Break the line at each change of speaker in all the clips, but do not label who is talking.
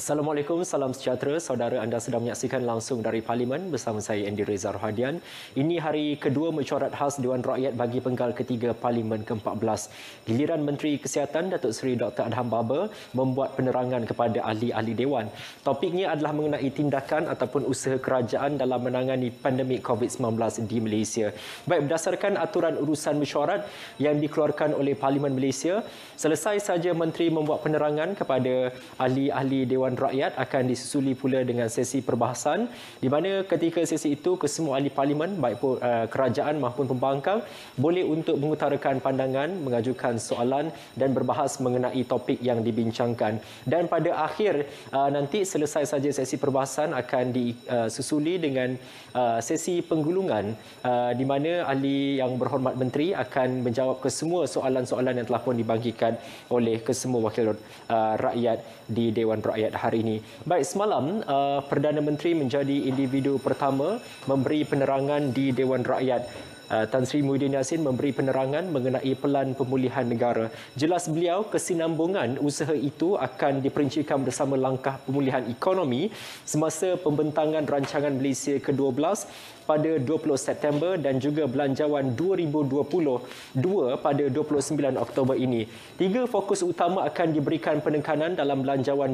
Assalamualaikum, salam sejahtera. Saudara, anda sedang menyaksikan langsung dari Parlimen bersama saya Andy Reza Rohadian. Ini hari kedua mesyuarat khas Dewan Rakyat bagi penggal ketiga Parlimen ke-14. Giliran Menteri Kesihatan Datuk Seri Dr. Adham Baba membuat penerangan kepada ahli-ahli Dewan. Topiknya adalah mengenai tindakan ataupun usaha kerajaan dalam menangani pandemik COVID-19 di Malaysia. Baik, berdasarkan aturan urusan mesyuarat yang dikeluarkan oleh Parlimen Malaysia, selesai saja Menteri membuat penerangan kepada ahli-ahli Dewan Rakyat, akan disusuli pula dengan sesi perbahasan di mana ketika sesi itu kesemua ahli parlimen baik kerajaan maupun pembangkang boleh untuk mengutarakan pandangan, mengajukan soalan dan berbahas mengenai topik yang dibincangkan. Dan pada akhir nanti selesai saja sesi perbahasan akan disusuli dengan sesi penggulungan di mana ahli yang berhormat menteri akan menjawab kesemua soalan-soalan yang telah pun dibangkitkan oleh kesemua wakil rakyat di Dewan Rakyat hari ini. Baik, semalam Perdana Menteri menjadi individu pertama memberi penerangan di Dewan Rakyat. Tan Sri Muhyiddin Yassin memberi penerangan mengenai pelan pemulihan negara. Jelas beliau, kesinambungan usaha itu akan diperincikan bersama langkah pemulihan ekonomi semasa pembentangan rancangan Malaysia ke-12 pada 20 September dan juga belanjawan 2022 pada 29 Oktober ini. Tiga fokus utama akan diberikan penekanan dalam belanjawan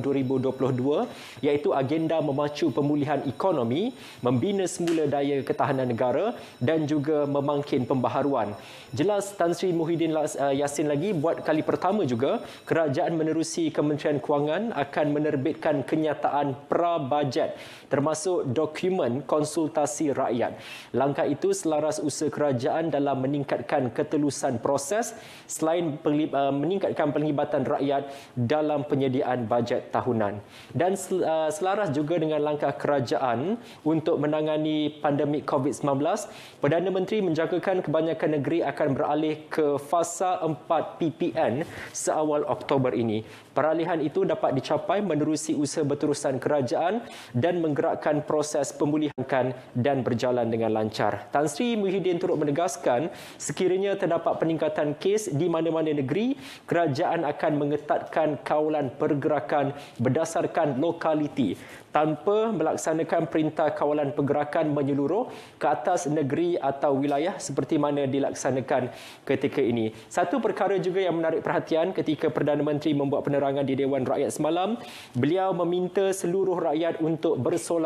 2022 iaitu agenda memacu pemulihan ekonomi, membina semula daya ketahanan negara dan juga memangkin pembaharuan. Jelas Tan Sri Muhyiddin Yassin lagi buat kali pertama juga kerajaan menerusi Kementerian Kewangan akan menerbitkan kenyataan pra-bajet termasuk dokumen konsultasi rakyat. Langkah itu selaras usaha kerajaan dalam meningkatkan ketelusan proses selain meningkatkan penglibatan rakyat dalam penyediaan bajet tahunan. Dan selaras juga dengan langkah kerajaan untuk menangani pandemik COVID-19, Perdana Menteri menjangkakan kebanyakan negeri akan beralih ke fasa 4 PPN seawal Oktober ini. Peralihan itu dapat dicapai menerusi usaha berterusan kerajaan dan menggerakkan proses pemulihan dan berjalan dengan lancar. Tan Sri Muhyiddin turut menegaskan sekiranya terdapat peningkatan kes di mana-mana negeri, kerajaan akan mengetatkan kawalan pergerakan berdasarkan lokaliti tanpa melaksanakan perintah kawalan pergerakan menyeluruh ke atas negeri atau wilayah seperti mana dilaksanakan ketika ini. Satu perkara juga yang menarik perhatian ketika Perdana Menteri membuat penerangan di Dewan Rakyat semalam, beliau meminta seluruh rakyat untuk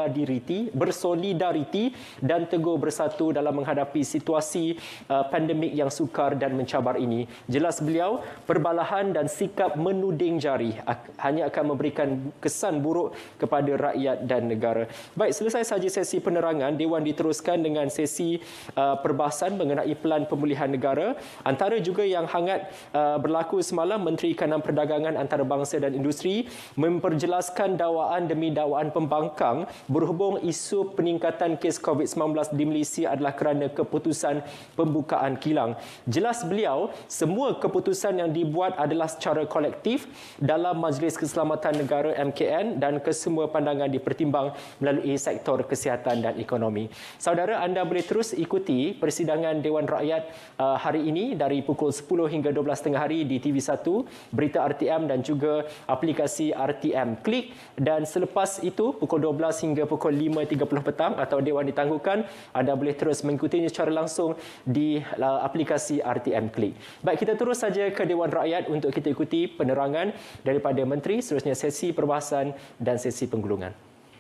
bersolidariti dan teguh bersatu dalam menghadapi situasi pandemik yang sukar dan mencabar ini. Jelas beliau, perbalahan dan sikap menuding jari hanya akan memberikan kesan buruk kepada rakyat dan negara. Baik, selesai saja sesi penerangan, Dewan diteruskan dengan sesi perbahasan mengenai pelan pemulihan negara. Antara juga yang hangat berlaku semalam, Menteri Kanan Perdagangan Antarabangsa dan Industri memperjelaskan dakwaan demi dakwaan pembangkang berhubung isu peningkatan kes COVID-19 di Malaysia adalah kerana keputusan pembukaan kilang. Jelas beliau, semua keputusan yang dibuat adalah secara kolektif dalam Majlis Keselamatan Negara MKN dan kesemua pandangan dipertimbang melalui sektor kesihatan dan ekonomi. Saudara, anda boleh terus ikuti persidangan Dewan Rakyat hari ini dari pukul 10 hingga 12.30 hari di TV1, berita RTM dan juga aplikasi RTM Klik, dan selepas itu pukul 12 hingga pukul 5.30 petang atau Dewan ditangguhkan, anda boleh terus mengikutinya secara langsung di aplikasi RTM Klik. Baik, kita terus saja ke Dewan Rakyat untuk kita ikuti penerangan daripada Menteri, seterusnya sesi perbahasan dan sesi penggulungan.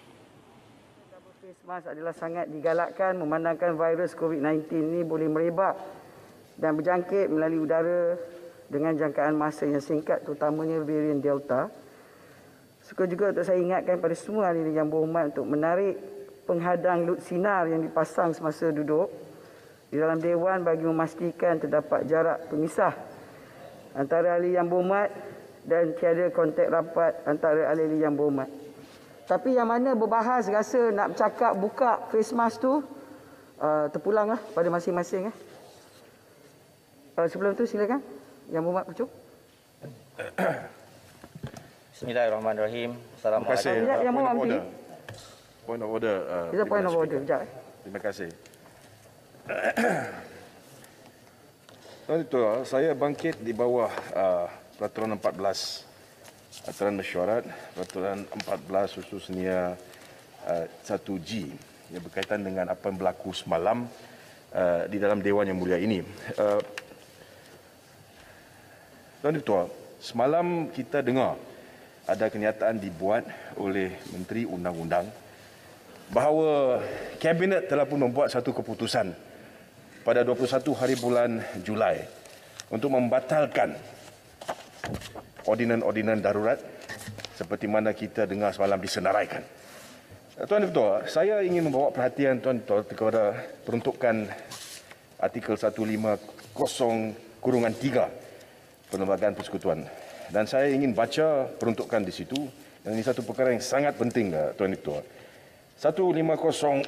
Face mask adalah sangat digalakkan memandangkan virus COVID-19 ini boleh merebak dan berjangkit melalui udara dengan jangkaan masa yang singkat, terutamanya varian Delta. Suka juga untuk saya ingatkan pada semua ahli yang berhormat untuk menarik penghadang lut sinar yang dipasang semasa duduk di dalam Dewan bagi memastikan terdapat jarak pemisah antara ahli yang berhormat dan tiada kontak rapat antara ahli yang berhormat. Tapi yang mana berbahas rasa nak bercakap buka face mask tu, terpulanglah pada masing-masing. Sebelum tu silakan Yang Berhormat Pucuk.
Bismillahirrahmanirrahim. Assalamualaikum.
Yang Berhormat Menteri.
Point of order.
Point of order. Sekejap.
Terima kasih. Tuan-tuan, saya bangkit di bawah peraturan 14 aturan mesyuarat peraturan 14 khususnya 1G yang berkaitan dengan apa yang berlaku semalam di dalam Dewan Yang Mulia ini. Tuan Ketua, semalam kita dengar ada kenyataan dibuat oleh Menteri Undang-Undang bahawa Kabinet telah pun membuat satu keputusan pada 21 hari bulan Julai untuk membatalkan ordinan-ordinan darurat seperti mana kita dengar semalam disenaraikan. Tuan Ketua, saya ingin membawa perhatian Tuan Ketua kepada peruntukan artikel 150(3) Perlembagaan Persekutuan. Dan saya ingin baca peruntukan di situ. Dan ini satu perkara yang sangat penting, Tuan Ketua. 150(3).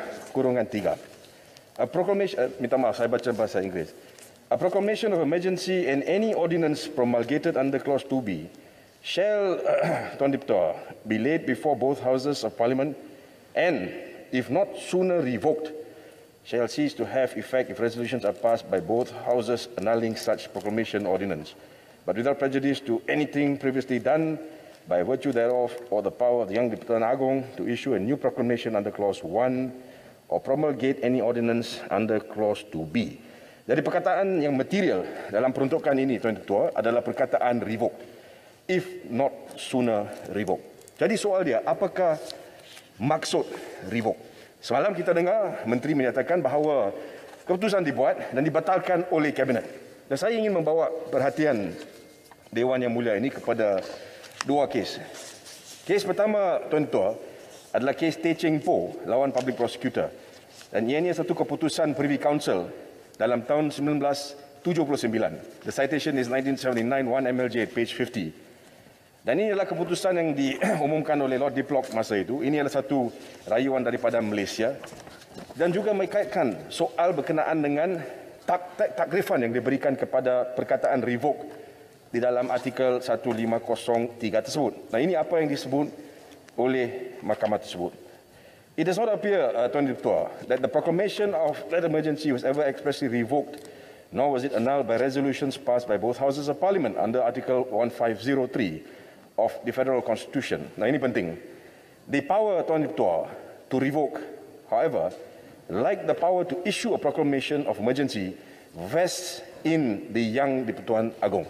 A proclamation, minta maaf, saya baca bahasa Inggeris. A proclamation of emergency and any ordinance promulgated under Clause 2B shall, Tuan Ketua, be laid before both houses of Parliament and, if not sooner revoked, shall cease to have effect if resolutions are passed by both houses annulling such proclamation ordinance, but without prejudice to anything previously done by virtue thereof or the power of the Yang di-Pertuan Agong to issue a new proclamation under Clause 1 or promulgate any ordinance under Clause 2B. Jadi perkataan yang material dalam peruntukan ini, Tuan Ketua, adalah perkataan revoke. If not sooner revoke. Jadi soal dia, apakah maksud revoke? Semalam kita dengar Menteri menyatakan bahawa keputusan dibuat dan dibatalkan oleh Kabinet. Dan saya ingin membawa perhatian Dewan Yang Mulia ini kepada dua kes. Kes pertama, Tuan Ketua, adalah kes Teh Cheng Poh lawan Public Prosecutor. Dan ianya satu keputusan Privy Council dalam tahun 1979. The citation is 1979, 1 MLJ, page 50. Dan ini adalah keputusan yang diumumkan oleh Lord Diplock masa itu. Ini adalah satu rayuan daripada Malaysia. Dan juga mengkaitkan soal berkenaan dengan takrifan yang diberikan kepada perkataan revoke di dalam artikel 1503 tersebut. Nah, ini apa yang disebut oleh mahkamah tersebut. It does not appear, Tuan Ketua, that the proclamation of state emergency was ever expressly revoked, nor was it annulled by resolutions passed by both houses of Parliament under Article 1503 of the Federal Constitution. Nah, ini penting. The power, Tuan Ketua, to revoke, however, like the power to issue a proclamation of emergency, vests in the Yang di-Pertuan Agong.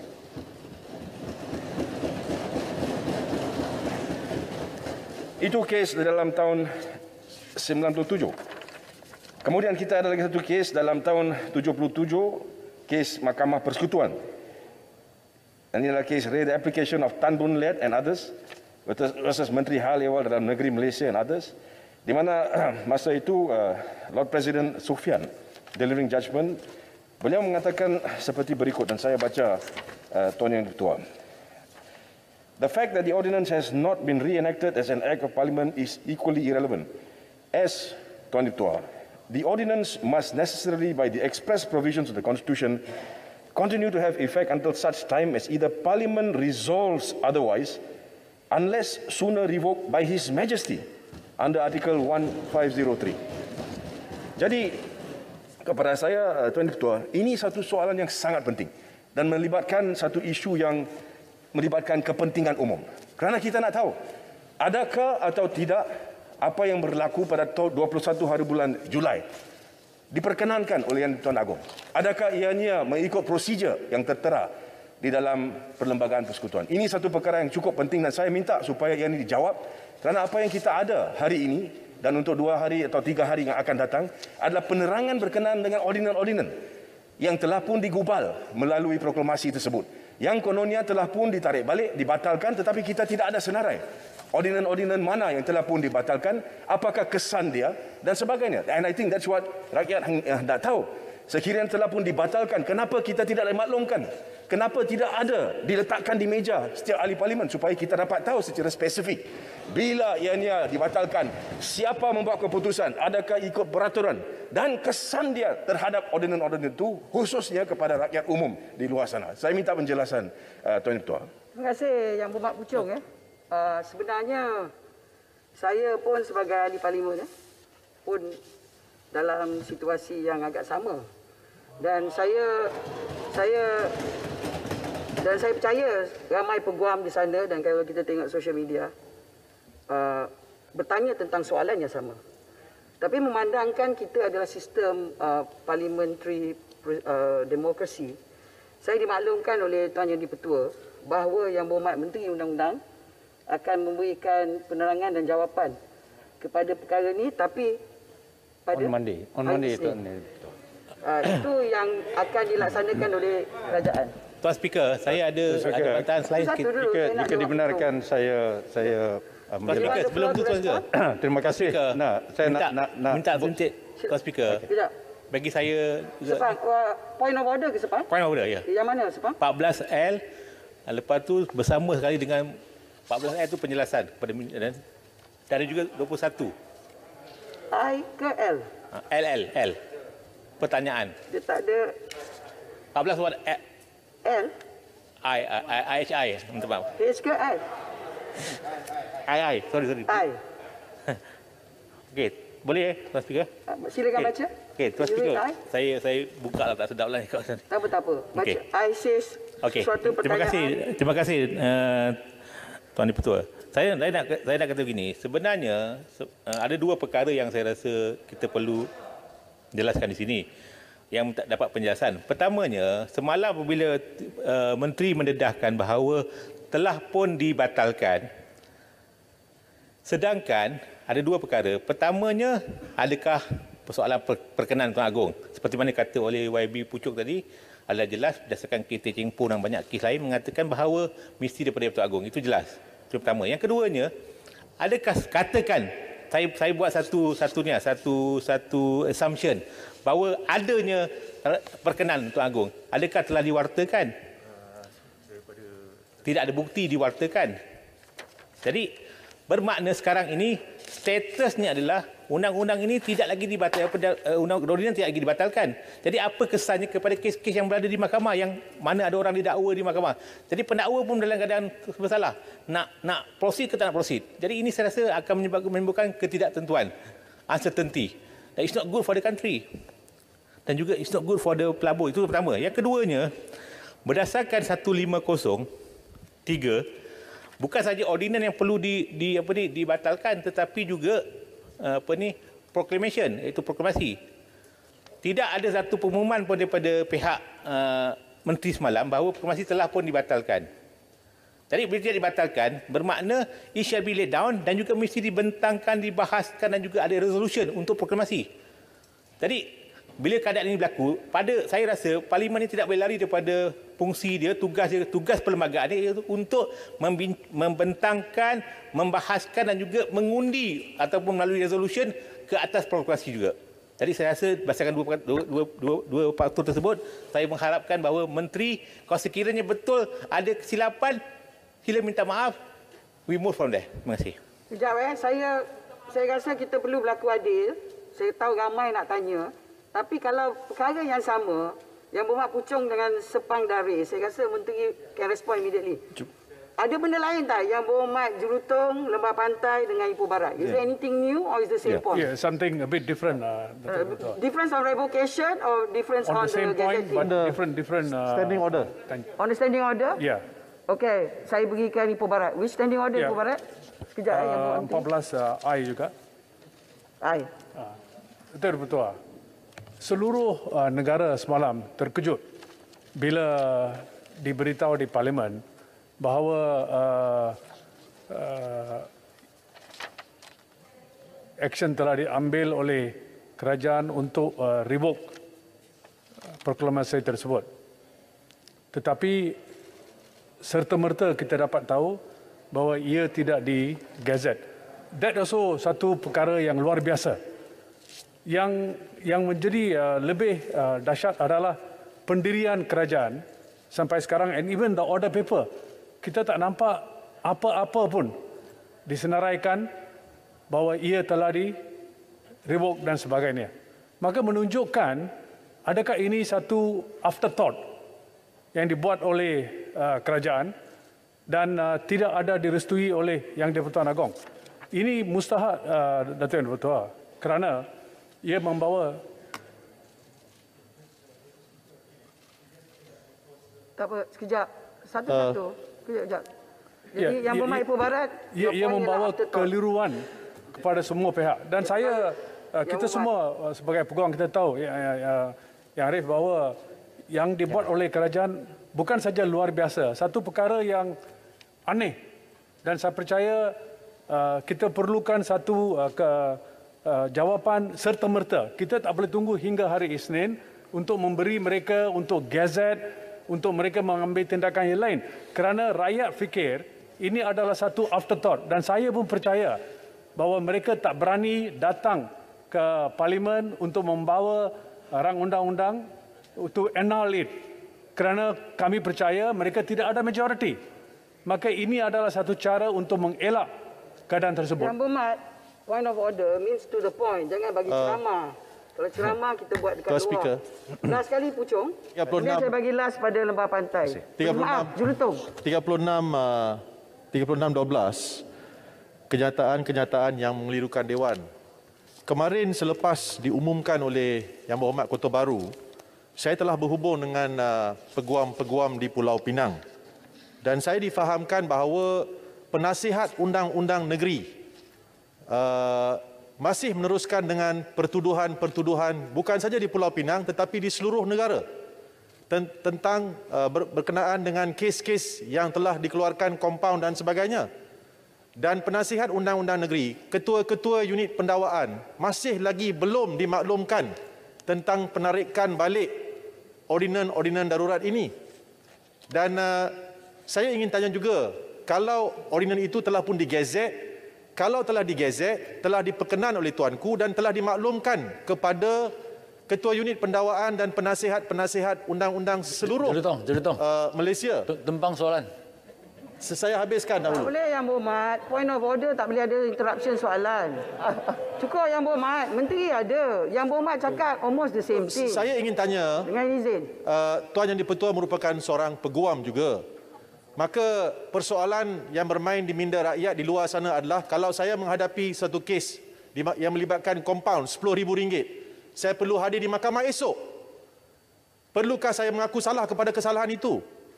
Itu kes dalam tahun 97. Kemudian kita ada lagi satu kes dalam tahun 77, kes Mahkamah Persekutuan. Dan ini adalah kes the application of Tan Boon Liat and others versus Menteri Hal Ehwal Dalam Negeri Malaysia and others, di mana masa itu Lord President Sufyan delivering judgment, beliau mengatakan seperti berikut, dan saya baca Tuan Yang Ketua. The fact that the ordinance has not been reenacted as an act of Parliament is equally irrelevant. As, Tuan Ketua, the ordinance must necessarily, by the express provisions of the Constitution, continue to have effect until such time as either Parliament resolves otherwise, unless sooner revoked by His Majesty under Article 1503. Jadi, kepada saya, Tuan Ketua, ini satu soalan yang sangat penting dan melibatkan satu isu yang melibatkan kepentingan umum. Kerana kita nak tahu, adakah atau tidak apa yang berlaku pada 21 hari bulan Julai diperkenankan oleh Yang di-Pertuan Agong? Adakah ianya mengikut prosedur yang tertera di dalam Perlembagaan Persekutuan? Ini satu perkara yang cukup penting dan saya minta supaya ia ini dijawab, kerana apa yang kita ada hari ini dan untuk 2 hari atau 3 hari yang akan datang adalah penerangan berkenaan dengan ordinan-ordinan yang telah pun digubal melalui proklamasi tersebut. Yang kononnya telah pun ditarik balik, dibatalkan, tetapi kita tidak ada senarai. Ordinan-ordinan mana yang telah pun dibatalkan, apakah kesan dia dan sebagainya. And I think that's what rakyat hendak tahu. Sekiranya telah pun dibatalkan, kenapa kita tidak dimaklumkan? Kenapa tidak ada diletakkan di meja setiap ahli parlimen supaya kita dapat tahu secara spesifik bila ianya dibatalkan, siapa membuat keputusan, adakah ikut peraturan dan kesan dia terhadap ordinan-ordinan itu khususnya kepada rakyat umum di luar sana. Saya minta penjelasan, Tuan Ketua.
Terima kasih Yang Berhormat Puchong. Sebenarnya saya pun sebagai ahli parlimen pun dalam situasi yang agak sama. Dan saya Dan saya percaya ramai peguam di sana dan kalau kita tengok social media bertanya tentang soalan yang sama. Tapi memandangkan kita adalah sistem parliamentary demokrasi, saya dimaklumkan oleh Tuan Yang di-Pertua bahawa Yang Berhormat Menteri Undang-Undang akan memberikan penerangan dan jawapan kepada perkara ini, tapi pada
On Monday, Tuan.
Itu yang akan dilaksanakan oleh kerajaan.
Tuan Speaker, saya ada bantahan selain
Satu dulu, saya nak
Jika
jawab
dibenarkan saya
Tuan Speaker, sebelum tu Tuan Speaker.
terima kasih. Nah, saya
minta sebentar Tuan Speaker.
Sekejap.
Bagi saya
Sepang, point of order ke Sepang?
point of order ya.
Yang mana Sepang?
14L, lepas tu bersama sekali dengan 14L tu penjelasan kepada dan ada juga 21.
I ke L?
L. Pertanyaan.
Dia tak ada
14 what
L?
IHI, minta maaf.
H ke I?
Sorry.
I.
Okey, boleh Tuan Speaker?
Silakan
Okey.
baca.
Okey, Tuan
You read
Speaker. Saya buka lah tak sedap lah kat sana.
Tak apa. Baca.
Okey.
I says suatu pertanyaan.
Terima kasih Tuan Di-Pertua. Saya nak kata begini, sebenarnya ada dua perkara yang saya rasa kita perlu jelaskan di sini yang dapat penjelasan. Pertamanya, semalam apabila menteri mendedahkan bahawa telah pun dibatalkan, sedangkan ada dua perkara. Pertamanya, adakah persoalan perkenan Tuan Agong? Seperti mana kata oleh YB Pucuk tadi, adalah jelas berdasarkan kes Teh Pun dan banyak kes lain mengatakan bahawa mesti daripada Tuan Agong. Itu jelas. Itu pertama. Yang keduanya, adakah katakan saya buat satu assumption bahawa adanya perkenan Tuan Agong, adakah telah diwartakan? Tidak ada bukti diwartakan. Jadi bermakna sekarang ini statusnya adalah undang-undang ini tidak lagi dibatalkan, undang-undang tidak lagi dibatalkan. Jadi apa kesannya kepada kes-kes yang berada di mahkamah yang mana ada orang didakwa di mahkamah. Jadi pendakwa pun dalam keadaan bersalah. Nak proceed ke tak nak proceed. Jadi ini saya rasa akan menimbulkan ketidaktentuan, uncertainty. And it's not good for the country. Dan juga it's not good for the pelabur. Itu pertama. Yang keduanya, berdasarkan 150(3), bukan saja ordinan yang perlu dibatalkan, tetapi juga proclamation, iaitu proklamasi. Tidak ada satu pengumuman pun daripada pihak menteri semalam bahawa proklamasi telah pun dibatalkan. Jadi bila tidak dibatalkan, bermakna it shall be laid down dan juga mesti dibentangkan, dibahaskan dan juga ada resolution untuk proklamasi. Jadi bila keadaan ini berlaku, saya rasa parlimen ini tidak boleh lari daripada fungsi dia, tugas perlembagaan dia iaitu untuk membentangkan, membahaskan dan juga mengundi ataupun melalui resolution ke atas proklamasi juga. Jadi saya rasa berdasarkan dua faktor tersebut, saya mengharapkan bahawa menteri, kalau sekiranya betul ada kesilapan, sila minta maaf, we move from there. Terima kasih.
Sekejap saya rasa kita perlu berlaku adil. Saya tahu ramai nak tanya. Tapi kalau perkara yang sama, yang Berhormat Puchong dengan Sepang Dari, saya rasa menteri can respond immediately. Ada benda lain tak yang Berhormat Jurutung, Lembah Pantai dengan Ipoh Barat? Is there anything new or is the same point?
Yeah, something a bit different.
Difference on revocation or difference on
the same point, but different
standing order.
On the standing order?
Yeah.
Okay, saya berikan Ipoh Barat. Which standing order Ipoh Barat? Sekejap yang
14 I juga.
I.
Betul. Seluruh negara semalam terkejut bila diberitahu di parlimen bahawa action telah diambil oleh kerajaan untuk revoke proklamasi tersebut. Tetapi serta-merta kita dapat tahu bahawa ia tidak di gazette. That also satu perkara yang luar biasa. Yang menjadi lebih dahsyat adalah pendirian kerajaan sampai sekarang, and even the order paper, kita tak nampak apa-apa pun disenaraikan bahawa ia telah di revoke dan sebagainya. Maka menunjukkan adakah ini satu afterthought yang dibuat oleh kerajaan dan tidak ada direstui oleh Yang di-Pertuan Agong. Ini mustahak, Datuk Yang di-Pertua, kerana ia membawa.
Tak apa, sekejap. Satu-satu. Kejap. Jadi Yang Berhormat Ipoh Barat,
ia membawa keliruan kepada semua pihak. Dan saya, kita semua sebagai peguam kita tahu, Yang Arif, bahawa yang dibuat oleh kerajaan bukan saja luar biasa. Satu perkara yang aneh. Dan saya percaya kita perlukan satu jawapan serta-merta. Kita tak boleh tunggu hingga hari Isnin untuk memberi mereka, untuk gazet, untuk mereka mengambil tindakan yang lain. Kerana rakyat fikir ini adalah satu afterthought. Dan saya pun percaya bahawa mereka tak berani datang ke parlimen untuk membawa rang undang-undang untuk annul it. Kerana kami percaya mereka tidak ada majoriti. Maka ini adalah satu cara untuk mengelak keadaan tersebut.
Yang Berhormat, point of order means to the point. Jangan bagi ceramah. Kalau ceramah kita buat dekat luar.
Speaker.
Last kali Puchong. Kemudian saya bagi last pada Lembah Pantai.
36.
Maaf, Julutong.
36-12, kenyataan-kenyataan yang mengelirukan Dewan. Kemarin selepas diumumkan oleh Yang Berhormat Kota Baru, saya telah berhubung dengan peguam-peguam di Pulau Pinang. Dan saya difahamkan bahawa penasihat undang-undang negeri masih meneruskan dengan pertuduhan-pertuduhan bukan saja di Pulau Pinang tetapi di seluruh negara tentang berkenaan dengan kes-kes yang telah dikeluarkan kompaun dan sebagainya. Dan penasihat undang-undang negeri, ketua-ketua unit pendawaan masih lagi belum dimaklumkan tentang penarikan balik ordinan-ordinan darurat ini. Dan saya ingin tanya juga, kalau ordinan itu telah pun digezet, kalau telah digezet, telah diperkenan oleh Tuanku dan telah dimaklumkan kepada ketua unit pendawaan dan penasihat-penasihat undang-undang seluruh Malaysia.
Tembang soalan.
Saya habiskan
Tak
dahulu.
boleh Yang Berhormat. Point of order tak boleh ada interruption soalan. Cukup Yang Berhormat. Menteri ada. Yang Berhormat cakap almost the same thing.
Saya ingin tanya,
Dengan izin.
Tuan Yang di-Pertua merupakan seorang peguam juga. Maka persoalan yang bermain di minda rakyat di luar sana adalah kalau saya menghadapi satu kes yang melibatkan kompaun RM10,000, saya perlu hadir di mahkamah esok. Perlukah saya mengaku salah kepada kesalahan itu?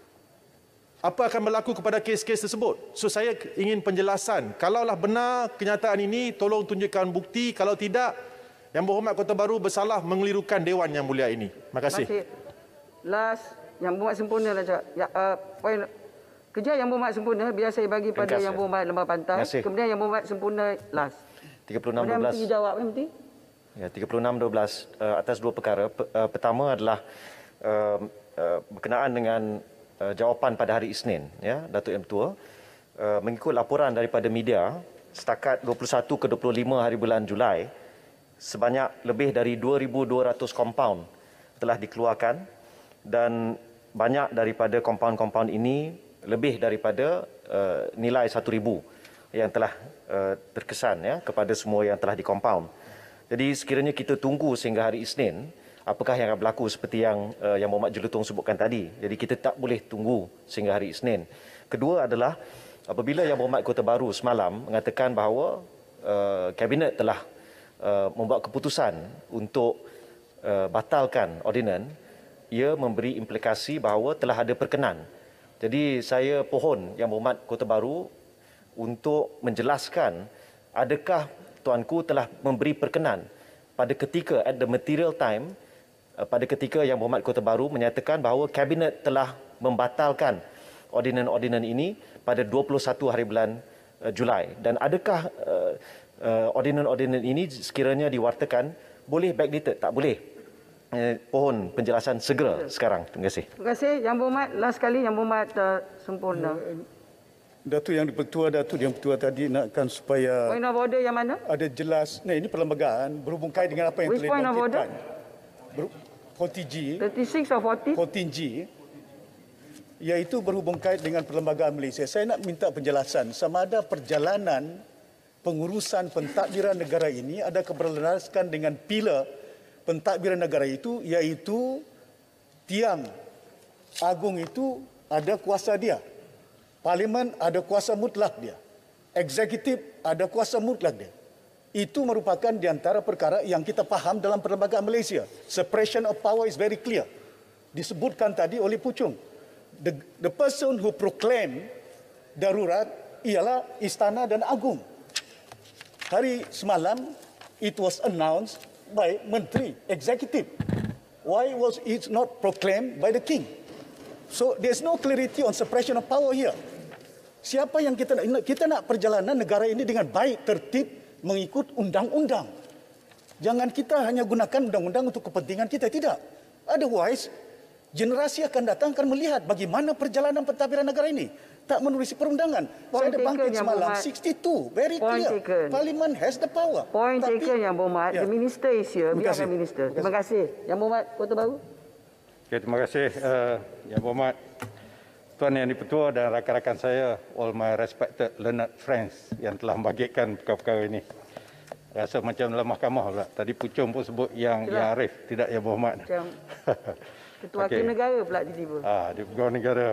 Apa akan berlaku kepada kes-kes tersebut? So saya ingin penjelasan. Kalaulah benar kenyataan ini, tolong tunjukkan bukti. Kalau tidak, Yang Berhormat Kota Baru bersalah mengelirukan Dewan Yang Mulia ini. Terima kasih.
Last, Yang Berhormat sempurna lah cak. Point kerja Yang Berhormat sempurna, biar saya bagi pada Yang Berhormat Lembah Pantai. Kemudian Yang Berhormat sempurna last.
36-12.
Kemudian Menteri jawab, Menteri.
Ya, 36-12 atas dua perkara. Pertama adalah berkenaan dengan jawapan pada hari Isnin, ya, Datuk Yang Bertua. Mengikut laporan daripada media, setakat 21 ke 25 hari bulan Julai, sebanyak lebih dari 2,200 kompaun telah dikeluarkan dan banyak daripada kompaun-kompaun ini lebih daripada nilai 1,000 yang telah terkesan, ya, kepada semua yang telah dikompaun. Jadi sekiranya kita tunggu sehingga hari Isnin, apakah yang akan berlaku seperti yang Yang Berhormat Jelutong sebutkan tadi. Jadi kita tak boleh tunggu sehingga hari Isnin. Kedua adalah apabila Yang Berhormat Kota Baru semalam mengatakan bahawa Kabinet telah membuat keputusan untuk batalkan ordinan, ia memberi implikasi bahawa telah ada perkenan. Jadi saya pohon Yang Berhormat Kota Baru untuk menjelaskan adakah Tuanku telah memberi perkenan pada ketika at the material time, pada ketika Yang Berhormat Kota Baru menyatakan bahawa Kabinet telah membatalkan ordinan-ordinan ini pada 21 hari bulan Julai. Dan adakah ordinan-ordinan ini sekiranya diwartakan boleh backdated? Tak boleh. Pohon penjelasan segera sekarang. Terima kasih.
Terima kasih Yang Berhormat. Last kali Yang Berhormat sempurna.
Datuk Yang di-Pertua, Datuk Yang Pertua tadi nakkan supaya
Point of order yang mana?
ada jelas. Nah, ini perlembagaan berhubung kait dengan apa yang
Which
telah
point of order?
dibangkitkan. 40G,
36 or 40?
14G, iaitu berhubung kait dengan perlembagaan Malaysia. Saya nak minta penjelasan sama ada perjalanan pengurusan pentadbiran negara ini ada berlandaskan dengan pilar pentadbiran negara itu, iaitu tiang agung itu ada kuasa dia. Parlimen ada kuasa mutlak dia. Eksekutif ada kuasa mutlak dia. Itu merupakan di antara perkara yang kita faham dalam perlembagaan Malaysia. Separation of power is very clear. Disebutkan tadi oleh Puchong. the person who proclaim darurat ialah Istana dan Agung. Hari semalam, it was announced by Menteri Executive. Why was it not proclaimed by the King? So there's no clarity on separation of power here. Siapa yang kita nak perjalanan negara ini dengan baik, tertib, mengikut undang-undang. Jangan kita hanya gunakan undang-undang untuk kepentingan kita, tidak. Otherwise, generasi akan datang akan melihat bagaimana perjalanan pentadbiran negara ini. Tak menerusi perundangan. Saya ada bangkit semalam, 62, very clear. Parliament has the power.
Point taken, Yang Berhormat. The Minister is here. Biarkan Minister. Terima kasih. Yang Berhormat, Kota Baru.
Okay, terima kasih Yang Berhormat Tuan Yang Di-Pertua dan rakan-rakan saya, all my respected learned friends yang telah membangkitkan perkara-perkara ini. Rasa macam dalam mahkamah pula. Tadi Pucung pun sebut yang Arif, tidak Yang Berhormat.
Macam Ketua Hakim Negara pula tiba-tiba.
Di Pegawai Negara.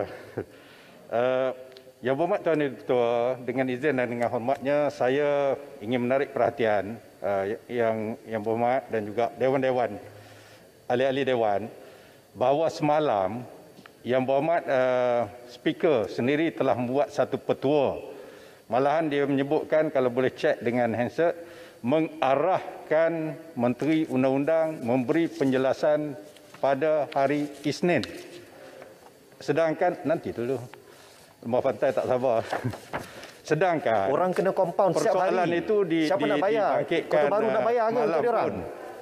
Yang Berhormat Tuan Yang Di-Pertua, dengan izin dan dengan hormatnya, saya ingin menarik perhatian Yang Berhormat dan juga Dewan-Dewan, ahli-ahli Dewan, bahawa semalam Yang Berhormat Speaker sendiri telah membuat satu petua. Malahan dia menyebutkan, kalau boleh cek dengan handset, mengarahkan Menteri Undang-Undang memberi penjelasan pada hari Isnin. Sedangkan, nanti dulu, Lembah Pantai tak sabar. Sedangkan
Orang kena compound setiap hari.
Persoalan itu
Siapa nak bayar? Kota Baru nak bayar ke untuk diorang?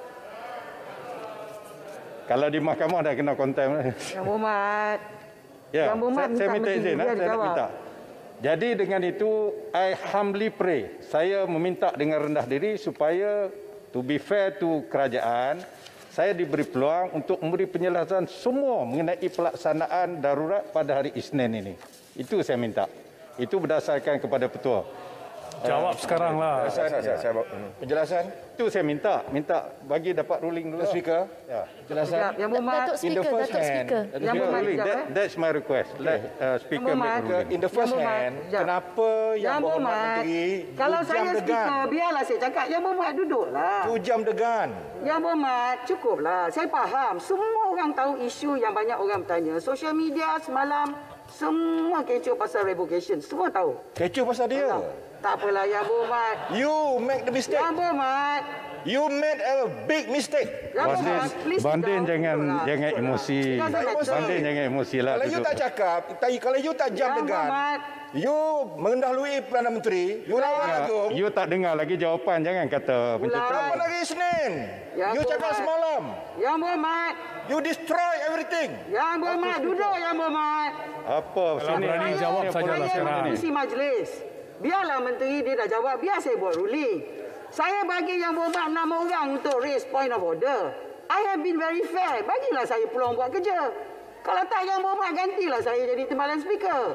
Kalau di mahkamah dah kena konten.
Yang Berhormat.
Ya,
Yang Berhormat
saya minta izin. Saya nak minta. Jadi dengan itu, I humbly pray. Saya meminta dengan rendah diri supaya to be fair to kerajaan, saya diberi peluang untuk memberi penjelasan semua mengenai pelaksanaan darurat pada hari Isnin ini. Itu saya minta. Itu berdasarkan kepada petua.
Jawab sekarang lah.
Penjelasan? Itu saya minta bagi dapat ruling dulu.
Speaker.
Ya.
Penjelasan.
Yang Berhormat.
Datuk Speaker.
Yang Berhormat.
That's my request. Let Speaker make ruling.
In the first hand, kenapa Yang Berhormat Menteri
kalau saya speaker, biarlah saya cakap. Yang Berhormat duduklah.
2 jam degan.
Yang Berhormat, cukuplah. Saya faham. Semua orang tahu isu yang banyak orang bertanya. Social media semalam, semua kecoh pasal revocation. Semua tahu.
Kecoh pasal dia.
Tak apalah, Yang Berhormat.
You make the mistake.
Yang Berhormat.
You made a big mistake.
Yang Berhormat, please
Banding
sit down.
jangan emosi. Banding jangan emosi lah.
Kalau you tak cakap, kalau you tak jam
Yang
degan,
Berhormat.
you mendahului Perdana Menteri, you lawan Agong.
You tak dengar lagi jawapan, jangan kata pencakap.
Apa lagi Isnin?
Yang
You cakap
Berhormat.
semalam.
Yang Berhormat.
You destroy everything.
Yang Berhormat, duduk Yang Berhormat.
Apa sini?
berani jawab sajalah sekarang.
Saya isi majlis. Biarlah menteri dia dah jawab, biar saya buat ruling. Saya bagi Yang Berhormat 6 orang untuk raise point of order. I have been very fair. Bagilah saya peluang buat kerja. Kalau tak Yang Berhormat, gantilah saya jadi timbalan speaker.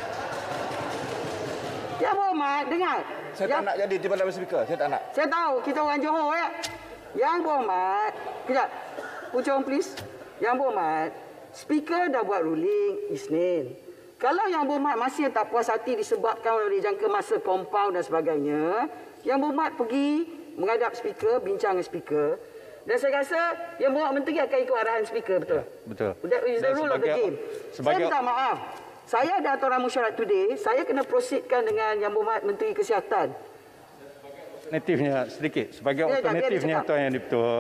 Yang Berhormat, dengar.
Saya tak nak jadi timbalan speaker. Saya tak nak.
Saya tahu kita orang Johor ya. Yang Berhormat, kejap. Pucung please. Yang Berhormat, speaker dah buat ruling Isnin. Kalau Yang Berhormat masih tak puas hati disebabkan oleh jangka masa compound dan sebagainya, Yang Berhormat pergi menghadap speaker, bincang dengan speaker. Dan saya rasa Yang Berhormat Menteri akan ikut arahan speaker, betul?
Betul.
That is the rule of the game. Saya minta maaf. Saya ada aturan mesyuarat today, saya kena proceedkan dengan Yang Berhormat Menteri Kesihatan.
Alternatifnya sedikit. Sebagai
Ya,
alternatifnya
dia
Tuan Yang Di-Pertua,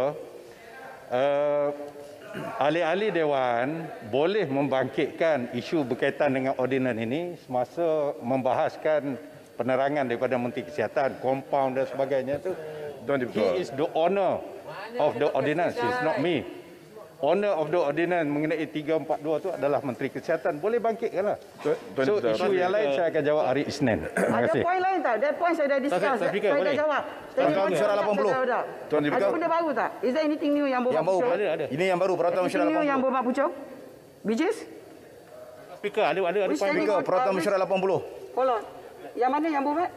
ahli-ahli Dewan boleh membangkitkan isu berkaitan dengan ordinan ini semasa membahaskan penerangan daripada Menteri Kesihatan, compound dan sebagainya itu. He is the owner of the ordinance, it's not me. Owner of the ordinance mengenai 342 itu adalah Menteri Kesihatan. Boleh bangkitkanlah. So isu yang lain saya akan jawab hari Isnin. Terima
Ada
kasih.
poin lain tak? Ada poin saya dah discuss. Saya dah jawab.
Peraturan Mesyuarat 80.
Ada benda baru tak? Is there anything new Yang Berhormat Pucung?
Ada. Ini yang baru Peraturan Mesyuarat
Anything new Yang
80.
Berhormat Pucung? Bijis?
Speaker, ada
Which
poin.
Speaker, Peraturan Mesyuarat 80.
Hold on. Yang mana Yang Berhormat?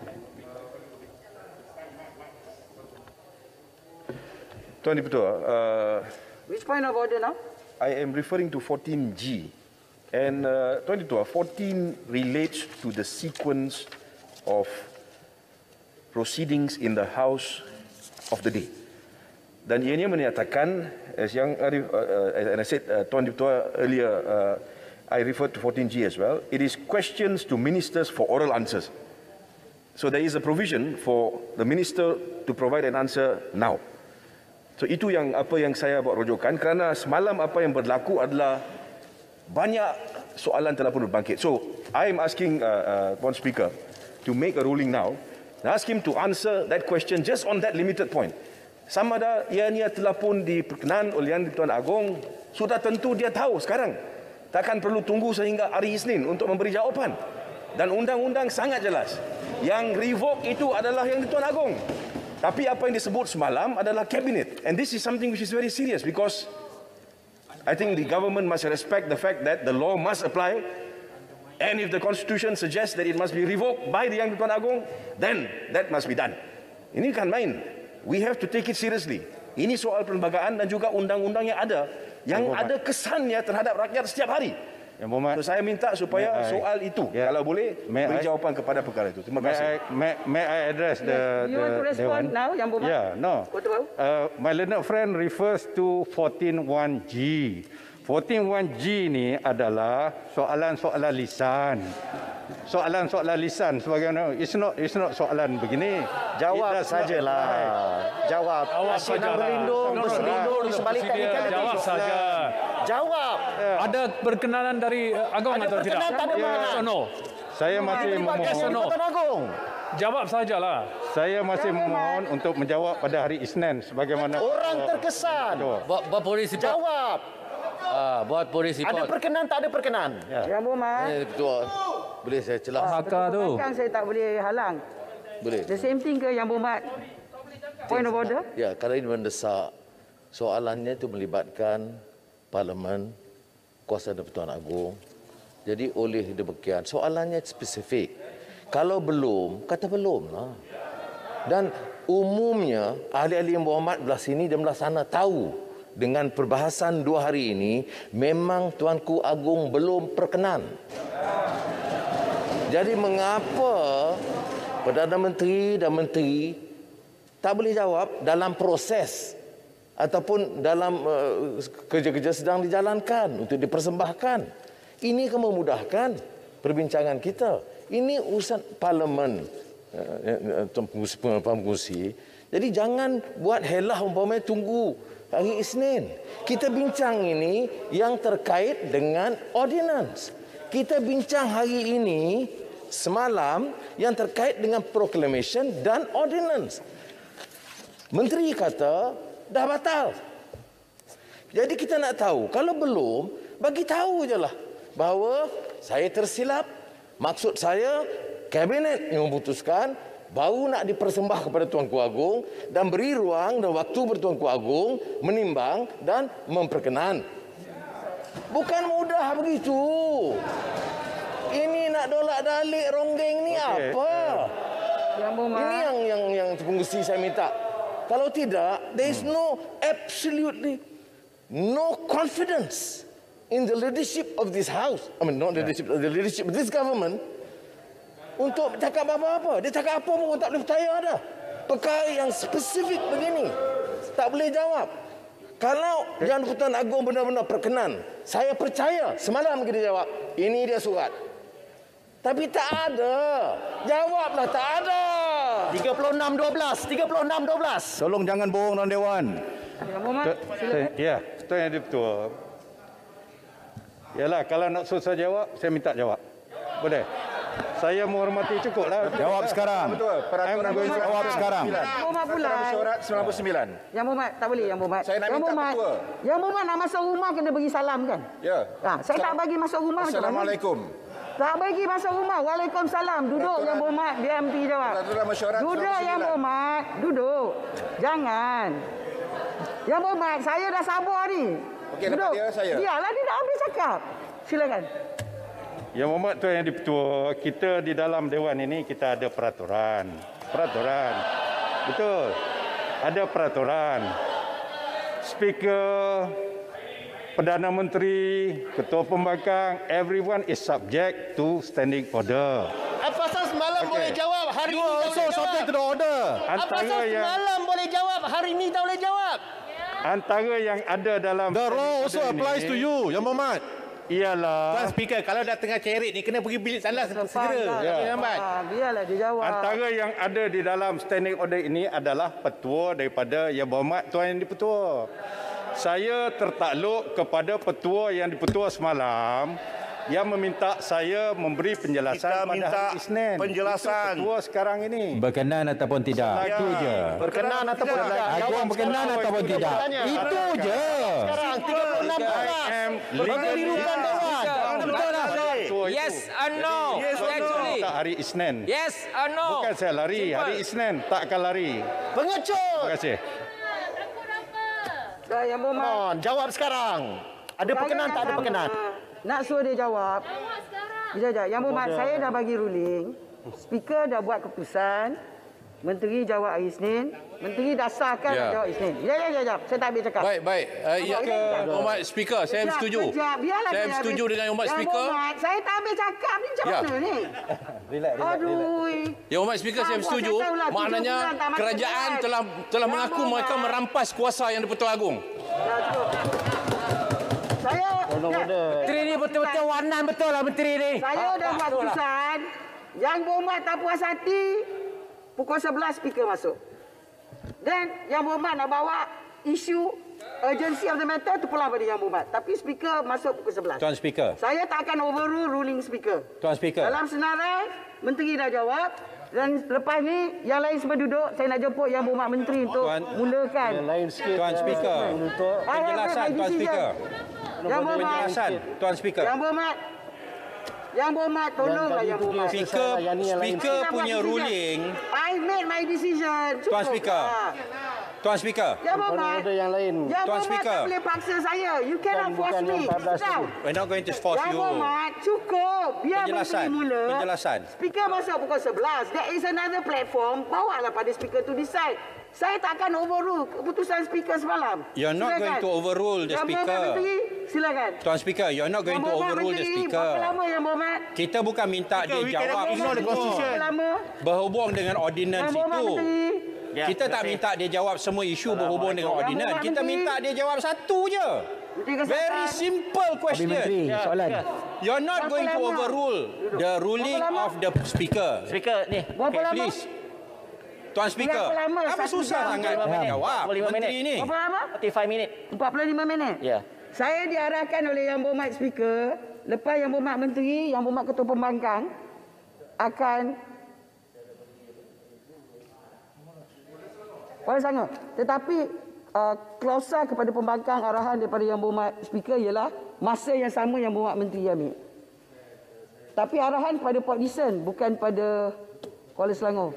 Tuan Di-Pertua,
Which point of order now?
I am referring to 14G. And Tuan Di-Pertua, 14 relates to the sequence of proceedings in the House of the day. Dan ianya menyatakan, as I said, Tuan Di-Pertua earlier I referred to 14G as well. It is questions to ministers for oral answers. So there is a provision for the minister to provide an answer now. So itu yang saya buat rujukan kerana semalam apa yang berlaku adalah banyak soalan telah pun berbangkit. So I am asking Puan Speaker to make a ruling now and ask him to answer that question just on that limited point. Sama ada ianya telah pun diperkenan oleh Yang di-Pertuan Agong, sudah tentu dia tahu sekarang. Takkan perlu tunggu sehingga hari Isnin untuk memberi jawapan. Dan undang-undang sangat jelas. Yang revoke itu adalah Yang di-Pertuan Agong. Tapi apa yang disebut semalam adalah kabinet. And this is something which is very serious because I think the government must respect the fact that the law must apply. And if the constitution suggests that it must be revoked by the Yang di-Pertuan Agong, then that must be done. Ini kan main. We have to take it seriously. Ini soal perlembagaan dan juga undang-undang yang ada kesannya terhadap rakyat setiap hari.
Yang Berhormat,
so, saya minta supaya soal itu, kalau boleh, beri jawapan kepada perkara itu. Terima kasih.
May I address the
You want to respond now, Yang Berhormat?
Yeah, no. My learned friend refers to 14.1G. 14.1G ni adalah soalan-soalan lisan. Soalan-soalan lisan sebagaimana it's not soalan begini.
Jawab sajalah. Jawab. Asyik berlindung sebalikkan ikan.
Jawab saja.
Jawab.
Ada perkenanan dari Agong atau tidak?
Tak ada perkenanan.
No.
Saya masih memohon.
Jawab sajalah.
Saya masih memohon untuk menjawab pada hari Isnin sebagaimana
Orang terkesan.
Buat polis report.
Jawab.
Buat polis report.
Ada perkenan tak ada perkenan.
Yang Berhormat.
Ketua, boleh saya celah?
Hakah tu.
Belakang saya tak boleh halang.
Boleh.
The same thing ke Yang Berhormat? Point of order?
Ya, kalau ini mendesak, soalannya itu melibatkan Parlimen, Kuasa dan Pertuan Agong. Jadi oleh demikian, soalannya spesifik. Kalau belum, kata belum lah. Dan umumnya ahli-ahli Yang Berhormat belah sini dan belah sana tahu dengan perbahasan 2 hari ini memang Tuanku Agong belum perkenan. Jadi mengapa Perdana Menteri dan Menteri tak boleh jawab dalam proses ataupun dalam kerja-kerja sedang dijalankan untuk dipersembahkan. Ini akan memudahkan perbincangan kita. Ini urusan Parlimen, pengurusi. Jadi jangan buat helah umpamanya tunggu hari Isnin. Kita bincang ini yang terkait dengan ordinance. Kita bincang hari ini semalam yang terkait dengan proclamation dan ordinance. Menteri kata dah batal. Jadi kita nak tahu, kalau belum, bagi tahu je lah bahawa saya tersilap. Maksud saya, kabinet yang memutuskan baru nak dipersembah kepada Tuanku Agong dan beri ruang dan waktu bagi Tuanku Agong menimbang dan memperkenan. Bukan mudah begitu. Ini nak dolak-dalik ronggeng ni apa? Ini yang pengurusi saya minta. Kalau tidak, there is absolutely no confidence in the leadership of this house. I mean, not the leadership of this government untuk cakap apa-apa. Dia cakap apa pun tak boleh percaya dah. Perkara yang spesifik begini tak boleh jawab. Kalau Yang di-Pertuan Agong benar-benar perkenan, saya percaya semalam kita jawab, ini dia surat. Tapi tak ada. Jawablah, tak ada.
36-12.
Tolong jangan bohong Tuan Dewan.
Yang Berhormat, silakan.
Ya, Tuan Yang di-Pertua. Yalah, kalau nak susah jawab, saya minta jawab. Boleh? Saya menghormati cukuplah.
Jawab sekarang. Jawab sekarang.
Yang Berhormat pula.
Surat 99.
Yang Berhormat, tak boleh Yang Berhormat.
Saya nak
Yang
minta
Berhormat,
ketua.
Yang Berhormat nak masuk rumah kena bagi salam kan?
Ya.
Saya tak bagi masuk rumah macam mana?
Assalamualaikum.
Tak bagi masuk rumah. Waalaikumsalam. Duduk Yang Berhormat. BMP jawab.
Peraturan Mesyuarat
Duduk
99.
Yang Berhormat. Duduk. Jangan. Yang Berhormat, saya dah sabar ni.
Okey,
Duduk.
dapat dia saya.
Biarlah dia nak habis cakap. Silakan.
Yang Berhormat Tuan Yang di-Pertua, kita di dalam Dewan ini kita ada peraturan. Peraturan. Betul. Ada peraturan. Speaker, Perdana Menteri, Ketua Pembangkang, everyone is subject to standing order.
Apa asal semalam boleh jawab, hari ini tak boleh
Subject to the order.
Apa asal semalam boleh jawab, hari ini tak boleh jawab?
Antara yang ada dalam
The law also applies to you, Yang Berhormat. ialah
Tuan Speaker, kalau dah tengah cerit ni kena pergi bilik tanda segera.
Ya.
Lambat.
Biarlah dia jawab.
antara yang ada di dalam standing order ini adalah petua daripada Yang Berhormat Tuan Yang Dipertua. Saya tertakluk kepada petua yang dipertua semalam yang meminta saya memberi penjelasan pada hari Isnin.
penjelasan.
Itu petua sekarang ini.
Berkenan ataupun tidak. Itu je.
Berkenan ataupun tidak?
Agung berkenan ataupun tidak. Itu je.
Sekarang 36 orang.
Mengelirukan dewan. Betul tak?
Yes or no? Actually.
Tak hari Isnin.
Yes or no?
Bukan saya lari. Hari Isnin tak akan lari.
Pengecut.
Terima kasih.
Dah, Yang Berhormat.
Mohon jawab sekarang. Ada berkenan tak ada berkenan?
Nak suruh dia jawab. Sekejap. Yang Berhormat, saya dah bagi ruling. Speaker dah buat keputusan. Menteri jawab hari Isnin. Menteri dah sahkan nak jawab Isnin. Sekejap. Saya tak habis cakap.
Baik. Hormat Speaker, saya setuju.
Biarlah
Saya
dia
setuju
habis.
dengan Hormat
Yang
Speaker.
Berhormat, saya tak habis cakap ni macam mana ni? Aduh.
Yang Hormat Speaker, saya setuju. Maknanya kerajaan telah mengaku mereka merampas kuasa Yang di-Pertua Agong.
Saya
Menteri ni betul-betul wanan betul lah menteri ni.
Saya dah buat keputusan. Yang Berhormat tak puas hati, pukul 11 speaker masuk. Dan Yang Berhormat nak bawa isu urgency of the matter tu pulang pada Yang Berhormat. Tapi speaker masuk pukul 11.
Tuan Speaker.
Saya tak akan overrule ruling speaker.
Tuan Speaker.
Dalam senarai, menteri dah jawab. Dan lepas ni, yang lain semua duduk. Saya nak jemput Yang Berhormat Menteri untuk mulakan.
Tuan Speaker. Penjelasan Tuan Speaker.
Yang Berhormat.
Penjelasan Tuan Speaker.
Yang Berhormat, tolonglah Yang Berhormat.
Speaker punya ruling.
I made my decision. Cukup.
Tuan Speaker. Tuan Speaker.
Yang Berhormat.
yang lain.
Yang
Tuan
Berhormat
Speaker.
tak boleh paksa saya. You cannot force me. Sit down.
We're not going to force
Yang
you.
Berhormat, cukup. Biar
Penjelasan.
Menteri mula.
Penjelasan.
Speaker masuk pukul 11. There is another platform. Bawalah pada speaker to decide. Saya tak akan overrule keputusan speaker semalam.
You're not
Silakan.
going to overrule the
Yang
speaker.
Berhormat Menteri, silakan.
Tuan Speaker, you're not going to overrule the speaker.
Berapa lama Yang Berhormat?
Kita bukan minta dia jawab
Berapa lama?
berhubung dengan ordinance
Yang Berhormat
itu.
Menteri.
Kita tak minta dia jawab semua isu berhubung dengan ordinance. Kita minta dia jawab satu je. Very simple question.
Soalan.
You're not going to overrule the ruling of the speaker.
Speaker ni.
Berapa lama?
Please. Tuan Speaker,
Berapa lama?
apa
Satu
susah
jam.
sangat jawab
45
menteri
minit.
ni?
Berapa lama?
45 minit.
45 minit?
Ya.
Saya diarahkan oleh Yang Berhormat Speaker, lepas Yang Berhormat Menteri, Yang Berhormat Ketua Pembangkang akan Boleh sangat. Tetapi klausa kepada pembangkang arahan daripada Yang Berhormat Speaker ialah masa yang sama Yang Berhormat Menteri ambil. Tapi arahan kepada Port Dickson, bukan pada Kuala Selangor.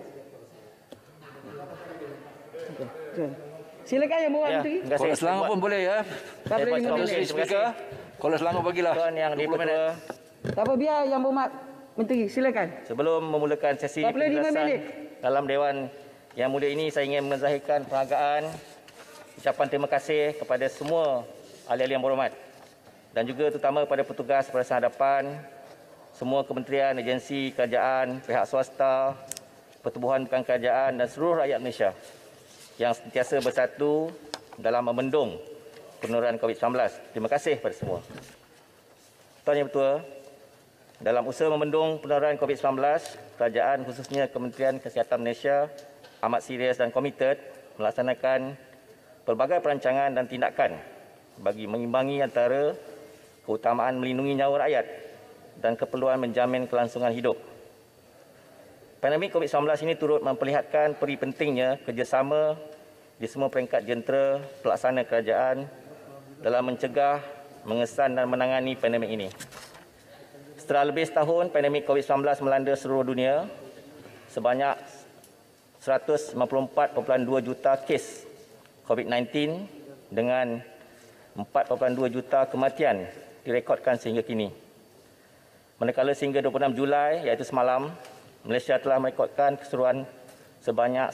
Okay. Silakan Yang Berhormat Menteri.
Terima kasih.
Kuala Selangor pun boleh ya.
Tak boleh 5 minit.
Speaker, Kuala Selangor bagilah.
Tuan Yang Dipertua,
Tak apa, biar Yang Berhormat Menteri. Silakan.
sebelum memulakan sesi
45
penjelasan
minit.
dalam Dewan Yang Mulia ini, saya ingin menzahirkan penghargaan, ucapan terima kasih kepada semua ahli-ahli yang berhormat dan juga terutama kepada petugas Barisan Hadapan, semua kementerian, agensi, kerajaan, pihak swasta, pertubuhan bukan kerajaan dan seluruh rakyat Malaysia yang sentiasa bersatu dalam membendung penularan COVID-19. Terima kasih kepada semua. Tuan Yang Bertua, dalam usaha membendung penularan COVID-19, kerajaan khususnya Kementerian Kesihatan Malaysia amat serius dan komited melaksanakan pelbagai perancangan dan tindakan bagi mengimbangi antara keutamaan melindungi nyawa rakyat dan keperluan menjamin kelangsungan hidup. Pandemik COVID-19 ini turut memperlihatkan peri pentingnya kerjasama di semua peringkat jentera pelaksana kerajaan dalam mencegah, mengesan dan menangani pandemik ini. Setelah lebih setahun pandemik COVID-19 melanda seluruh dunia, sebanyak 154.2 juta kes COVID-19 dengan 4.2 juta kematian direkodkan sehingga kini. Manakala sehingga 26 Julai iaitu semalam, Malaysia telah merekodkan keseluruhan sebanyak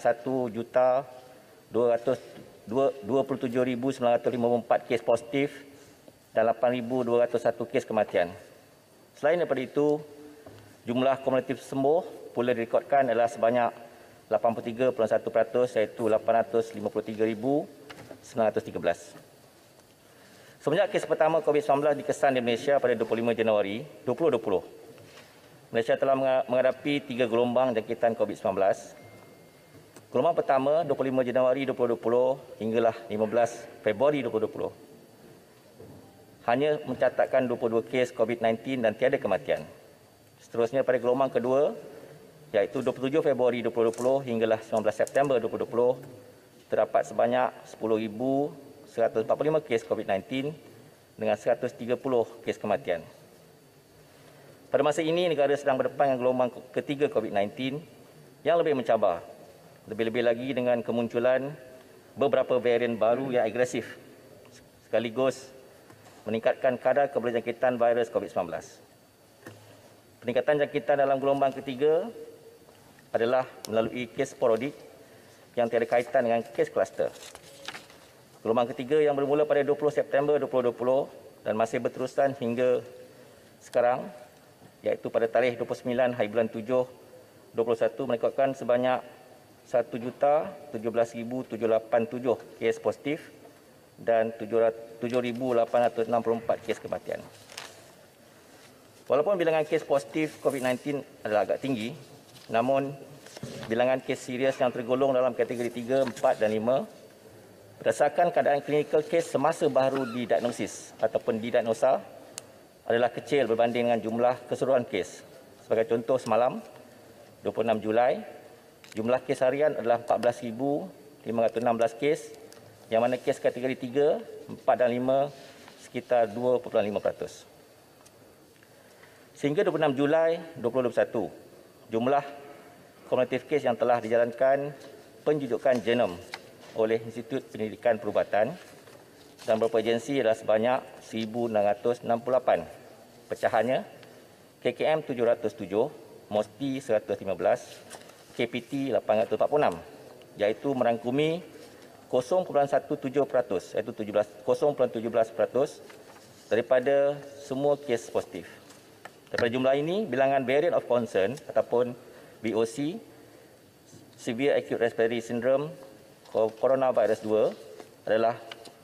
1,227,954 kes positif dan 8,201 kes kematian. Selain daripada itu, jumlah kumulatif sembuh pula direkodkan adalah sebanyak 83.1% iaitu 853,913.
Semenjak kes pertama COVID-19 dikesan di Malaysia pada 25 Januari 2020, Malaysia telah menghadapi 3 gelombang jangkitan COVID-19. Gelombang pertama 25 Januari 2020 hinggalah 15 Februari 2020 hanya mencatatkan 22 kes COVID-19 dan tiada kematian. Seterusnya pada gelombang kedua iaitu 27 Februari 2020 hinggalah 19 September 2020 terdapat sebanyak 10,145 kes COVID-19 dengan 130 kes kematian. Pada masa ini negara sedang berdepan dengan gelombang ketiga COVID-19 yang lebih mencabar. Lebih-lebih lagi dengan kemunculan beberapa varian baru yang agresif sekaligus meningkatkan kadar keberjangkitan virus COVID-19. Peningkatan jangkitan dalam gelombang ketiga adalah melalui kes sporadik yang tiada kaitan dengan kes kluster. Gelombang ketiga yang bermula pada 20 September 2020 dan masih berterusan hingga sekarang iaitu pada tarikh 29 hari bulan 7 2021 menekutkan sebanyak 1,017,787 kes positif dan 7,864 kes kematian. Walaupun bilangan kes positif COVID-19 adalah agak tinggi, namun bilangan kes serius yang tergolong dalam kategori 3, 4 dan 5 berdasarkan keadaan klinikal kes semasa baru didiagnosis ataupun didiagnosa adalah kecil berbanding dengan jumlah keseluruhan kes. Sebagai contoh, semalam 26 Julai, jumlah kes harian adalah 14,516 kes, yang mana kes kategori 3, 4 dan 5 sekitar 2.5%. Sehingga 26 Julai 2021, jumlah cumulative kes yang telah dijalankan penjujukan genom oleh Institut Pendidikan Perubatan dan beberapa agensi adalah sebanyak 1,668. Pecahannya, KKM 707, MOSPI 115, KPT 846, iaitu merangkumi 0.17%, iaitu 0.17% daripada semua kes positif. Daripada jumlah ini, bilangan variant of concern ataupun VOC, Severe Acute Respiratory Syndrome, Coronavirus 2 adalah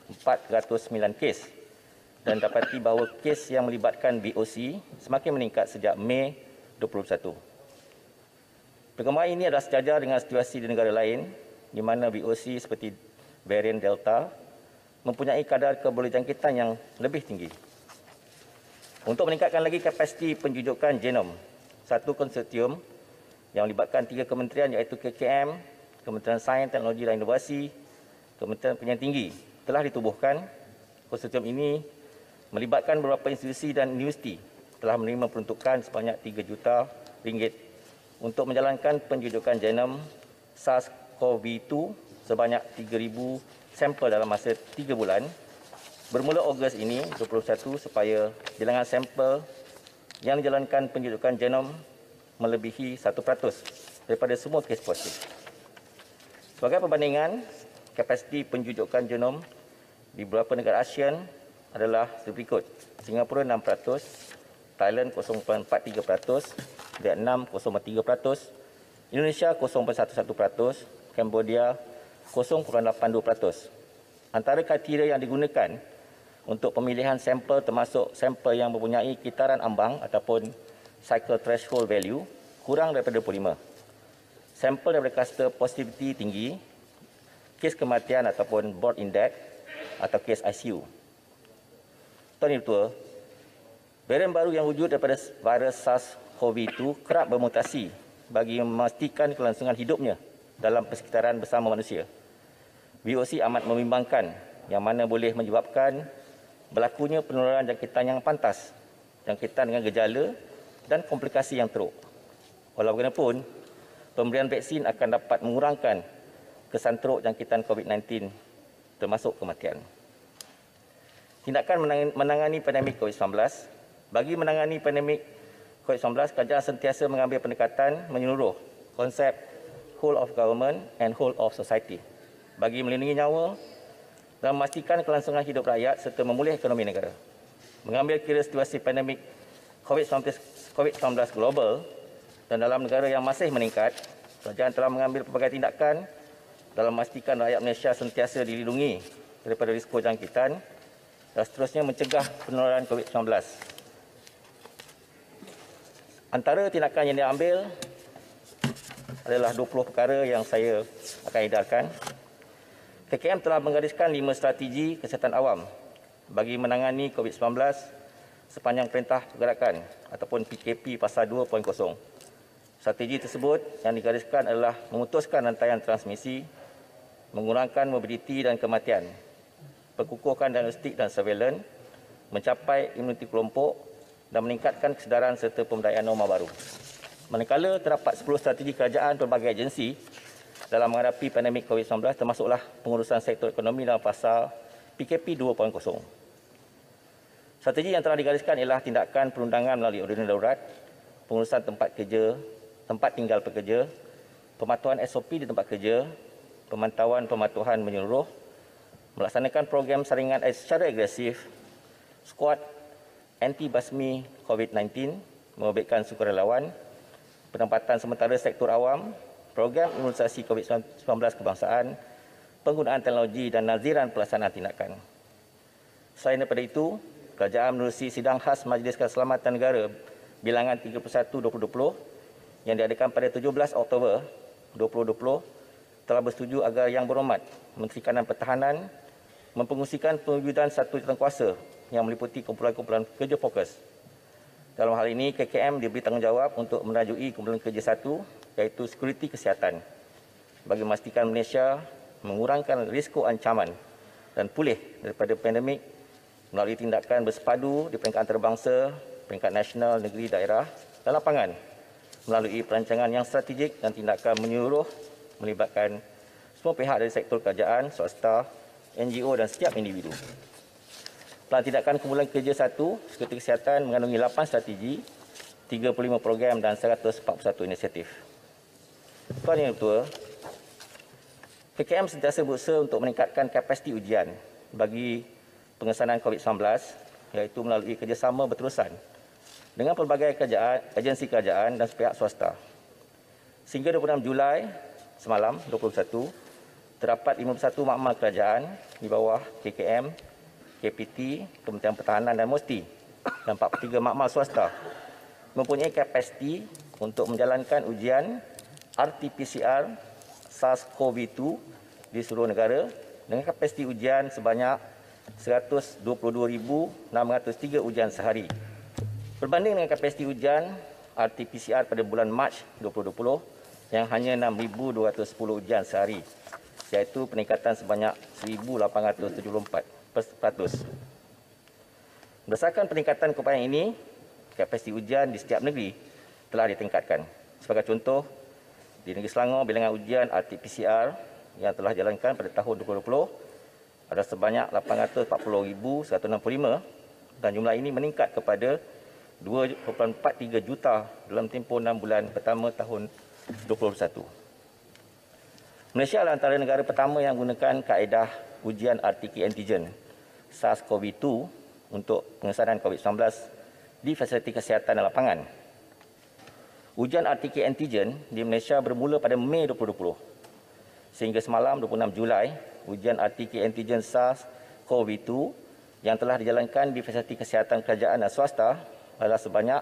409 kes dan dapati bahawa kes yang melibatkan VOC semakin meningkat sejak Mei 2021. Perkembangan ini adalah sejajar dengan situasi di negara lain di mana VOC seperti varian Delta mempunyai kadar keberjangkitan yang lebih tinggi. Untuk meningkatkan lagi kapasiti penjujukan genom, satu konsortium yang melibatkan 3 kementerian iaitu KKM, Kementerian Sains, Teknologi dan Inovasi, Kementerian Pendidikan Tinggi telah ditubuhkan. Konsortium ini melibatkan beberapa institusi dan universiti telah menerima peruntukan sebanyak 3 juta ringgit untuk menjalankan penjujukan genom SARS-CoV-2 sebanyak 3,000 sampel dalam masa 3 bulan bermula Ogos ini 2021 supaya bilangan sampel yang dijalankan penjujukan genom melebihi 1% daripada semua kes positif. Sebagai perbandingan, kapasiti penjujukan genom di beberapa negara ASEAN adalah berikut: Singapura 6%, Thailand 0.43%, Vietnam 0.3%, Indonesia 0.11%, Cambodia 0.82%. Antara kriteria yang digunakan untuk pemilihan sampel termasuk sampel yang mempunyai kitaran ambang ataupun cycle threshold value kurang daripada 25. Sampel daripada kluster positivity tinggi, kes kematian ataupun board index atau kes ICU. Tuan Ibu Ketua, varian baru yang wujud daripada virus SARS-CoV-2 kerap bermutasi bagi memastikan kelangsungan hidupnya dalam persekitaran bersama manusia. VOC amat membimbangkan yang mana boleh menyebabkan berlakunya penularan jangkitan yang pantas, jangkitan dengan gejala dan komplikasi yang teruk. Walau bagaimanapun, pemberian vaksin akan dapat mengurangkan kesan teruk jangkitan COVID-19 termasuk kematian. Tindakan menangani pandemik COVID-19. Bagi menangani pandemik COVID-19, kerajaan sentiasa mengambil pendekatan menyeluruh konsep whole of government and whole of society bagi melindungi nyawa dan memastikan kelangsungan hidup rakyat serta memulihkan ekonomi negara. Mengambil kira situasi pandemik COVID-19 global dan dalam negara yang masih meningkat, kerajaan telah mengambil pelbagai tindakan dalam memastikan rakyat Malaysia sentiasa dilindungi daripada risiko jangkitan dan seterusnya mencegah penularan COVID-19. Antara tindakan yang diambil adalah 20 perkara yang saya akan edarkan. KKM telah menggariskan 5 strategi kesihatan awam bagi menangani COVID-19 sepanjang Perintah Pergerakan ataupun PKP Pasal 2.0. Strategi tersebut yang digariskan adalah memutuskan rantaian transmisi, mengurangkan mobiliti dan kematian, perkukuhkan diagnostik dan surveillance, mencapai imuniti kelompok dan meningkatkan kesedaran serta pemberdayaan norma baru. Manakala terdapat 10 strategi kerajaan pelbagai agensi dalam menghadapi pandemik COVID-19 termasuklah pengurusan sektor ekonomi dalam pasal PKP 2.0. Strategi yang telah digariskan ialah tindakan perundangan melalui ordinan darurat, pengurusan tempat kerja, tempat tinggal pekerja, pematuhan SOP di tempat kerja, pemantauan pematuhan menyeluruh, melaksanakan program saringan secara agresif, skuad anti-basmi COVID-19, mengobekkan sukarelawan, penempatan sementara sektor awam, program imunisasi COVID-19 kebangsaan, penggunaan teknologi dan naziran pelaksanaan tindakan. Selain daripada itu, kerajaan menerusi sidang khas Majlis Keselamatan Negara bilangan 31/2020 yang diadakan pada 17 Oktober 2020 telah bersetuju agar Yang Berhormat Menteri Kanan Pertahanan mempengungsikan pewujudan satu jawatankuasa yang meliputi kumpulan-kumpulan kerja fokus. Dalam hal ini, KKM diberi tanggungjawab untuk merajui kumpulan kerja satu, iaitu sekuriti kesihatan, bagi memastikan Malaysia mengurangkan risiko ancaman dan pulih daripada pandemik melalui tindakan bersepadu di peringkat antarabangsa, peringkat nasional, negeri, daerah dan lapangan, melalui perancangan yang strategik dan tindakan menyeluruh melibatkan semua pihak dari sektor kerajaan, swasta, NGO dan setiap individu. Pelan tindakan kumpulan kerja satu, sekuriti kesihatan mengandungi 8 strategi, 35 program dan 141 inisiatif. Tuan Yang Ketua, KKM sentiasa berusaha untuk meningkatkan kapasiti ujian bagi pengesanan COVID-19, iaitu melalui kerjasama berterusan dengan pelbagai agensi kerajaan dan pihak swasta. Sehingga 26 Julai semalam 2021, terdapat 51 makmal kerajaan di bawah KKM, KPT, Kementerian Pertahanan dan MOSTI dan 43 makmal swasta mempunyai kapasiti untuk menjalankan ujian RT-PCR SARS-CoV-2 di seluruh negara dengan kapasiti ujian sebanyak 122,603 ujian sehari. Berbanding dengan kapasiti ujian RT-PCR pada bulan Mac 2020 yang hanya 6,210 ujian sehari, iaitu peningkatan sebanyak 1,874%. Berdasarkan peningkatan keupayaan ini, kapasiti ujian di setiap negeri telah ditingkatkan. Sebagai contoh, di negeri Selangor, bilangan ujian RT-PCR yang telah dijalankan pada tahun 2020 ada sebanyak 840,165 dan jumlah ini meningkat kepada 2.43 juta dalam tempoh 6 bulan pertama tahun 2021. Malaysia adalah antara negara pertama yang menggunakan kaedah ujian RT antigen SARS-CoV-2 untuk pengesanan COVID-19 di fasiliti kesihatan dan lapangan. Ujian RT antigen di Malaysia bermula pada Mei 2020. Sehingga semalam 26 Julai, ujian RT antigen SARS-CoV-2 yang telah dijalankan di fasiliti kesihatan kerajaan dan swasta adalah sebanyak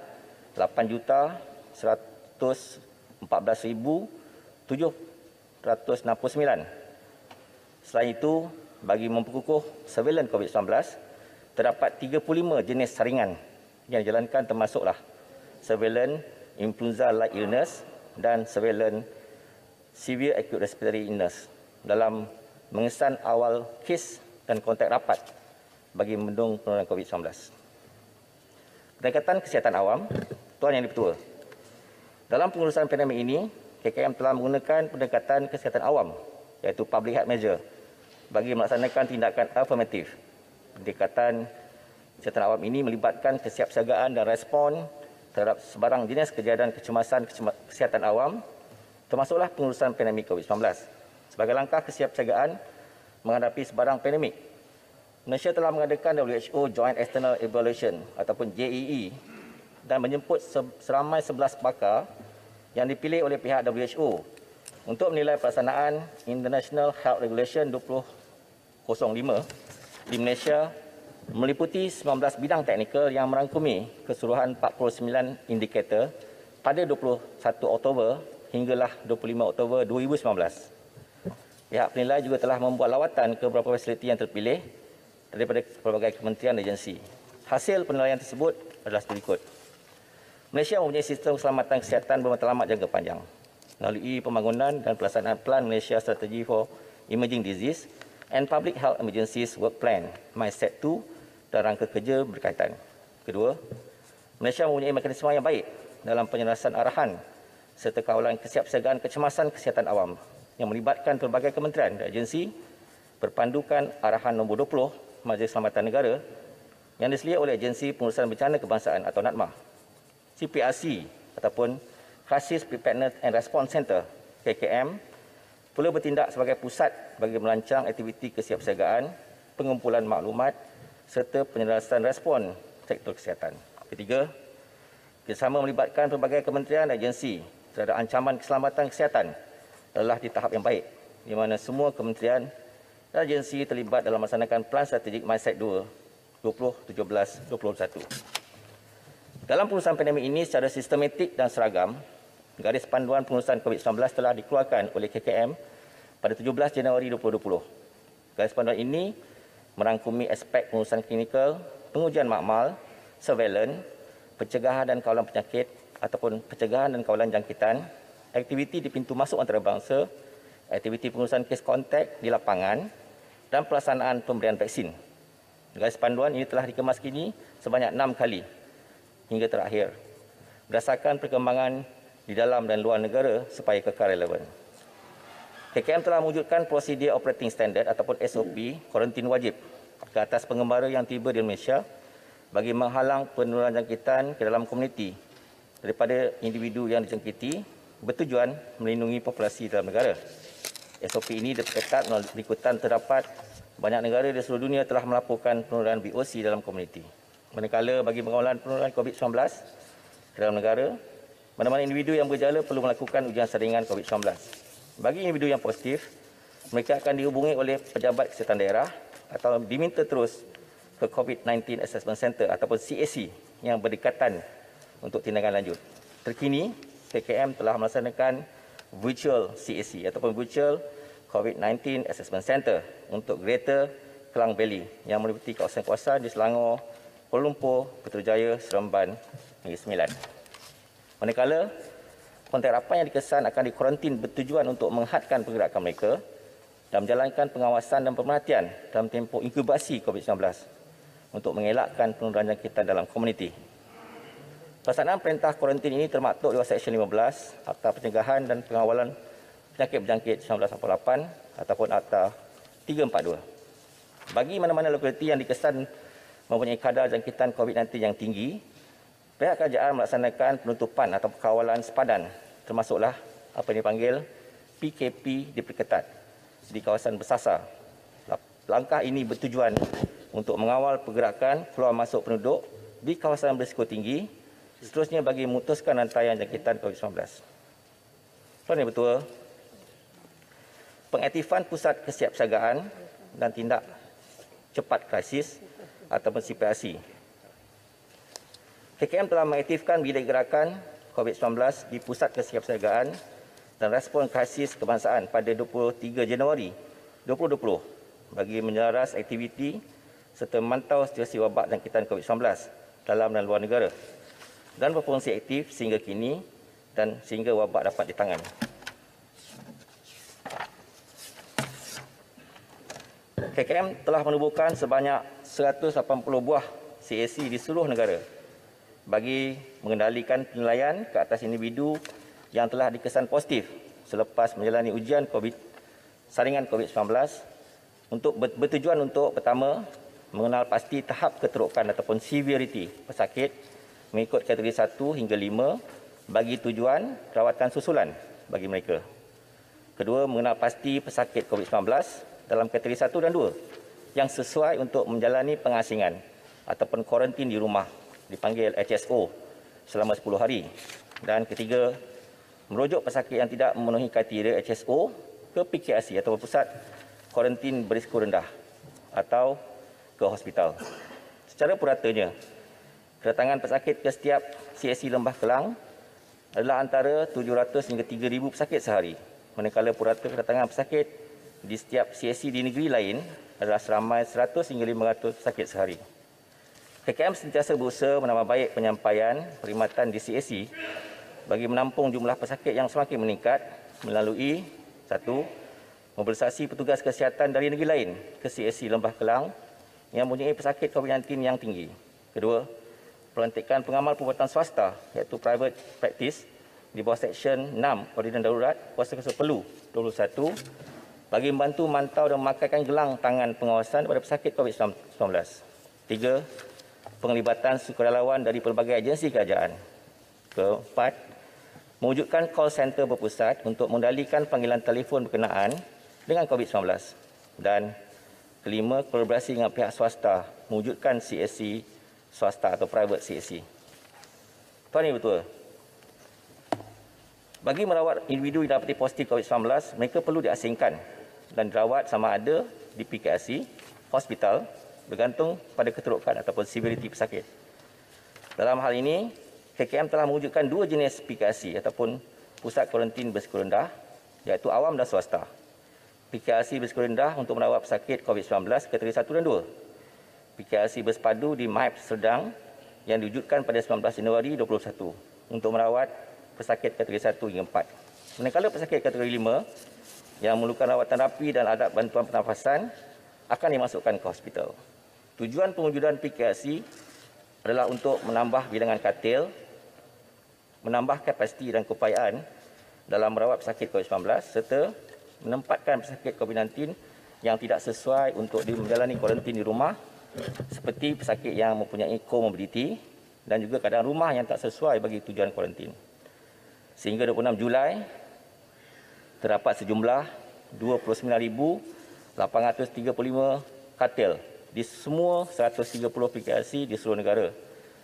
8,114,769. Selain itu, bagi memperkukuh surveillance COVID-19, terdapat 35 jenis saringan yang dijalankan termasuklah surveillance influenza like illness dan surveillance severe acute respiratory illness dalam mengesan awal kes dan kontak rapat bagi membendung penularan COVID-19. Pendekatan kesihatan awam, Tuan Yang Di-Pertua, dalam pengurusan pandemik ini, KKM telah menggunakan pendekatan kesihatan awam, iaitu public health measure, bagi melaksanakan tindakan afirmatif. Pendekatan kesihatan awam ini melibatkan kesiapsiagaan dan respon terhadap sebarang jenis kejadian kecemasan kesihatan awam, termasuklah pengurusan pandemik COVID-19. Sebagai langkah kesiapsiagaan menghadapi sebarang pandemik, Malaysia telah mengadakan WHO Joint External Evaluation ataupun JEE dan menjemput seramai 11 pakar yang dipilih oleh pihak WHO untuk menilai pelaksanaan International Health Regulation 2005 di Malaysia meliputi 19 bidang teknikal yang merangkumi keseluruhan 49 indikator pada 21 Oktober hinggalah 25 Oktober 2019. Pihak penilai juga telah membuat lawatan ke beberapa fasiliti yang terpilih daripada pelbagai kementerian dan agensi. Hasil penilaian tersebut adalah seperti berikut. Malaysia mempunyai sistem keselamatan kesihatan bermatlamat jangka panjang melalui pembangunan dan pelaksanaan Plan Malaysia Strategy for Emerging Disease and Public Health Emergencies Work Plan MySET 2 dan rangka kerja berkaitan. Kedua, Malaysia mempunyai mekanisme yang baik dalam penyelesaian arahan serta kawalan kesiapsiagaan kecemasan kesihatan awam yang melibatkan pelbagai kementerian dan agensi berpandukan arahan nombor 20 Majlis Keselamatan Negara yang diselia oleh Agensi Pengurusan Bencana Kebangsaan atau NADMA, CPRC ataupun Crisis Preparedness and Response Center KKM perlu bertindak sebagai pusat bagi merancang aktiviti kesiapsiagaan, pengumpulan maklumat serta penyelesaian respon sektor kesihatan. Ketiga, kerjasama melibatkan pelbagai kementerian dan agensi terhadap ancaman keselamatan kesihatan adalah di tahap yang baik, di mana semua kementerian dan agensi terlibat dalam melaksanakan Plan Strategik MySET 2 2017-2021. Dalam pengurusan pandemik ini secara sistematik dan seragam, garis panduan pengurusan COVID-19 telah dikeluarkan oleh KKM pada 17 Januari 2020. Garis panduan ini merangkumi aspek pengurusan klinikal, pengujian makmal, surveillance, pencegahan dan kawalan penyakit ataupun pencegahan dan kawalan jangkitan, aktiviti di pintu masuk antarabangsa, aktiviti pengurusan kes kontak di lapangan dan pelaksanaan pemberian vaksin. Garis panduan ini telah dikemas kini sebanyak 6 kali hingga terakhir berdasarkan perkembangan di dalam dan luar negara supaya kekal relevan. KKM telah mewujudkan prosedur operating standard ataupun SOP kuarantin wajib ke atas pengembara yang tiba di Malaysia bagi menghalang penularan jangkitan ke dalam komuniti daripada individu yang dijangkiti bertujuan melindungi populasi dalam negara. SOP ini diperketat melalui berikutan terdapat banyak negara di seluruh dunia telah melaporkan penularan BOC dalam komuniti. Manakala bagi pengawalan penularan COVID-19 ke dalam negara, mana-mana individu yang bergejala perlu melakukan ujian saringan COVID-19. Bagi individu yang positif, mereka akan dihubungi oleh pejabat kesihatan daerah atau diminta terus ke COVID-19 Assessment Center ataupun CAC yang berdekatan untuk tindakan lanjut. Terkini, KKM telah melaksanakan virtual CAC ataupun virtual COVID-19 Assessment Center untuk Greater Klang Valley yang meliputi kawasan-kawasan di Selangor, Kuala Lumpur, Putrajaya, Seremban, Negeri Sembilan. Manakala, kontak rapat yang dikesan akan dikuarantin bertujuan untuk menghadkan pergerakan mereka dan menjalankan pengawasan dan pemerhatian dalam tempoh inkubasi COVID-19 untuk mengelakkan penularan jangkitan dalam komuniti. Pelaksanaan perintah kuarantin ini termaktub di Seksyen 15 Akta Pencegahan dan Pengawalan Penyakit Berjangkit 1988 ataupun Akta 342. Bagi mana-mana lokaliti yang dikesan mempunyai kadar jangkitan COVID-19 yang tinggi, pihak kerajaan melaksanakan penutupan atau kawalan sepadan termasuklah apa yang dipanggil PKP diperketat di kawasan bersasar. Langkah ini bertujuan untuk mengawal pergerakan keluar masuk penduduk di kawasan berisiko tinggi, seterusnya bagi memutuskan rantaian jangkitan COVID-19. Tuan Yang Bertuah, pengaktifan Pusat Kesiapsiagaan dan Tindak Cepat Krisis ataupun CPRC. KKM telah mengaktifkan bilik gerakan COVID-19 di Pusat Kesiapsiagaan dan Respon Krisis Kebangsaan pada 23 Januari 2020 bagi menyelaras aktiviti serta memantau situasi wabak jangkitan COVID-19 dalam dan luar negara dan berfungsi aktif sehingga kini dan sehingga wabak dapat ditangani. KKM telah menubuhkan sebanyak 180 buah CAC di seluruh negara bagi mengendalikan penilaian ke atas individu yang telah dikesan positif selepas menjalani ujian saringan COVID-19 untuk bertujuan untuk pertama mengenal pasti tahap keterukan ataupun severity pesakit mengikut kategori 1 hingga 5 bagi tujuan rawatan susulan bagi mereka. Kedua, mengenal pasti pesakit COVID-19 dalam kategori 1 dan 2 yang sesuai untuk menjalani pengasingan ataupun kuarantin di rumah dipanggil HSO selama 10 hari. Dan ketiga, merujuk pesakit yang tidak memenuhi kriteria HSO ke PKRC atau Pusat Kuarantin Berisiko Rendah atau ke hospital. Secara puratanya, kedatangan pesakit ke setiap CSC Lembah Kelang adalah antara 700 hingga 3,000 pesakit sehari. Manakala purata kedatangan pesakit di setiap CSC di negeri lain adalah seramai 100 hingga 500 pesakit sehari. KKM sentiasa berusaha menambah baik penyampaian perkhidmatan di CSC bagi menampung jumlah pesakit yang semakin meningkat melalui 1. Mobilisasi petugas kesihatan dari negeri lain ke CSC Lembah Kelang yang mempunyai pesakit COVID-19 yang tinggi. 2. Pelantikan pengamal perubatan swasta iaitu private practice di bawah Seksyen 6 Ordinan Darurat Kuasa Perlu 21 bagi membantu mantau dan memakaikan gelang tangan pengawasan kepada pesakit COVID-19. 3. Penglibatan sukarelawan dari pelbagai agensi kerajaan. 4. Mewujudkan call center berpusat untuk mengendalikan panggilan telefon berkenaan dengan COVID-19. Dan 5. Kolaborasi dengan pihak swasta mewujudkan CSC swasta atau private CSC. Tuan Ibu Ketua, bagi merawat individu yang dapati positif COVID-19, mereka perlu diasingkan dan dirawat sama ada di PKC, hospital, bergantung pada keterukan ataupun severiti pesakit. Dalam hal ini, KKM telah mewujudkan 2 jenis PKC ataupun pusat kuarantin berisiko rendah, iaitu awam dan swasta. PKC berisiko rendah untuk merawat pesakit COVID-19 kategori 1 dan 2. PKC bersepadu di MAIP Serdang yang diwujudkan pada 19 Januari 2021 untuk merawat pesakit kategori 1 hingga 4. Manakala pesakit kategori 5 yang memerlukan rawatan rapi dan alat bantuan pernafasan akan dimasukkan ke hospital. Tujuan pewujudan PKC adalah untuk menambah bilangan katil, menambah kapasiti dan keupayaan dalam merawat pesakit COVID-19 serta menempatkan pesakit COVID-19 yang tidak sesuai untuk menjalani kuarantin di rumah seperti pesakit yang mempunyai komorbiditi dan juga keadaan rumah yang tak sesuai bagi tujuan kuarantin. Sehingga 26 Julai terdapat sejumlah 29,835 katil di semua 130 PKC di seluruh negara,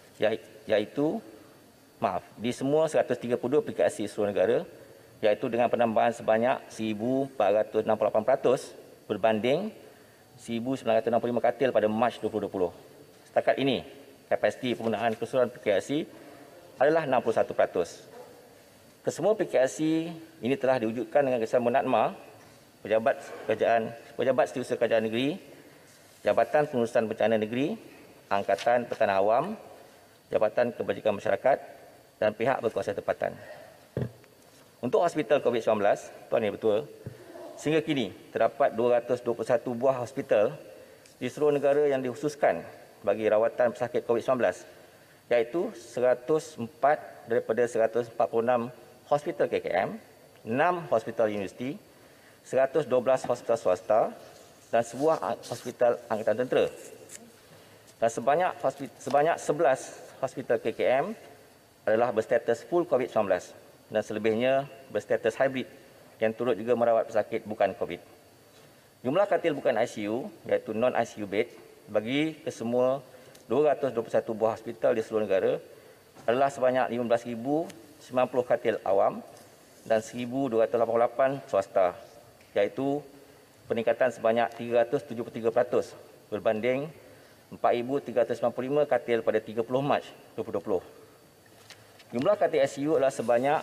di semua 132 PKC di seluruh negara, iaitu dengan penambahan sebanyak 1,468% berbanding 1,965 katil pada Mac 2020. Setakat ini, kapasiti penggunaan keseluruhan PKC adalah 61%. Kesemua PKC ini telah diwujudkan dengan kerjasama NADMA, Pejabat Setiausaha Kerajaan Negeri, Jabatan Pengurusan Bencana Negeri, Angkatan Pertahanan Awam, Jabatan Kebajikan Masyarakat dan pihak berkuasa tempatan. Untuk hospital COVID-19, Tuan Yang Betul, sehingga kini terdapat 221 buah hospital di seluruh negara yang dikhususkan bagi rawatan pesakit COVID-19, iaitu 104 daripada 146 hospital KKM, 6 hospital universiti, 112 hospital swasta dan sebuah hospital angkatan tentera. Dan sebanyak 11 hospital KKM adalah berstatus full COVID-19 dan selebihnya berstatus hybrid yang turut juga merawat pesakit bukan COVID. Jumlah katil bukan ICU iaitu non-ICU bed bagi kesemua 221 buah hospital di seluruh negara adalah sebanyak 15,090 katil awam dan 1,288 swasta, iaitu peningkatan sebanyak 373% berbanding 4,395 katil pada 30 Mac 2020. Jumlah katil ICU adalah sebanyak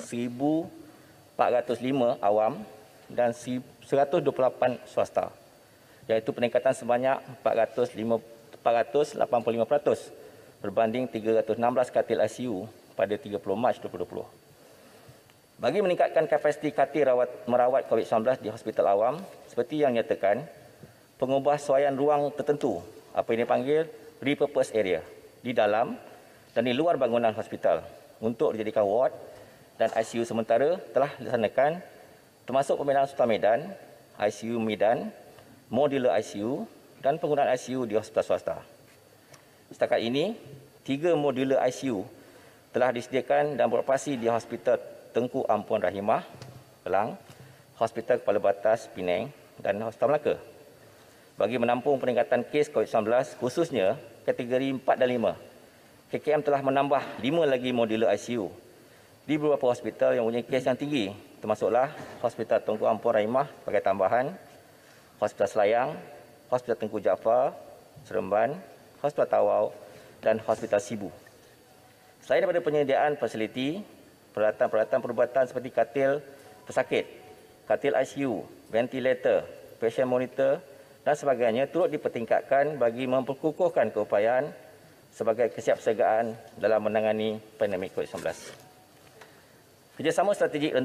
1,405 awam dan 128 swasta, iaitu peningkatan sebanyak 485% berbanding 316 katil ICU pada 30 Mac 2020. Bagi meningkatkan kapasiti katil merawat COVID-19 di hospital awam, seperti yang nyatakan, pengubahsuaian ruang tertentu, apa yang dipanggil repurpose area, di dalam dan di luar bangunan hospital untuk dijadikan ward dan ICU sementara telah dilaksanakan, termasuk pembinaan Sultan Medan, ICU Medan, modular ICU dan penggunaan ICU di hospital swasta. Setakat ini, 3 modular ICU telah disediakan dan beroperasi di Hospital Tengku Ampuan Rahimah, Kelang, Hospital Kepala Batas, Penang dan Hospital Melaka. Bagi menampung peningkatan kes COVID-19, khususnya kategori 4 dan 5, KKM telah menambah 5 lagi modular ICU di beberapa hospital yang mempunyai kes yang tinggi, termasuklah Hospital Tengku Ampuan Rahimah sebagai tambahan, Hospital Selayang, Hospital Tengku Jaafar, Seremban, Hospital Tawau dan Hospital Sibu. Selain daripada penyediaan fasiliti, peralatan-peralatan perubatan seperti katil pesakit, katil ICU, ventilator, patient monitor dan sebagainya turut dipertingkatkan bagi memperkukuhkan keupayaan sebagai kesiapsiagaan dalam menangani pandemik COVID-19. Kerjasama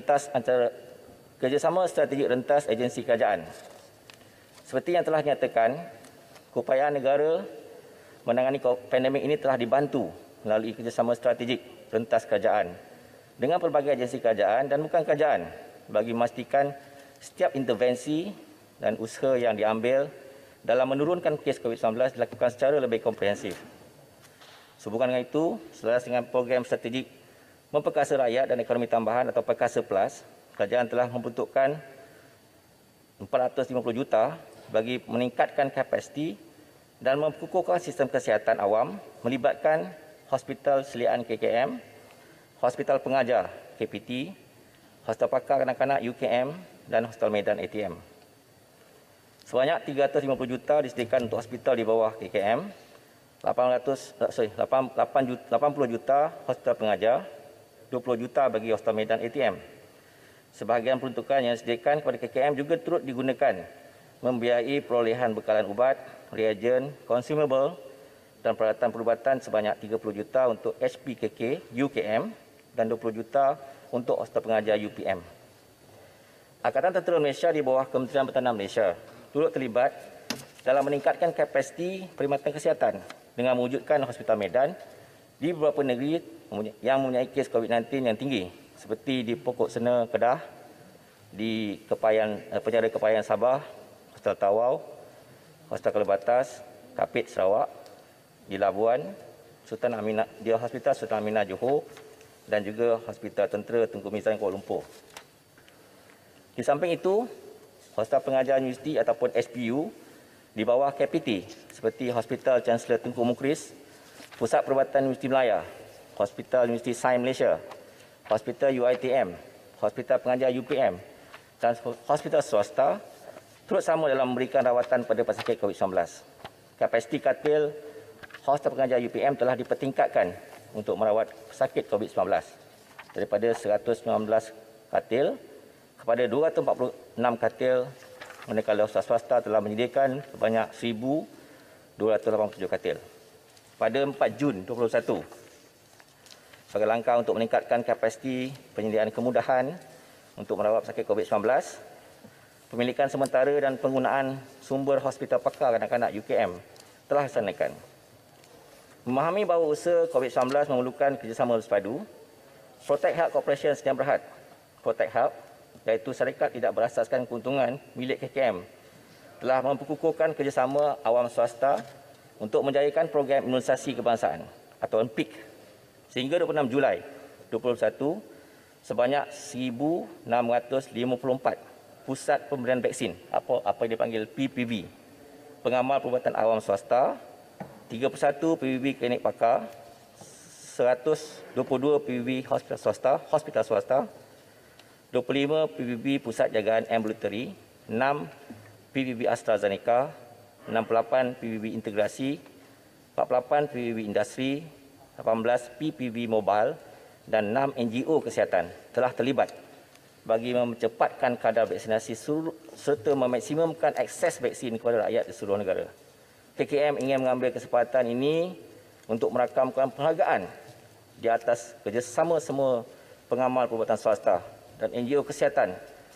strategik rentas agensi kerajaan. Seperti yang telah dinyatakan, keupayaan negara menangani pandemik ini telah dibantu melalui kerjasama strategik rentas kerajaan dengan pelbagai agensi kerajaan dan bukan kerajaan bagi memastikan setiap intervensi dan usaha yang diambil dalam menurunkan kes COVID-19 dilakukan secara lebih komprehensif. Sehubungan dengan itu, selaras dengan program strategik memperkasa rakyat dan ekonomi tambahan atau Perkasa Plus, kerajaan telah membentukkan 450 juta bagi meningkatkan kapasiti dan memperkukuhkan sistem kesihatan awam melibatkan Hospital Selian KKM, Hospital Pengajar KPT, Hospital Pakar Kanak-kanak UKM dan Hospital Medan ATM. Sebanyak 350 juta disediakan untuk hospital di bawah KKM, 80 juta hospital pengajar, 20 juta bagi Hospital Medan ATM. Sebahagian peruntukan yang disediakan kepada KKM juga turut digunakan membiayai perolehan bekalan ubat, reagen, consumable dan peralatan perubatan sebanyak 30 juta untuk HPKK UKM dan 20 juta untuk Hospital Pengajar UPM. Angkatan Tentera Malaysia di bawah Kementerian Pertahanan Malaysia turut terlibat dalam meningkatkan kapasiti perkhidmatan kesihatan dengan mewujudkan Hospital Medan di beberapa negeri yang mempunyai kes COVID-19 yang tinggi seperti di Pokok Sena Kedah, di Penjara Kepayan Sabah, Hospital Tawau, Hospital Kelebatas, Kapit Sarawak, di Labuan, di Hospital Sultan Aminah Johor dan juga Hospital Tentera Tengku Mizan Kuala Lumpur. Di samping itu, Hospital Pengajar Universiti ataupun SPU di bawah KPT seperti Hospital Chancellor Tunku Mukris, Pusat Perubatan Universiti Melaya, Hospital Universiti Sains Malaysia, Hospital UiTM, Hospital Pengajar UPM dan hospital swasta turut sama dalam memberikan rawatan pada pesakit COVID-19. Kapasiti katil Hospital Pengajar UPM telah dipertingkatkan untuk merawat pesakit COVID-19 daripada 119 katil kepada 246 katil, manakala swasta telah menyediakan sebanyak 1,287 katil. Pada 4 Jun 2021, sebagai langkah untuk meningkatkan kapasiti penyediaan kemudahan untuk merawat pesakit COVID-19, pemilikan sementara dan penggunaan sumber Hospital Pakar Kanak-kanak UKM telah dilaksanakan. Memahami bahawa usaha COVID-19 memerlukan kerjasama bersepadu, Protect Health Corporation Sdn Bhd, Protect Health, iaitu syarikat tidak berasaskan keuntungan milik KKM, telah memperkukuhkan kerjasama awam swasta untuk menjayakan program imunisasi kebangsaan atau PIK sehingga 26 Julai 2021 sebanyak 1,654 pusat pemberian vaksin apa yang dipanggil PPV, pengamal perubatan awam swasta, 31 PPV klinik pakar, 122 PPV hospital swasta, 25 PPV pusat jagaan ambulatory, 6 PPV AstraZeneca, 68 PPV integrasi, 48 PPV industri, 18 PPV mobile dan 6 NGO kesihatan telah terlibat bagi mempercepatkan kadar vaksinasi serta memaksimumkan akses vaksin kepada rakyat di seluruh negara. KKM ingin mengambil kesempatan ini untuk merakamkan penghargaan di atas kerjasama semua pengamal perubatan swasta dan NGO kesihatan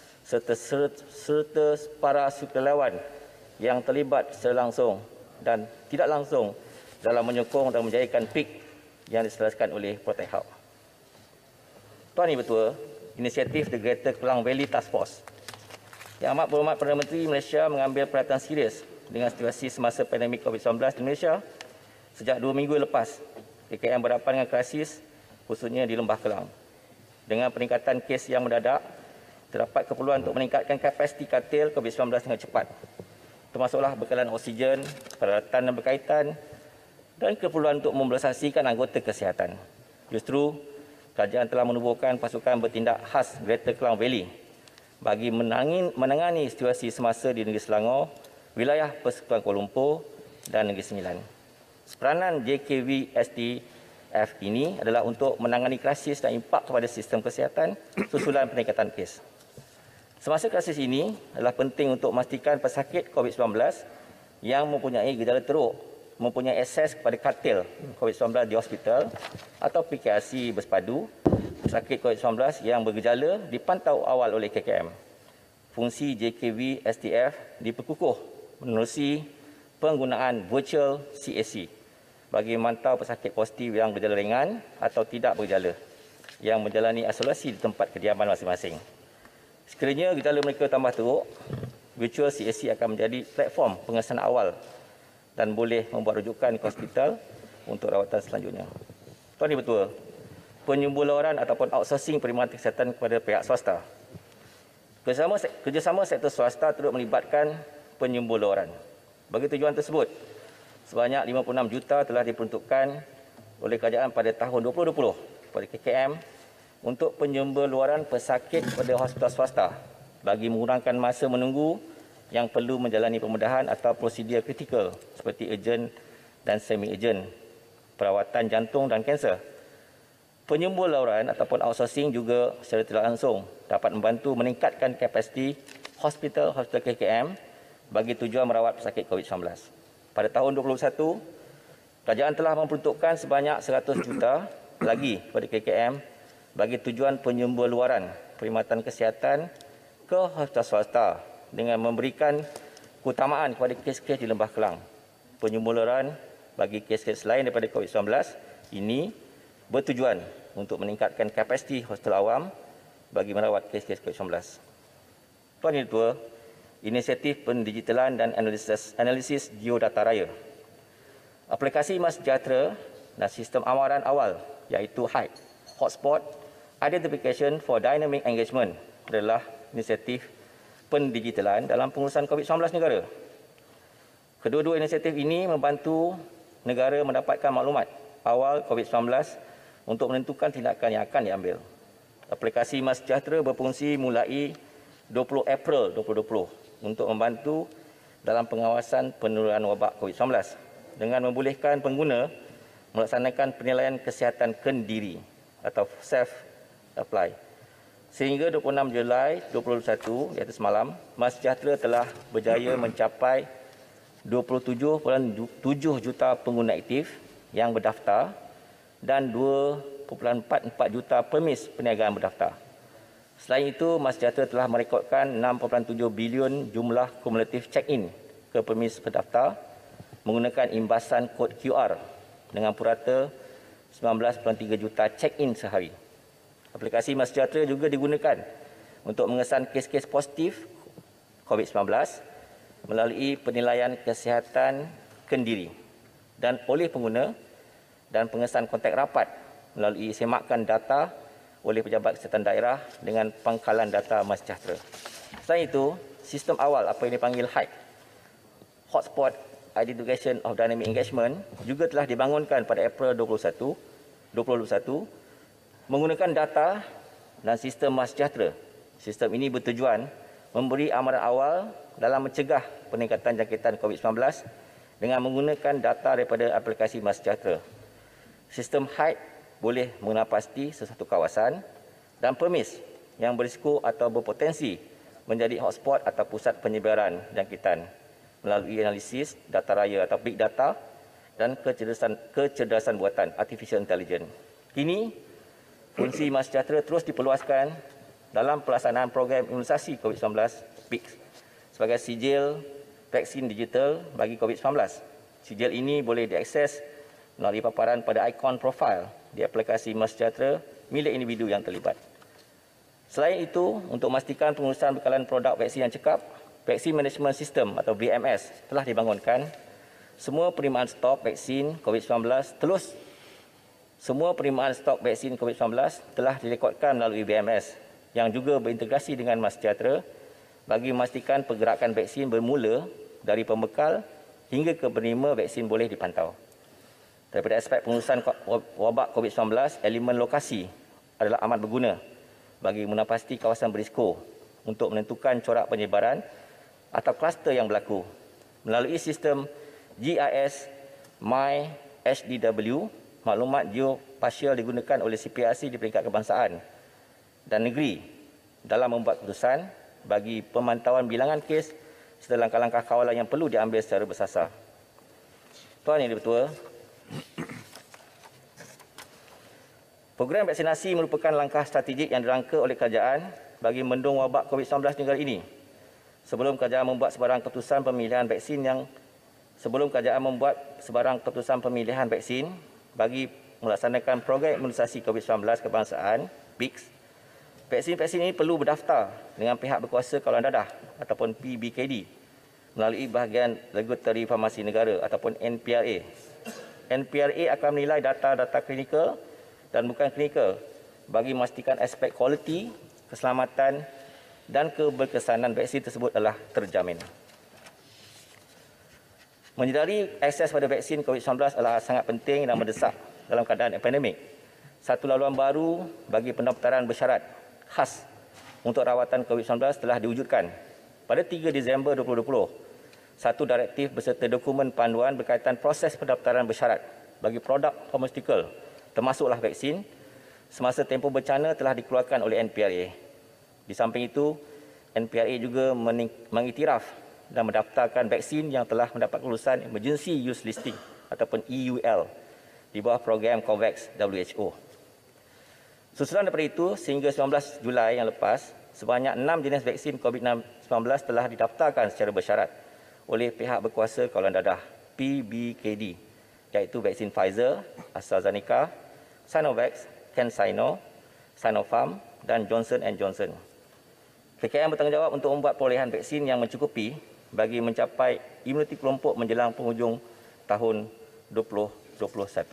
serta para sukarelawan yang terlibat secara langsung dan tidak langsung dalam menyokong dan menjayakan PIK yang diselaraskan oleh Protect Health. Tuan Ibu Ketua, inisiatif The Greater Klang Valley Task Force Yang Amat Berhormat Perdana Menteri Malaysia mengambil perhatian serius dengan situasi semasa pandemik COVID-19 di Malaysia. Sejak 2 minggu lepas, KKM berhadapan dengan krisis khususnya di Lembah Kelang. Dengan peningkatan kes yang mendadak, terdapat keperluan untuk meningkatkan kapasiti katil COVID-19 dengan cepat. Termasuklah bekalan oksigen, peralatan yang berkaitan dan keperluan untuk memobilisasikan anggota kesihatan. Justru, kerajaan telah menubuhkan pasukan bertindak khas Greater Klang Valley bagi menangani situasi semasa di Negeri Selangor, wilayah Persekutuan Kuala Lumpur dan Negeri Sembilan. Peranan JKV STF ini adalah untuk menangani krisis dan impak kepada sistem kesihatan susulan peningkatan kes. Semasa krisis ini adalah penting untuk memastikan pesakit COVID-19 yang mempunyai gejala teruk mempunyai akses kepada katil COVID-19 di hospital atau PKRC bersepadu. Pesakit COVID-19 yang bergejala dipantau awal oleh KKM. Fungsi JKV STF diperkukuh menerusi penggunaan virtual CAC bagi memantau pesakit positif yang bergejala ringan atau tidak bergejala yang menjalani isolasi di tempat kediaman masing-masing. Sekiranya gejala mereka tambah teruk, virtual CAC akan menjadi platform pengesanan awal dan boleh membuat rujukan ke hospital untuk rawatan selanjutnya. Tuan Ibu Ketua, penyembularan ataupun outsourcing perkhidmatan kesihatan kepada pihak swasta. Kerjasama sektor swasta turut melibatkan penyembularan. Bagi tujuan tersebut, sebanyak 56 juta telah diperuntukkan oleh kerajaan pada tahun 2020 kepada KKM untuk penyembularan pesakit pada hospital swasta bagi mengurangkan masa menunggu yang perlu menjalani pembedahan atau prosedur kritikal seperti urgent dan semi-urgent, perawatan jantung dan kanser. Penyembularan ataupun outsourcing juga secara tidak langsung dapat membantu meningkatkan kapasiti hospital KKM bagi tujuan merawat pesakit COVID-19. Pada tahun 2021, kerajaan telah memperuntukkan sebanyak 100 juta lagi kepada KKM bagi tujuan penyembularan perkhidmatan kesihatan ke hospital swasta dengan memberikan keutamaan kepada kes-kes di Lembah Kelang. Penyembularan bagi kes-kes lain daripada COVID-19 ini bertujuan untuk meningkatkan kapasiti hospital awam bagi merawat kes-kes COVID-19. Tuan Ibu Ketua, inisiatif pendigitalan dan analisis geodata raya. Aplikasi MySejahtera dan sistem amaran awal iaitu HIDE, Hotspot Identification for Dynamic Engagement adalah inisiatif pendigitalan dalam pengurusan COVID-19 negara. Kedua-dua inisiatif ini membantu negara mendapatkan maklumat awal COVID-19 untuk menentukan tindakan yang akan diambil. Aplikasi MySejahtera berfungsi mulai 20 April 2020 untuk membantu dalam pengawasan penularan wabak COVID-19 dengan membolehkan pengguna melaksanakan penilaian kesihatan kendiri atau self-apply. Sehingga 26 Julai 2021, iaitu semalam, MySejahtera telah berjaya mencapai 27.7 juta pengguna aktif yang berdaftar dan 2.44 juta permis perniagaan berdaftar. Selain itu, MySejahtera telah merekodkan 6.7 bilion jumlah kumulatif check-in ke permis berdaftar menggunakan imbasan kod QR dengan purata 19.3 juta check-in sehari. Aplikasi MySejahtera juga digunakan untuk mengesan kes-kes positif COVID-19 melalui penilaian kesihatan kendiri dan oleh pengguna dan pengesan kontak rapat melalui semakan data oleh pejabat kesihatan daerah dengan pangkalan data MySejahtera. Selain itu, sistem awal apa yang dipanggil HIDE, Hotspot Identification of Dynamic Engagement, juga telah dibangunkan pada April 2021 menggunakan data dan sistem MySejahtera. Sistem ini bertujuan memberi amaran awal dalam mencegah peningkatan jangkitan COVID-19 dengan menggunakan data daripada aplikasi MySejahtera. Sistem HIDE boleh mengenal pasti sesuatu kawasan dan permis yang berisiko atau berpotensi menjadi hotspot atau pusat penyebaran jangkitan melalui analisis data raya atau big data dan kecerdasan buatan artificial intelligence. Kini, fungsi MySejahtera terus diperluaskan dalam pelaksanaan program imunisasi COVID-19 PICS sebagai sijil vaksin digital bagi COVID-19. Sijil ini boleh diakses melalui paparan pada ikon profil di aplikasi MySejahtera milik individu yang terlibat. Selain itu, untuk memastikan pengurusan bekalan produk vaksin yang cekap, Vaksin Management System atau VMS telah dibangunkan. Semua penerimaan stok vaksin COVID-19 telah direkodkan melalui VMS yang juga berintegrasi dengan MySejahtera bagi memastikan pergerakan vaksin bermula dari pembekal hingga ke penerima vaksin boleh dipantau. Daripada aspek pengurusan wabak COVID-19, elemen lokasi adalah amat berguna bagi menapasti kawasan berisiko untuk menentukan corak penyebaran atau kluster yang berlaku. Melalui sistem GIS MyHDW, maklumat geospasial digunakan oleh CPRC di peringkat kebangsaan dan negeri dalam membuat keputusan bagi pemantauan bilangan kes serta langkah-langkah kawalan yang perlu diambil secara bersasar. Tuan Yang Di-Pertua, program vaksinasi merupakan langkah strategik yang dirangka oleh kerajaan bagi mendung wabak COVID-19 di negara ini. Sebelum kerajaan membuat sebarang keputusan pemilihan vaksin bagi melaksanakan program imunisasi COVID-19 kebangsaan (PIKS), vaksin-vaksin ini perlu berdaftar dengan pihak berkuasa kawalan dadah ataupun PBKD melalui bahagian regulatory farmasi negara ataupun NPRA. NPRA akan menilai data-data klinikal dan bukan klinikal bagi memastikan aspek kualiti, keselamatan dan keberkesanan vaksin tersebut adalah terjamin. Menyedari akses pada vaksin COVID-19 adalah sangat penting dan mendesak dalam keadaan pandemik. Satu laluan baru bagi pendaftaran bersyarat khas untuk rawatan COVID-19 telah diwujudkan. Pada 3 Disember 2020, satu direktif beserta dokumen panduan berkaitan proses pendaftaran bersyarat bagi produk farmaceutical termasuklah vaksin semasa tempoh bencana telah dikeluarkan oleh NPRA. Di samping itu, NPRA juga mengiktiraf dan mendaftarkan vaksin yang telah mendapat kelulusan Emergency Use Listing ataupun EUL di bawah program COVAX WHO. Susulan daripada itu, sehingga 19 Julai yang lepas, sebanyak 6 jenis vaksin COVID-19 telah didaftarkan secara bersyarat oleh pihak berkuasa kawalan dadah PBKD, iaitu vaksin Pfizer, AstraZeneca, Sinovac, CanSino, Sinopharm dan Johnson & Johnson. KKM bertanggungjawab untuk membuat perolehan vaksin yang mencukupi bagi mencapai imuniti kelompok menjelang penghujung tahun 2021.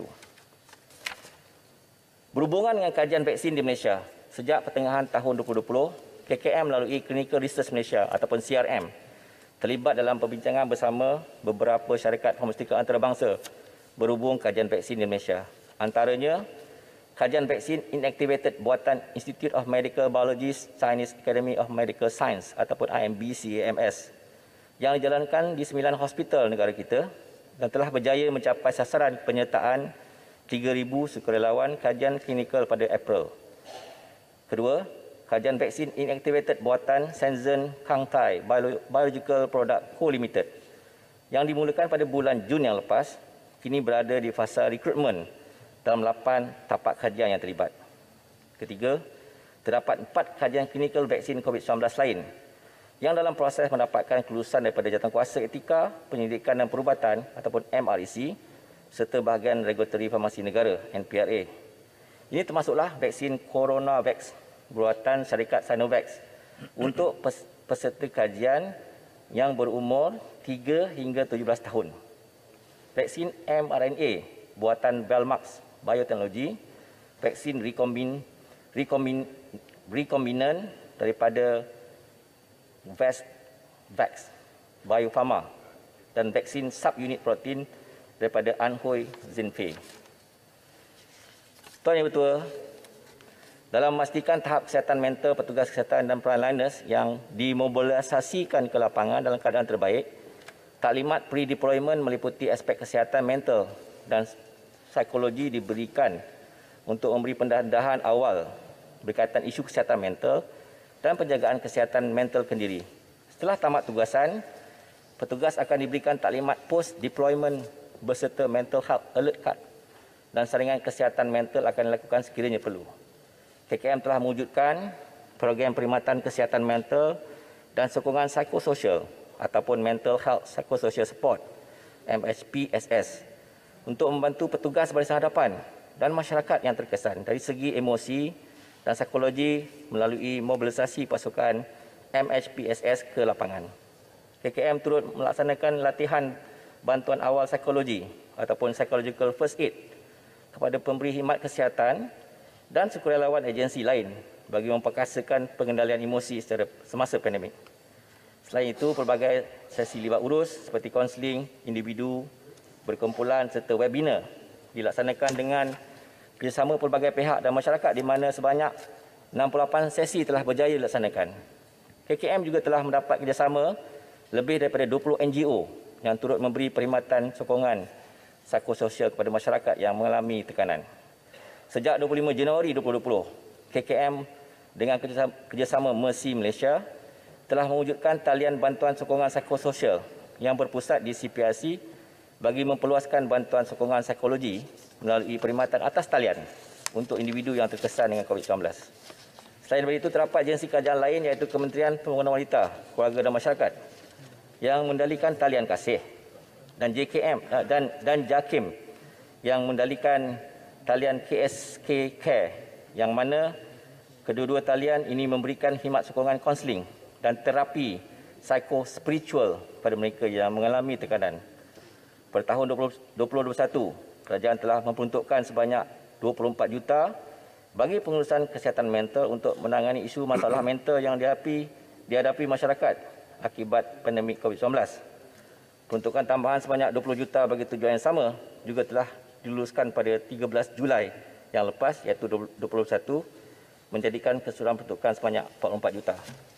Berhubungan dengan kajian vaksin di Malaysia, sejak pertengahan tahun 2020, KKM melalui Clinical Research Malaysia ataupun CRM terlibat dalam perbincangan bersama beberapa syarikat farmaseutical antarabangsa berhubung kajian vaksin di Malaysia. Antaranya, kajian vaksin inactivated buatan Institute of Medical Biology Chinese Academy of Medical Science ataupun IMBCAMS yang dijalankan di 9 hospital negara kita dan telah berjaya mencapai sasaran penyertaan 3,000 sukarelawan kajian klinikal pada April. Kedua, kajian vaksin inactivated buatan Shenzhen Kangtai Biological Product Co Limited yang dimulakan pada bulan Jun yang lepas kini berada di fasa rekrutmen dalam 8 tapak kajian yang terlibat. Ketiga, terdapat 4 kajian klinikal vaksin COVID-19 lain yang dalam proses mendapatkan kelulusan daripada Jawatankuasa Etika, Penyelidikan dan Perubatan ataupun MREC serta bahagian regulatory farmasi negara NPRA. Ini termasuklah vaksin CoronaVax buatan syarikat Sinovac untuk peserta kajian yang berumur 3 hingga 17 tahun. Vaksin mRNA buatan Belmax Bioteknologi, vaksin rekombinan daripada Vax Bio Farma dan vaksin subunit protein daripada Anhui Zinfei. Tuan Yang Bertua, dalam memastikan tahap kesihatan mental petugas kesihatan dan frontliners yang dimobilisasikan ke lapangan dalam keadaan terbaik, taklimat pre-deployment meliputi aspek kesihatan mental dan psikologi diberikan untuk memberi pendedahan awal berkaitan isu kesihatan mental dan penjagaan kesihatan mental kendiri. Setelah tamat tugasan, petugas akan diberikan taklimat post-deployment beserta mental health alert card dan saringan kesihatan mental akan dilakukan sekiranya perlu. KKM telah mewujudkan program perkhidmatan kesihatan mental dan sokongan psikososial ataupun mental health psychosocial support MHPSS untuk membantu petugas barisan hadapan dan masyarakat yang terkesan dari segi emosi dan psikologi melalui mobilisasi pasukan MHPSS ke lapangan. KKM turut melaksanakan latihan bantuan awal psikologi ataupun psychological first aid kepada pemberi khidmat kesihatan dan sukarelawan agensi lain bagi memperkasakan pengendalian emosi semasa pandemik. Selain itu, pelbagai sesi libat urus seperti kaunseling individu, berkumpulan serta webinar dilaksanakan dengan kerjasama pelbagai pihak dan masyarakat di mana sebanyak 68 sesi telah berjaya dilaksanakan. KKM juga telah mendapat kerjasama lebih daripada 20 NGO yang turut memberi perkhidmatan sokongan psikososial kepada masyarakat yang mengalami tekanan. Sejak 25 Januari 2020, KKM dengan kerjasama Mercy Malaysia telah mewujudkan talian bantuan sokongan psikososial yang berpusat di CPRC bagi memperluaskan bantuan sokongan psikologi melalui perkhidmatan atas talian untuk individu yang terkesan dengan COVID-19. Selain daripada itu, terdapat agensi kerajaan lain iaitu Kementerian Pembangunan Wanita, Keluarga dan Masyarakat yang mendalikan talian kasih dan JKM dan JAKIM yang mendalikan talian KSK Care, yang mana kedua-dua talian ini memberikan khidmat sokongan kaunseling dan terapi psikospiritual pada mereka yang mengalami tekanan. Pada tahun 2021, kerajaan telah memperuntukkan sebanyak 24 juta bagi pengurusan kesihatan mental untuk menangani isu masalah mental yang dihadapi masyarakat akibat pandemik COVID-19. Peruntukan tambahan sebanyak 20 juta bagi tujuan yang sama juga telah diluluskan pada 13 Julai yang lepas, iaitu 2021, menjadikan keseluruhan peruntukan sebanyak 44 juta.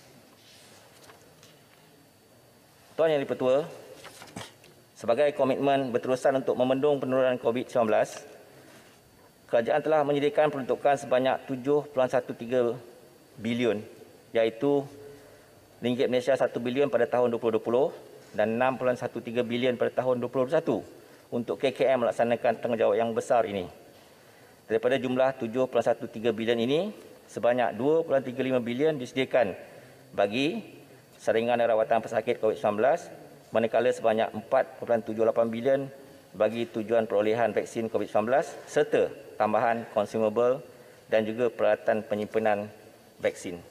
Tuan Yang Dipertua, sebagai komitmen berterusan untuk membendung penurunan COVID-19, kerajaan telah menyediakan peruntukan sebanyak 7.13 bilion, iaitu ringgit Malaysia 1 bilion pada tahun 2020 dan 6.13 bilion pada tahun 2021 untuk KKM melaksanakan tanggungjawab yang besar ini. Daripada jumlah 7.13 bilion ini, sebanyak 2.35 bilion disediakan bagi saringan dan rawatan pesakit COVID-19, manakala sebanyak 4.78 bilion bagi tujuan perolehan vaksin COVID-19 serta tambahan consumable dan juga peralatan penyimpanan vaksin.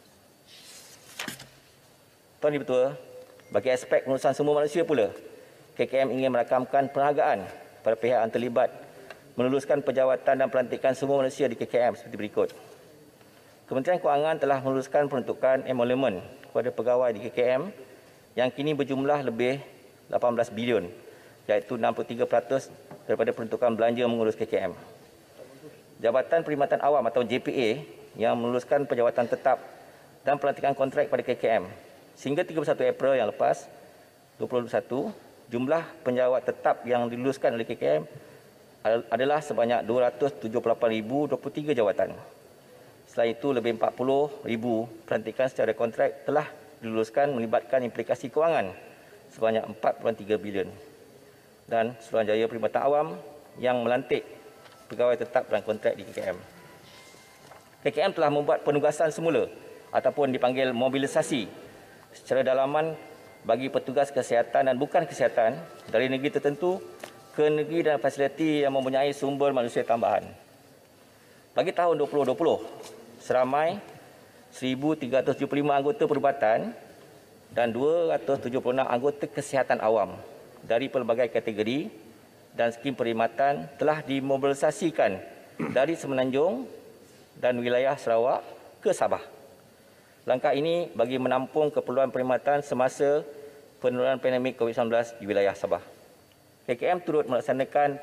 Tuan Dipertua, bagi aspek pengurusan sumber manusia pula, KKM ingin merakamkan penghargaan pada pihak yang terlibat meluluskan penjawatan dan pelantikan sumber manusia di KKM seperti berikut. Kementerian Kewangan telah meluluskan peruntukan emolument kepada pegawai di KKM yang kini berjumlah lebih 18 bilion, iaitu 63% daripada peruntukan belanja mengurus KKM. Jabatan Perkhidmatan Awam atau JPA yang meluluskan penjawatan tetap dan pelantikan kontrak pada KKM. Sehingga 31 April yang lepas, 2021, jumlah penjawat tetap yang diluluskan oleh KKM adalah sebanyak 278,023 jawatan. Selain itu, lebih 40,000 pelantikan secara kontrak telah diluluskan melibatkan implikasi kewangan sebanyak 4.3 bilion. Dan Suruhanjaya Perkhidmatan Awam yang melantik pegawai tetap dan kontrak di KKM. KKM telah membuat penugasan semula ataupun dipanggil mobilisasi secara dalaman bagi petugas kesihatan dan bukan kesihatan dari negeri tertentu ke negeri dan fasiliti yang mempunyai sumber manusia tambahan. Bagi tahun 2020, seramai 1,375 anggota perubatan dan 276 anggota kesihatan awam dari pelbagai kategori dan skim perkhidmatan telah dimobilisasikan dari Semenanjung dan wilayah Sarawak ke Sabah. Langkah ini bagi menampung keperluan perkhidmatan semasa penurunan pandemik COVID-19 di wilayah Sabah. KKM turut melaksanakan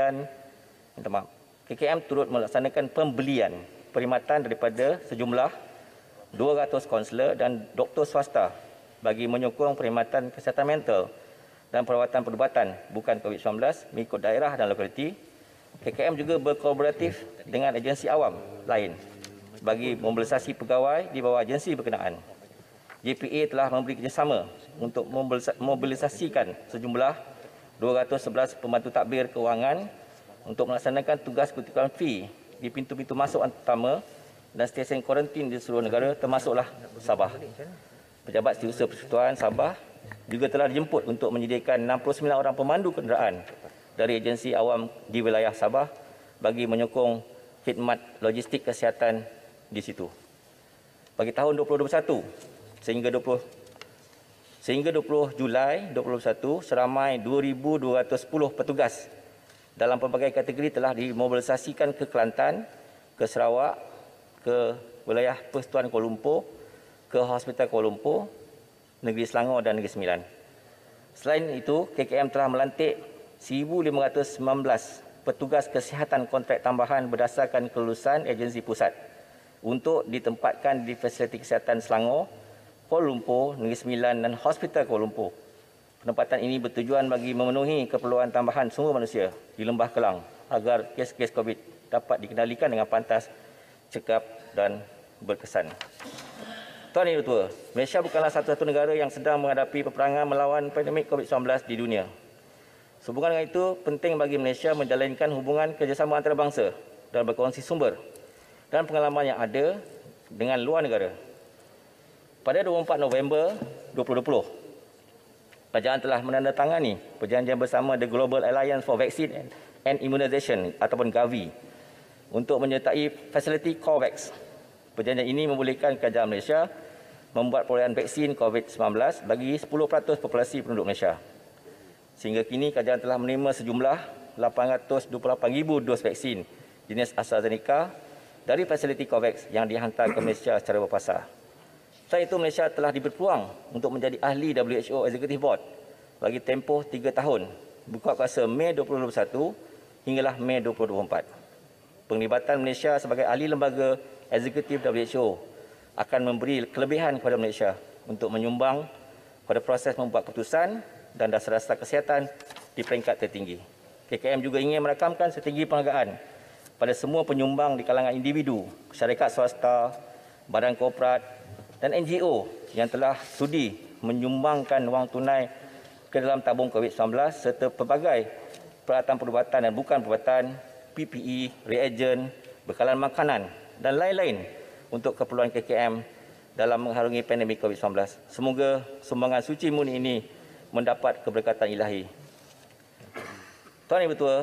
pembelian perkhidmatan daripada sejumlah 200 kaunselor dan doktor swasta bagi menyokong perkhidmatan kesihatan mental dan perawatan perubatan bukan COVID-19 mengikut daerah dan lokaliti. KKM juga berkolaboratif dengan agensi awam lain bagi mobilisasi pegawai di bawah agensi berkenaan. JPA telah memberi kerjasama untuk mobilisasikan sejumlah 211 pembantu tadbir kewangan untuk melaksanakan tugas kutipan fee di pintu-pintu masuk utama dan stesen kuarantin di seluruh negara termasuklah Sabah. Pejabat Setiausaha Persekutuan Sabah juga telah dijemput untuk menyediakan 69 orang pemandu kenderaan dari agensi awam di wilayah Sabah bagi menyokong khidmat logistik kesihatan di situ. Bagi tahun 2021 sehingga 20 Julai 2021, seramai 2,210 petugas dalam pelbagai kategori telah dimobilisasikan ke Kelantan, ke Sarawak, ke wilayah Persekutuan Kuala Lumpur, ke Hospital Kuala Lumpur, Negeri Selangor dan Negeri Sembilan. Selain itu, KKM telah melantik 1,519 petugas kesihatan kontrak tambahan berdasarkan kelulusan agensi pusat untuk ditempatkan di fasiliti kesihatan Selangor, Kuala Lumpur, Negeri Sembilan dan Hospital Kuala Lumpur. Penempatan ini bertujuan bagi memenuhi keperluan tambahan sumber manusia di Lembah Kelang agar kes-kes COVID dapat dikendalikan dengan pantas, cekap dan berkesan. Tuan Yang Bertuah, Malaysia bukanlah satu-satu negara yang sedang menghadapi peperangan melawan pandemik COVID-19 di dunia. Sehubungan dengan itu, penting bagi Malaysia menjalankan hubungan kerjasama antarabangsa dan berkongsi sumber dan pengalaman yang ada dengan luar negara. Pada 24 November 2020, kerajaan telah menandatangani perjanjian bersama The Global Alliance for Vaccine and Immunization ataupun Gavi untuk menyertai fasiliti COVAX. Perjanjian ini membolehkan kerajaan Malaysia membuat perolehan vaksin COVID-19 bagi 10% populasi penduduk Malaysia. Sehingga kini kerajaan telah menerima sejumlah 828,000 dos vaksin jenis AstraZeneca dari fasiliti COVAX yang dihantar ke Malaysia secara berpasar. Selain itu, Malaysia telah diberi peluang untuk menjadi ahli WHO Executive Board bagi tempoh 3 tahun, buka kuasa Mei 2021 hinggalah Mei 2024. Penglibatan Malaysia sebagai ahli lembaga eksekutif WHO akan memberi kelebihan kepada Malaysia untuk menyumbang pada proses membuat keputusan dan dasar-dasar kesihatan di peringkat tertinggi. KKM juga ingin merakamkan strategi penghargaan pada semua penyumbang di kalangan individu, syarikat swasta, badan korporat dan NGO yang telah sudi menyumbangkan wang tunai ke dalam tabung COVID-19 serta pelbagai peralatan perubatan dan bukan perubatan, PPE, reagen, bekalan makanan dan lain-lain untuk keperluan KKM dalam mengharungi pandemik COVID-19. Semoga sumbangan suci murni ini mendapat keberkatan ilahi. Tuan Yang Bertuah,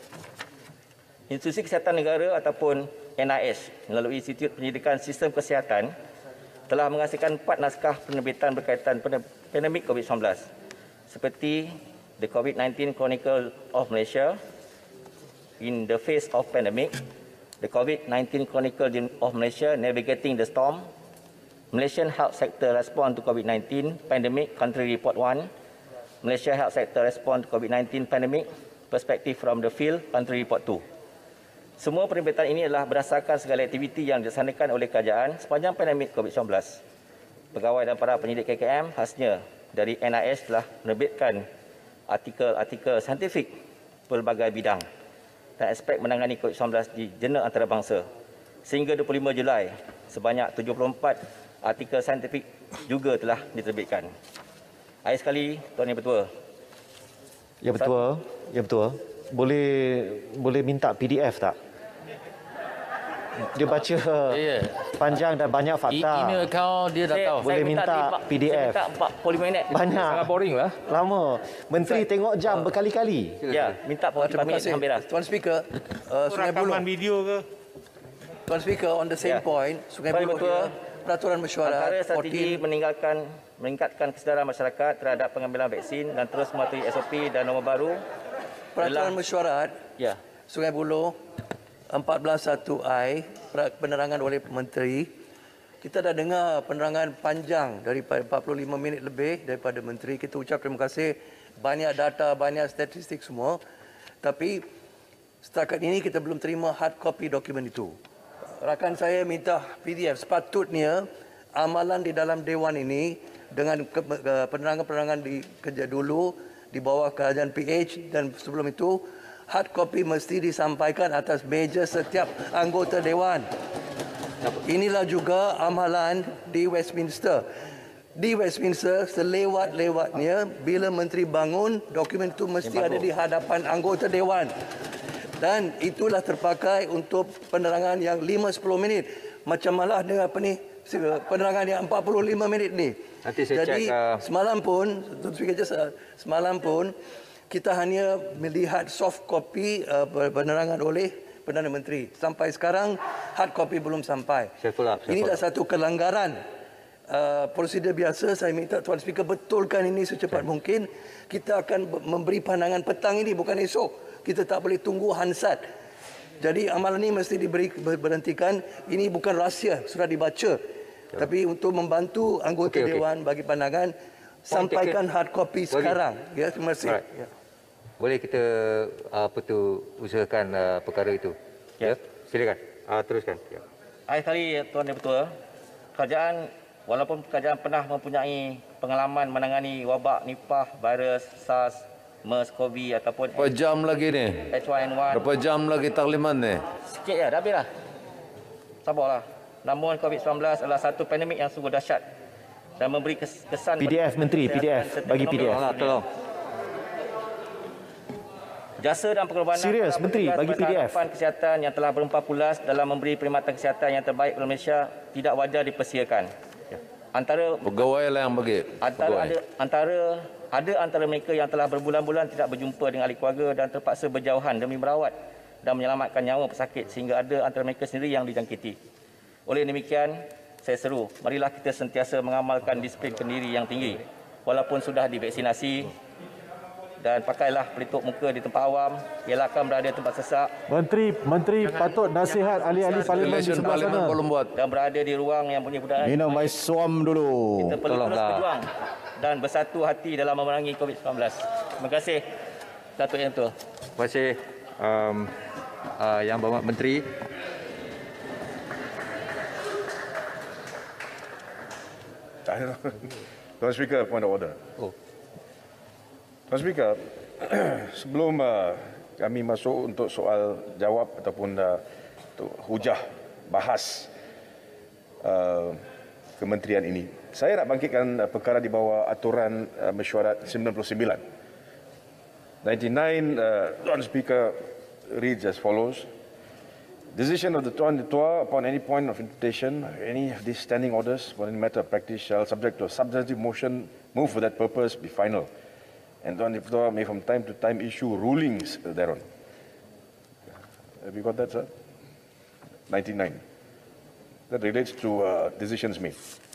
Institusi Kesihatan Negara ataupun NIS melalui Institut Pendidikan Sistem Kesihatan telah menghasilkan 4 naskah penerbitan berkaitan pandemik COVID-19 seperti The COVID-19 Chronicle of Malaysia in the Face of Pandemic, The COVID-19 Chronicle of Malaysia Navigating the Storm, Malaysian Health Sector Response to COVID-19 Pandemic Country Report 1, Malaysia Health Sector Response to COVID-19 Pandemic Perspective from the Field Country Report 2. Semua penerbitan ini adalah berdasarkan segala aktiviti yang dilaksanakan oleh kerajaan sepanjang pandemik COVID-19. Pegawai dan para penyidik KKM khasnya dari NIS telah menerbitkan artikel-artikel saintifik pelbagai bidang dan aspek menangani COVID-19 di jurnal antarabangsa. Sehingga 25 Julai, sebanyak 74 artikel saintifik juga telah diterbitkan. Akhir sekali, Tuan Yang Bertuah.
Ya Bertuah, Ya Bertuah. Boleh minta PDF tak? Dia baca panjang dan banyak fakta.
Email kau dia dah tahu.
Boleh minta PDF.
Saya minta 45 minit.
Banyak.
Sangat boring lah.
Lama. Menteri tengok jam berkali-kali.
Ya, minta 45 minit sampai dah.
Tuan Speaker, Sungai Buloh.
Video ke?
Tuan Speaker, on the same point, Sungai Buloh dia, peraturan mesyuarat
antara strategi meningkatkan kesedaran masyarakat terhadap pengambilan vaksin dan terus mematuhi SOP dan norma baru.
Peraturan mesyuarat Sungai Buloh 14.1I penerangan oleh Menteri. Kita dah dengar penerangan panjang daripada 45 minit lebih daripada Menteri. Kita ucap terima kasih, banyak data, banyak statistik semua. Tapi setakat ini kita belum terima hard copy dokumen itu. Rakan saya minta PDF. Sepatutnya amalan di dalam Dewan ini dengan penerangan-penerangan kerja dulu di bawah kerajaan PH dan sebelum itu hard copy mesti disampaikan atas meja setiap anggota Dewan. Inilah juga amalan di Westminster. Di Westminster, selewat-lewatnya bila Menteri bangun, dokumen itu mesti ada di hadapan anggota Dewan. Dan itulah terpakai untuk penerangan yang 5-10 minit. Macam malah dengan penerangan yang 45 minit ni.
Nanti saya
jadi
cek,
semalam pun kita hanya melihat soft copy penerangan oleh Perdana Menteri. Sampai sekarang hard copy belum sampai. Inilah satu kelanggaran prosedur biasa. Saya minta Tuan Speaker betulkan ini secepat mungkin. Kita akan memberi pandangan petang ini, bukan esok. Kita tak boleh tunggu hansat. Jadi amalan ini mesti berhentikan. Ini bukan rahsia, sudah dibaca. Tapi untuk membantu anggota Dewan bagi pandangan, sampaikan hard copy sekarang. Ya, terima kasih. Ya.
Boleh kita usahakan perkara itu. Ya. Silakan. Teruskan. Ya.
Akhir kali, Tuan Yang Bertuah, kerajaan Walaupun kerajaan pernah mempunyai pengalaman menangani wabak Nipah, virus SARS, MERS, COVID ataupun
Berapa jam lagi ni?
H1N1.
Berapa jam lagi takliman ni?
Sikit ya, dah habis lah. Sabarlah. Namun COVID-19 adalah satu pandemik yang sungguh dahsyat dan memberi kesan
PDF Menteri, PDF bagi PDF.
Tolong. Jasa dan pengorbanan
Serius, Menteri, bagi PDF.
Kesihatan yang telah berempah pulas dalam memberi perkhidmatan kesihatan yang terbaik kepada Malaysia tidak wajar dipersiakan. Antara
pegawai lah yang bagi.
Antara mereka yang telah berbulan-bulan tidak berjumpa dengan ahli keluarga dan terpaksa berjauhan demi merawat dan menyelamatkan nyawa pesakit, sehingga ada antara mereka sendiri yang dijangkiti. Oleh demikian, saya seru, marilah kita sentiasa mengamalkan disiplin kendiri yang tinggi. Walaupun sudah divaksinasi, dan pakailah pelitup muka di tempat awam, elakkan berada di tempat sesak.
Menteri patut nasihat ahli-ahli parlimen di sebelah sana.
Dan berada di ruang yang punya budaya.
Minum air suam dulu.
Kita perlu terus berjuang dan bersatu hati dalam memerangi COVID-19. Terima kasih, Datuk Yang Tua.
Terima kasih Yang Berhormat Menteri.
Tuan Speaker, point of order. Tuan Speaker, sebelum kami masuk untuk soal jawab ataupun untuk hujah bahas kementerian ini, saya nak bangkitkan perkara di bawah aturan mesyuarat 99. 99, Tuan Speaker, reads as follows. Decision of the Tuan Ketua upon any point of interpretation, any of these standing orders for any matter of practice shall, subject to a substantive motion, move for that purpose, be final. And Tuan Ketua may from time to time issue rulings thereon. Have you got that, sir? 99. That relates to decisions made.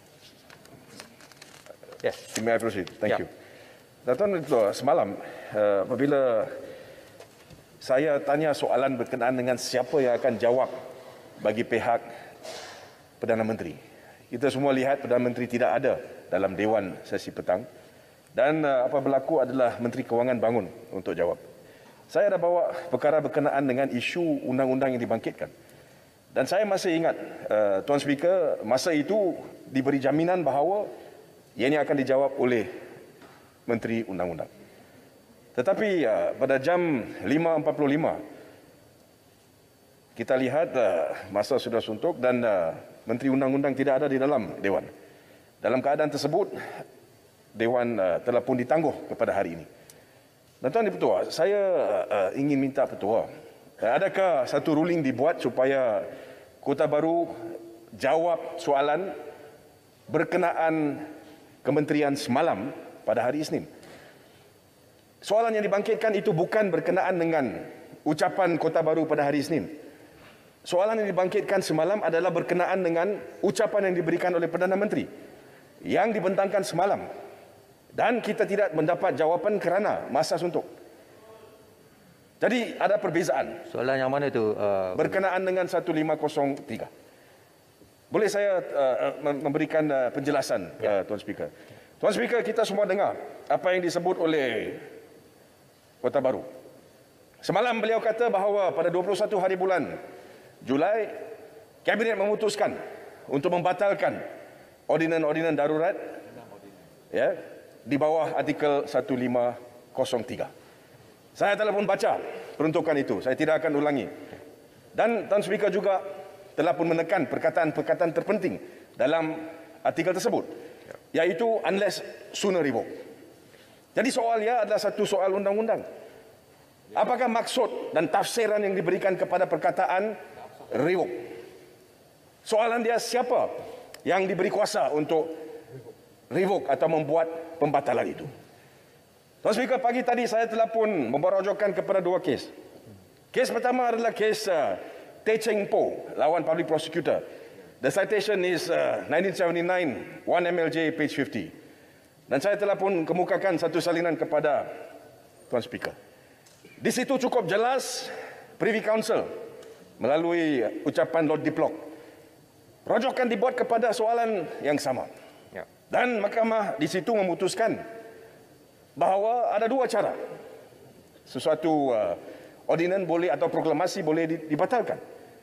Yes.
May I proceed? Thank you. Dan Tuan Ketua, semalam apabila saya tanya soalan berkenaan dengan siapa yang akan jawab bagi pihak Perdana Menteri, kita semua lihat Perdana Menteri tidak ada dalam Dewan sesi petang. Dan apa berlaku adalah Menteri Kewangan bangun untuk jawab. Saya ada bawa perkara berkenaan dengan isu undang-undang yang dibangkitkan. Dan saya masih ingat, Tuan Speaker, masa itu diberi jaminan bahawa ianya akan dijawab oleh Menteri Undang-Undang. Tetapi pada jam 5.45, kita lihat masa sudah suntuk dan Menteri Undang-Undang tidak ada di dalam Dewan. Dalam keadaan tersebut, Dewan telah pun ditangguh kepada hari ini. Dan Tuan Ketua, saya ingin minta Ketua, adakah satu ruling dibuat supaya Kota Baru jawab soalan berkenaan kementerian semalam pada hari Isnin? Soalan yang dibangkitkan itu bukan berkenaan dengan ucapan Kota Baru pada hari Isnin. Soalan yang dibangkitkan semalam adalah berkenaan dengan ucapan yang diberikan oleh Perdana Menteri yang dibentangkan semalam. Dan kita tidak mendapat jawapan kerana masa suntuk. Jadi ada perbezaan.
Soalan yang mana itu?
Berkenaan dengan 1503. Boleh saya memberikan penjelasan, Tuan Speaker? Tuan Speaker, kita semua dengar apa yang disebut oleh Kota Baru. Semalam beliau kata bahawa pada 21 hari bulan Julai, Kabinet memutuskan untuk membatalkan ordinan-ordinan darurat ya, di bawah artikel 1503. Saya telah pun baca peruntukan itu, saya tidak akan ulangi. Dan Tuan Speaker juga telah pun menekan perkataan-perkataan terpenting dalam artikel tersebut, iaitu unless sooner revoked. Jadi soalnya adalah satu soal undang-undang. Apakah maksud dan tafsiran yang diberikan kepada perkataan revoke? Soalan dia, siapa yang diberi kuasa untuk revoke atau membuat pembatalan itu? Tuan Speaker, pagi tadi saya telah pun membawa rujukan kepada dua kes. Kes pertama adalah kes Teh Cheng Po lawan Public Prosecutor. The citation is 1979, 1 MLJ, page 50. Dan saya telah pun kemukakan satu salinan kepada Tuan Speaker. Di situ cukup jelas Privy Council melalui ucapan Lord Diplock, rujukan dibuat kepada soalan yang sama. Dan mahkamah di situ memutuskan bahawa ada dua cara sesuatu ordinan boleh atau proklamasi boleh dibatalkan.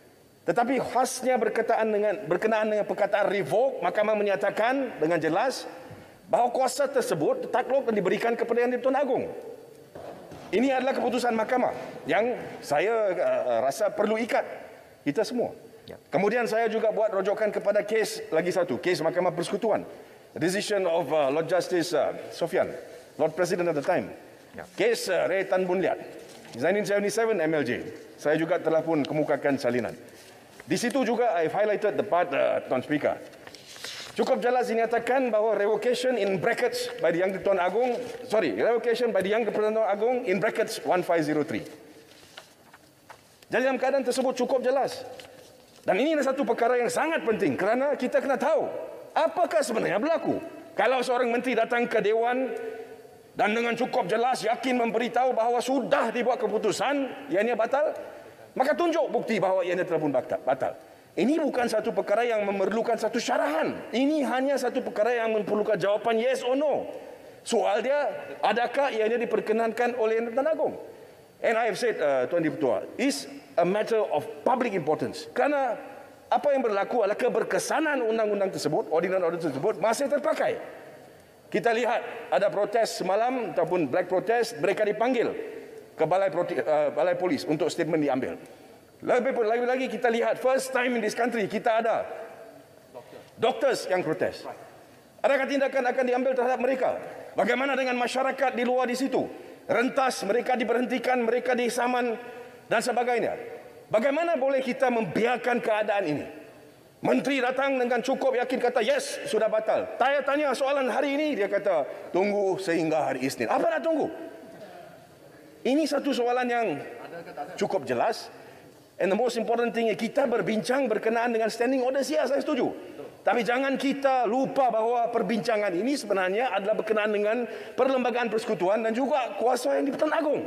Tetapi khasnya berkenaan dengan perkataan revoke, Mahkamah menyatakan dengan jelas bahawa kuasa tersebut takluk dan diberikan kepada Yang di-Pertuan Agong. Ini adalah keputusan mahkamah yang saya rasa perlu ikat kita semua. Kemudian saya juga buat rujukan kepada kes lagi satu, kes Mahkamah Persekutuan. Decision of Lord Justice Sofian, Lord President at the time. Kes Ray Tan Boon Liat, 1977 MLJ. Saya juga telah pun kemukakan salinan. Di situ juga I've highlighted the part, Tuan Speaker. Cukup jelas dinyatakan bahawa revocation in brackets by the Yang di-Pertuan Agong, revocation by the Yang di-Pertuan Agong in brackets 1503. Jadi dalam keadaan tersebut cukup jelas. Dan ini adalah satu perkara yang sangat penting kerana kita kena tahu apakah sebenarnya berlaku. Kalau seorang menteri datang ke Dewan dan dengan cukup jelas yakin memberitahu bahawa sudah dibuat keputusan ianya batal, maka tunjuk bukti bahawa ianya telah pun batal. Ini bukan satu perkara yang memerlukan satu syarahan. Ini hanya satu perkara yang memerlukan jawapan yes or no. Soal dia, adakah ianya diperkenankan oleh Yang di-Pertuan Agong? And I have said, Tuan Di-Pertua, is a matter of public importance. Kerana apa yang berlaku adalah keberkesanan undang-undang tersebut, ordinan-ordinan tersebut masih terpakai. Kita lihat ada protes semalam ataupun black protest, mereka dipanggil ke balai polis untuk statement diambil. Lebih lagi kita lihat first time in this country kita ada doctors yang protes. Adakah tindakan akan diambil terhadap mereka? Bagaimana dengan masyarakat di luar di situ? Rentas mereka diberhentikan, mereka disaman dan sebagainya. Bagaimana boleh kita membiarkan keadaan ini? Menteri datang dengan cukup yakin kata yes sudah batal. Saya tanya soalan hari ini, dia kata tunggu sehingga hari Isnin. Apa nak tunggu? Ini satu soalan yang cukup jelas. And the most important thing, kita berbincang berkenaan dengan standing order SIA, saya setuju. Tapi jangan kita lupa bahawa perbincangan ini sebenarnya adalah berkenaan dengan Perlembagaan Persekutuan dan juga kuasa Yang di-Pertuan Agong.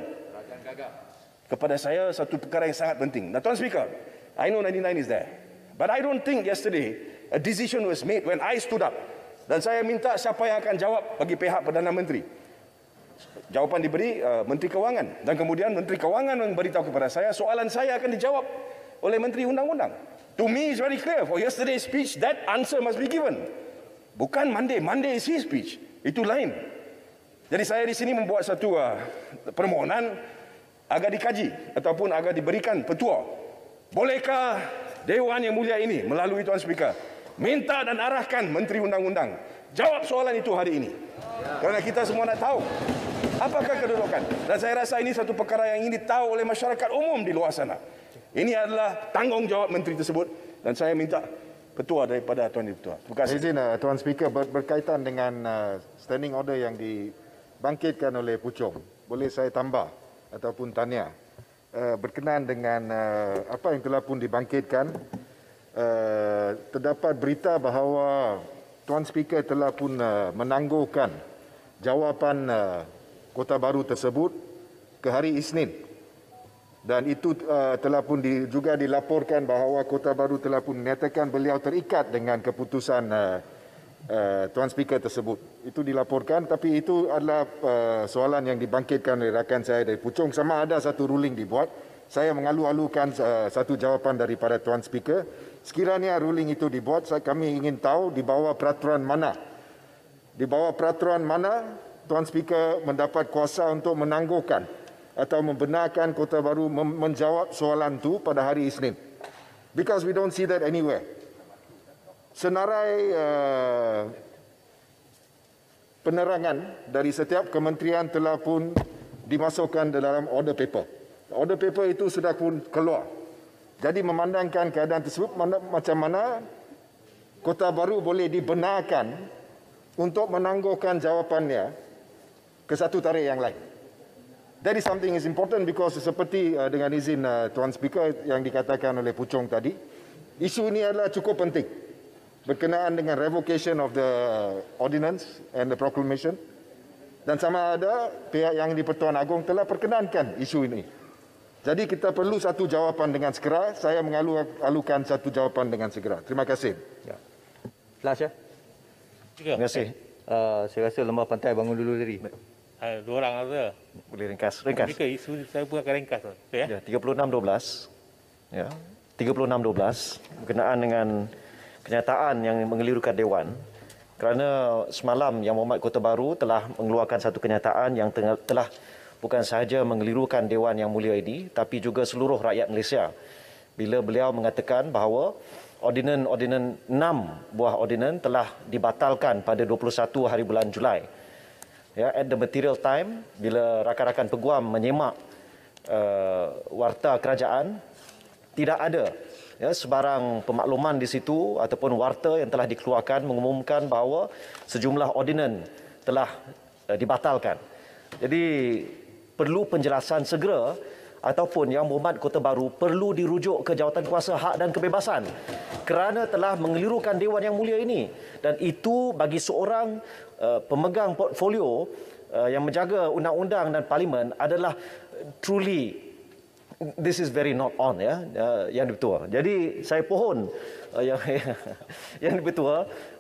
Kepada saya satu perkara yang sangat penting. Now, Tuan Speaker, I know 99 is there. But I don't think yesterday a decision was made when I stood up. Dan saya minta siapa yang akan jawab bagi pihak Perdana Menteri. Jawapan diberi Menteri Kewangan. Dan kemudian Menteri Kewangan memberitahu kepada saya, soalan saya akan dijawab oleh Menteri Undang-Undang. To me it's very clear. For yesterday's speech, that answer must be given. Bukan Monday. Monday is his speech. Itu lain. Jadi saya di sini membuat satu permohonan agar dikaji ataupun agar diberikan petua. Bolehkah Dewan Yang Mulia ini melalui Tuan Speaker minta dan arahkan Menteri Undang-Undang jawab soalan itu hari ini. Kerana kita semua nak tahu apakah kedudukan. Dan saya rasa ini satu perkara yang ingin ditahu oleh masyarakat umum di luar sana. Ini adalah tanggungjawab menteri tersebut dan saya minta petua daripada Tuan Di-Pertua. Terima kasih.
Izin Tuan Speaker, berkaitan dengan standing order yang dibangkitkan oleh Puchong, boleh saya tambah ataupun tanya berkenaan dengan apa yang telah pun dibangkitkan. Terdapat berita bahawa Tuan Speaker telah pun menangguhkan jawapan Kota Baru tersebut ke hari Isnin. Dan itu telah pun juga dilaporkan bahawa Kota Baru telah pun menyatakan beliau terikat dengan keputusan Tuan Speaker tersebut. Itu dilaporkan, tapi itu adalah soalan yang dibangkitkan oleh rakan saya dari Puchong. Sama ada satu ruling dibuat. Saya mengalu-alukan satu jawapan daripada Tuan Speaker. Sekiranya ruling itu dibuat, kami ingin tahu di bawah peraturan mana. Di bawah peraturan mana Tuan Speaker mendapat kuasa untuk menangguhkan atau membenarkan Kota Baru menjawab soalan itu pada hari Isnin. Because we don't see that anywhere. Senarai penerangan dari setiap kementerian telah pun dimasukkan dalam order paper. Order paper itu sudah pun keluar. Jadi memandangkan keadaan tersebut macam mana Kota Baru boleh dibenarkan untuk menangguhkan jawapannya ke satu tarikh yang lain. That is something is important because seperti dengan izin Tuan Speaker yang dikatakan oleh Puchong tadi, isu ini adalah cukup penting berkenaan dengan revocation of the ordinance and the proclamation, dan sama ada pihak Yang di-Pertuan Agong telah perkenankan isu ini. Jadi kita perlu satu jawapan dengan segera. Saya mengalu-alukan satu jawapan dengan segera. Terima kasih.
Ya. Last ya.
Terima kasih.
Saya rasa Lembah Pantai bangun dulu tadi.
Dua orang ada.
Boleh ringkas.
Isu saya pun akan ringkas.
Ya, 36-12. Ya. 3612 berkenaan dengan kenyataan yang mengelirukan Dewan, kerana semalam Yang Berhormat Kota Baru telah mengeluarkan satu kenyataan yang telah bukan sahaja mengelirukan Dewan Yang Mulia ini, tapi juga seluruh rakyat Malaysia, bila beliau mengatakan bahawa ordinan 6 buah ordinan telah dibatalkan pada 21 hari bulan Julai. Ya, at the material time, bila rakan-rakan peguam menyemak warta kerajaan, tidak ada sebarang pemakluman di situ ataupun warta yang telah dikeluarkan mengumumkan bahawa sejumlah ordinan telah dibatalkan. Jadi perlu penjelasan segera, ataupun Yang Berhormat Kota Baru perlu dirujuk ke Jawatankuasa Hak dan Kebebasan kerana telah mengelirukan Dewan Yang Mulia ini, dan itu bagi seorang pemegang portfolio yang menjaga undang-undang dan parlimen adalah truly, this is very not on, ya, Yang Dipertua. Jadi saya pohon Yang Dipertua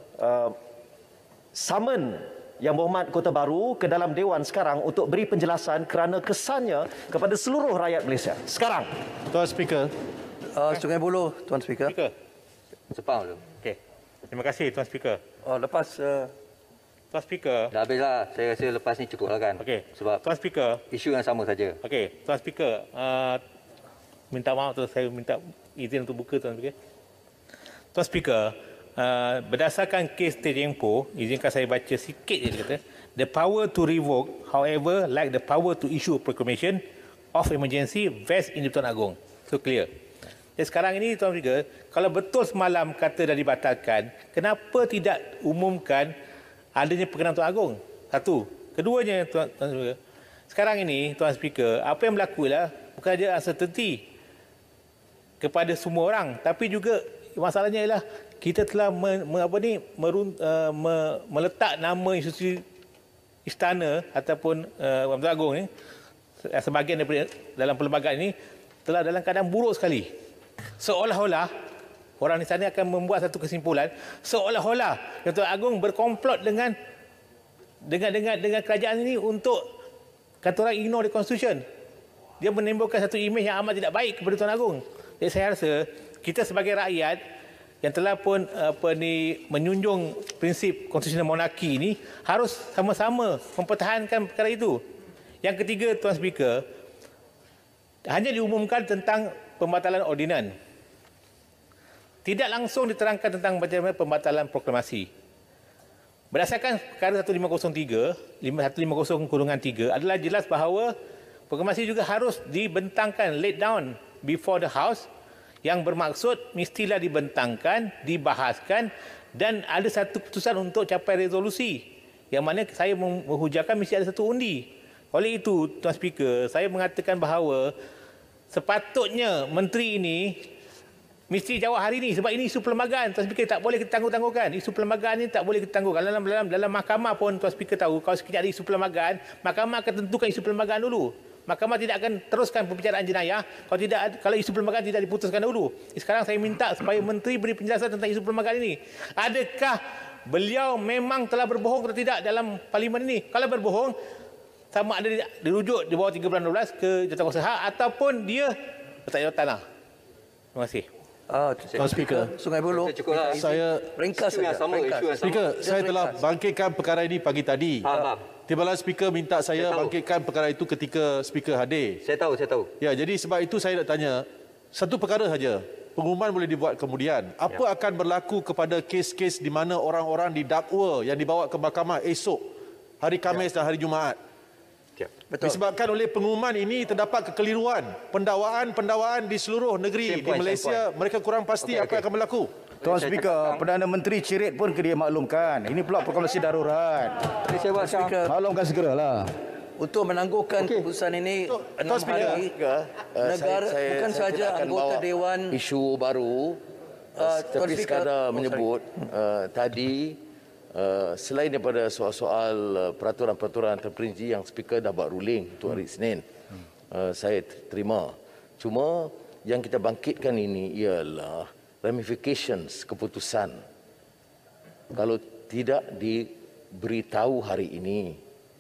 summon Yang Berhormat Kota Baru ke dalam Dewan sekarang untuk beri penjelasan kerana kesannya kepada seluruh rakyat Malaysia. Sekarang.
Tuan Speaker.
Sungai Buloh, Tuan Speaker.
Sepang dulu. Okey. Terima kasih Tuan Speaker.
Lepas
Tuan Speaker.
Dah habislah. Saya rasa lepas ni cukup lah kan.
Okey.
Sebab
Tuan Speaker,
isu yang sama saja.
Okey. Tuan Speaker, minta maaf tu, saya minta izin untuk buka Tuan Speaker. Tuan Speaker, berdasarkan kes Tejengpo, izinkan saya baca sikit je dia kata, the power to revoke, however, like the power to issue a proclamation of emergency vests in Tuan Agong. So clear. Jadi sekarang ini Tuan Speaker, kalau betul semalam kata dah dibatalkan, kenapa tidak umumkan adanya perkenan Tuan Agong? Satu. Keduanya Tuan Speaker, sekarang ini Tuan Speaker, apa yang berlaku ialah bukan saja uncertainty kepada semua orang, tapi juga masalahnya ialah kita telah meletak nama institusi istana ataupun Tuan Agong ni, sebahagian daripada dalam perlembagaan ini telah dalam keadaan buruk sekali. Seolah-olah orang di sana akan membuat satu kesimpulan, seolah-olah Tuan Agong berkomplot dengan kerajaan ini untuk kata orang ignore the constitution. Dia menimbulkan satu imej yang amat tidak baik kepada Tuan Agong. Jadi saya rasa kita sebagai rakyat yang telah pun menjunjung prinsip konstitusional monarki ini harus sama-sama mempertahankan perkara itu. Yang ketiga, Tuan Speaker, hanya diumumkan tentang pembatalan ordinan. Tidak langsung diterangkan tentang bagaimana pembatalan proklamasi. Berdasarkan perkara 1503, 1503 adalah jelas bahawa proklamasi juga harus dibentangkan, laid down before the House, yang bermaksud mestilah dibentangkan, dibahaskan dan ada satu keputusan untuk capai resolusi. Yang mana saya menghujahkan mesti ada satu undi. Oleh itu, Tuan Speaker, saya mengatakan bahawa sepatutnya menteri ini mesti jawab hari ini, sebab ini isu perlembagaan. Tuan Speaker, tak boleh kita tangguh-tangguhkan. Isu perlembagaan ini tak boleh kita tangguhkan. Dalam mahkamah pun Tuan Speaker tahu, kalau sekejap ada isu perlembagaan, mahkamah akan tentukan isu perlembagaan dulu. Mahkamah tidak akan teruskan pembicaraan jenayah kalau isu perlembagaan tidak diputuskan dahulu. Sekarang saya minta supaya menteri beri penjelasan tentang isu perlembagaan ini. Adakah beliau memang telah berbohong atau tidak dalam parlimen ini? Kalau berbohong, sama ada dirujuk di bawah 3 bulan 12 ke Jawatankuasa Hak ataupun dia letak jawatan lah. Terima kasih.
Tuan Speaker,
Sungai Buloh.
Saya
ringkas saja.
Speaker, saya telah bangkitkan perkara ini pagi tadi. Timbalan Speaker minta saya bangkitkan perkara itu ketika Speaker hadir.
Saya tahu.
Ya, jadi sebab itu saya nak tanya, satu perkara saja. Pengumuman boleh dibuat kemudian. Apa akan berlaku kepada kes-kes di mana orang-orang didakwa yang dibawa ke mahkamah esok, hari Khamis dan hari Jumaat?
Betul.
Disebabkan oleh pengumuman ini terdapat kekeliruan. Pendawaan di seluruh negeri di Malaysia, mereka kurang pasti apa yang akan berlaku.
Tuan Speaker, Perdana Menteri Cirit pun dia maklumkan. Ini pula proklamasi darurat.
Jadi saya buat
maklumkan segeralah.
Untuk menangguhkan keputusan ini 6 hari, negara bukan sahaja anggota Dewan
isu baru, tapi sekadar menyebut tadi selain daripada soal-soal peraturan-peraturan terperinci yang Speaker dah buat ruling untuk hari Isnin, saya terima. Cuma yang kita bangkitkan ini ialah ramifications keputusan. Kalau tidak diberitahu hari ini,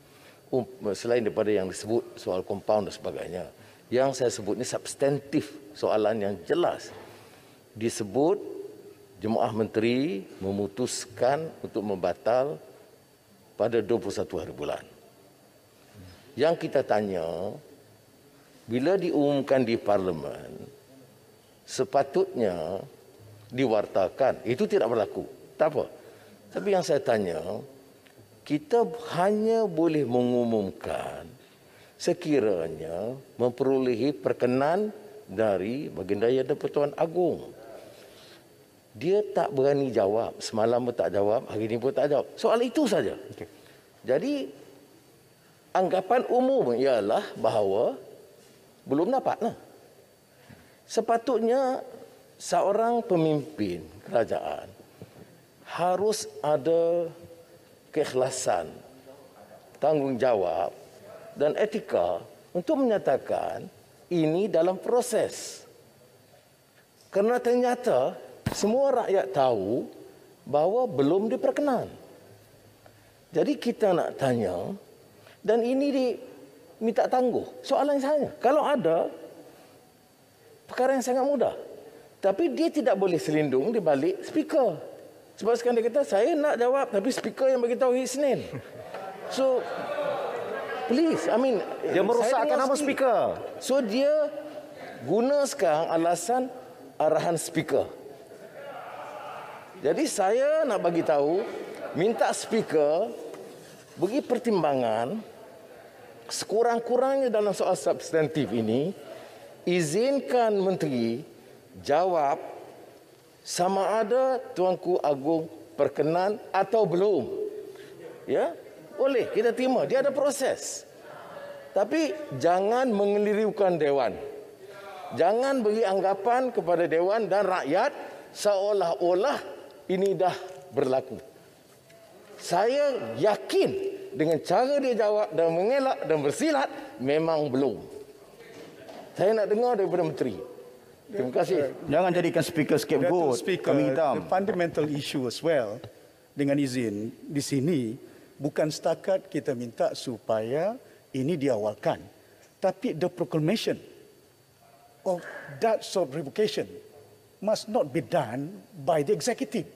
selain daripada yang disebut soal compound dan sebagainya, yang saya sebut ini substantif, soalan yang jelas. disebut Jemaah Menteri memutuskan untuk membatal pada 21 hari bulan. Yang kita tanya, bila diumumkan di Parlimen, sepatutnya diwartakan. Itu tidak berlaku. Tak apa. Tapi yang saya tanya, kita hanya boleh mengumumkan sekiranya memperolehi perkenan dari Baginda Yang di-Pertuan Agong. Dia tak berani jawab. Semalam pun tak jawab, hari ini pun tak jawab. Soal itu saja. Jadi, anggapan umum ialah bahawa belum dapatlah. Sepatutnya seorang pemimpin kerajaan harus ada keikhlasan, tanggungjawab dan etika untuk menyatakan ini dalam proses. Kerana ternyata semua rakyat tahu bahawa belum diperkenan. Jadi kita nak tanya, dan ini diminta tangguh. Soalan saya, kalau ada, perkara yang sangat mudah. Tapi dia tidak boleh selindung di balik speaker. Sebab sekarang dia kata, saya nak jawab, tapi speaker yang beritahu hari Isnin. So, please, I mean...
Dia merosakkan nama speaker.
So, dia guna sekarang alasan arahan speaker. Jadi, saya nak bagi tahu, minta speaker beri pertimbangan sekurang-kurangnya dalam soal substantif ini, izinkan menteri jawab sama ada Tuanku Agong perkenan atau belum. Ya, boleh kita terima, dia ada proses. Tapi jangan mengeliriukan dewan. Jangan beri anggapan kepada dewan dan rakyat seolah-olah ini dah berlaku. Saya yakin dengan cara dia jawab dan mengelak dan bersilat, memang belum. Saya nak dengar daripada menteri. Terima kasih.
Jangan jadikan speaker scapegoat. Kami hitam.
The fundamental issue as well, dengan izin di sini, bukan setakat kita minta supaya ini diawalkan, tapi the proclamation of that sort of revocation must not be done by the executive.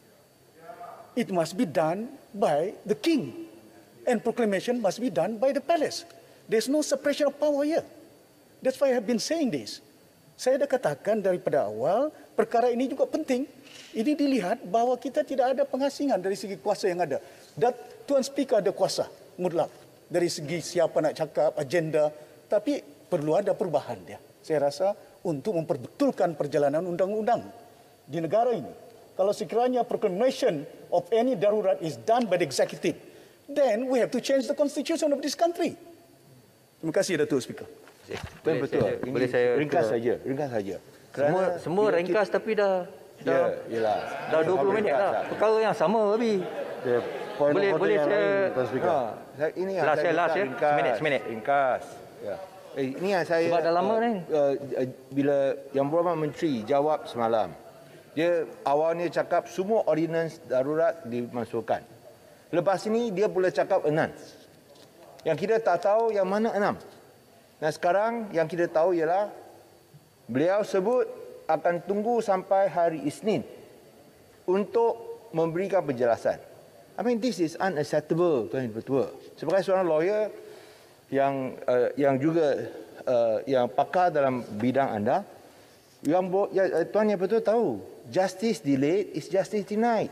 It must be done by the king. And proclamation must be done by the palace. There's no separation of power here. That's why I have been saying this. Saya dah katakan daripada awal, perkara ini juga penting. Ini dilihat bahawa kita tidak ada pengasingan dari segi kuasa yang ada. Dan Tuan Speaker ada kuasa mutlak dari segi siapa nak cakap, agenda. Tapi perlu ada perubahan dia. Saya rasa untuk memperbetulkan perjalanan undang-undang di negara ini. Kalau sekiranya proclamation of any darurat is done by the executive, then we have to change the constitution of this country. Terima kasih, Datuk Speaker.
Betul. Boleh saya
ringkas saja.
Semua ringkas tapi dah 20 minit dah. Perkara yang sama lebih. Boleh saya
ini yang saya
seminit.
Ringkas. Ya. Ini yang saya
sebab dah lama ni.
Bila Yang Berhormat Menteri jawab semalam, dia awalnya cakap semua ordinans darurat dimasukkan. Lepas ini dia pula cakap 6. Yang kita tak tahu yang mana 6. Dan sekarang yang kita tahu ialah beliau sebut akan tunggu sampai hari Isnin untuk memberikan penjelasan. I mean, this is unacceptable, Tuan Yang Bertua. Sebagai seorang lawyer yang juga yang pakar dalam bidang anda, Tuan Yang Bertua tahu, justice delayed is justice denied.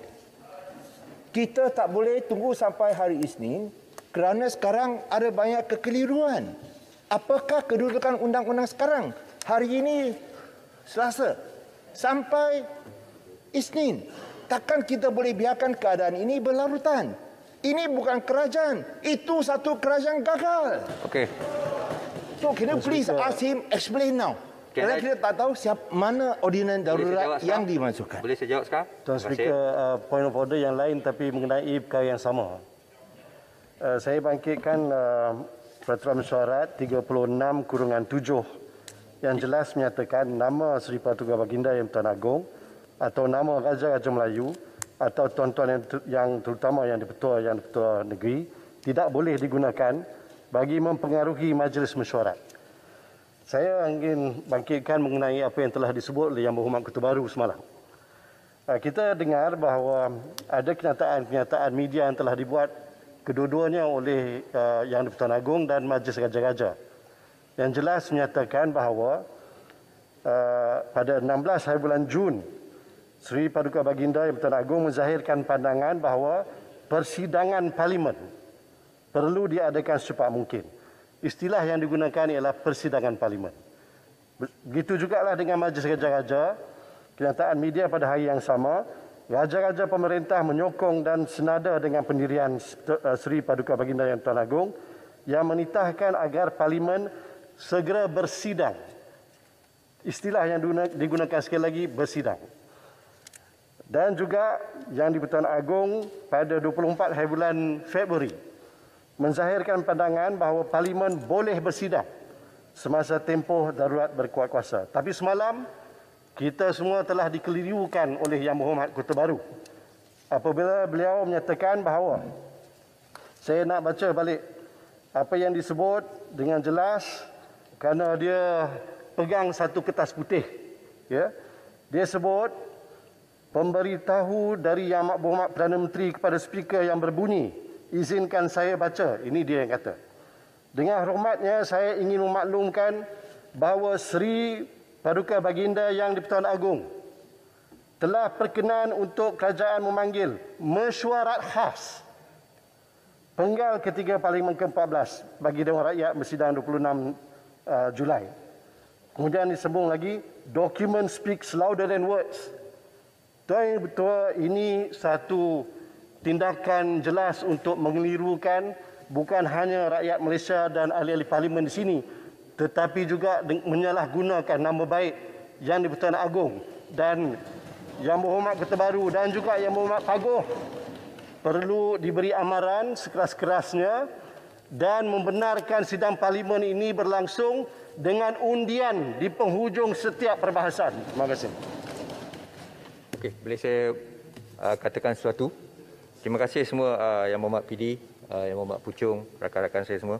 Kita tak boleh tunggu sampai hari Isnin kerana sekarang ada banyak kekeliruan. Apakah kedudukan undang-undang sekarang? Hari ini Selasa sampai Isnin. Takkan kita boleh biarkan keadaan ini berlarutan. Ini bukan kerajaan. Itu satu kerajaan gagal.
Okey.
So can you please ask him explain now? Kerana kita tak tahu mana ordinan darurat yang dimasukkan.
Boleh saya jawab sekarang?
Tuan Speaker, point of order yang lain tapi mengenai perkara yang sama. Saya bangkitkan Peraturan Mesyuarat 36/7 yang jelas menyatakan nama Seri Paduka Baginda Yang Di-Pertuan Agong atau nama Raja-Raja Melayu atau tuan-tuan yang terutama yang di-Pertua negeri tidak boleh digunakan bagi mempengaruhi Majlis Mesyuarat. Saya ingin bangkitkan mengenai apa yang telah disebut oleh Yang Berhormat Ketua Baru semalam. Kita dengar bahawa ada kenyataan-kenyataan media yang telah dibuat kedua-duanya oleh Yang di-Pertuan Agong dan Majlis Raja-Raja. Yang jelas menyatakan bahawa pada 16 hari bulan Jun, Seri Paduka Baginda Yang di-Pertuan Agong menzahirkan pandangan bahawa persidangan parlimen perlu diadakan secepat mungkin. Istilah yang digunakan ialah persidangan parlimen. Begitu jugalah dengan Majlis Raja-Raja. Kenyataan media pada hari yang sama, Raja-Raja pemerintah menyokong dan senada dengan pendirian Seri Paduka Baginda Yang di-Pertuan Agong yang menitahkan agar parlimen segera bersidang. Istilah yang digunakan sekali lagi, bersidang. Dan juga Yang di-Pertuan Agong pada 24 hari bulan Februari menzahirkan pandangan bahawa parlimen boleh bersidang semasa tempoh darurat berkuat kuasa. Tapi semalam kita semua telah dikelirukan oleh Yang Berhormat Ketua Baru apabila beliau menyatakan bahawa, saya nak baca balik apa yang disebut dengan jelas kerana dia pegang satu kertas putih, ya. Dia sebut pemberitahu dari Yang Berhormat Perdana Menteri kepada speaker yang berbunyi, izinkan saya baca. Ini dia yang kata. Dengan hormatnya, saya ingin memaklumkan bahawa Seri Paduka Baginda Yang di-Pertuan Agong telah berkenan untuk kerajaan memanggil mesyuarat khas penggal ketiga Parlimen ke-14 bagi Dewan Rakyat bersidang 26 Julai. Kemudian disambung lagi, document speaks louder than words. Tuan Yang Bertua, ini satu tindakan jelas untuk mengelirukan bukan hanya rakyat Malaysia dan ahli-ahli parlimen di sini, tetapi juga menyalahgunakan nama baik Yang di-Pertuan Agong dan Yang Berhormat Ketua Baru dan juga Yang Berhormat Paguh. Perlu diberi amaran sekeras-kerasnya dan membenarkan sidang parlimen ini berlangsung dengan undian di penghujung setiap perbahasan. Terima kasih.
Okey, boleh saya katakan sesuatu? Terima kasih semua Yang Berhormat PD, Yang Berhormat Puchong, rakan-rakan saya semua.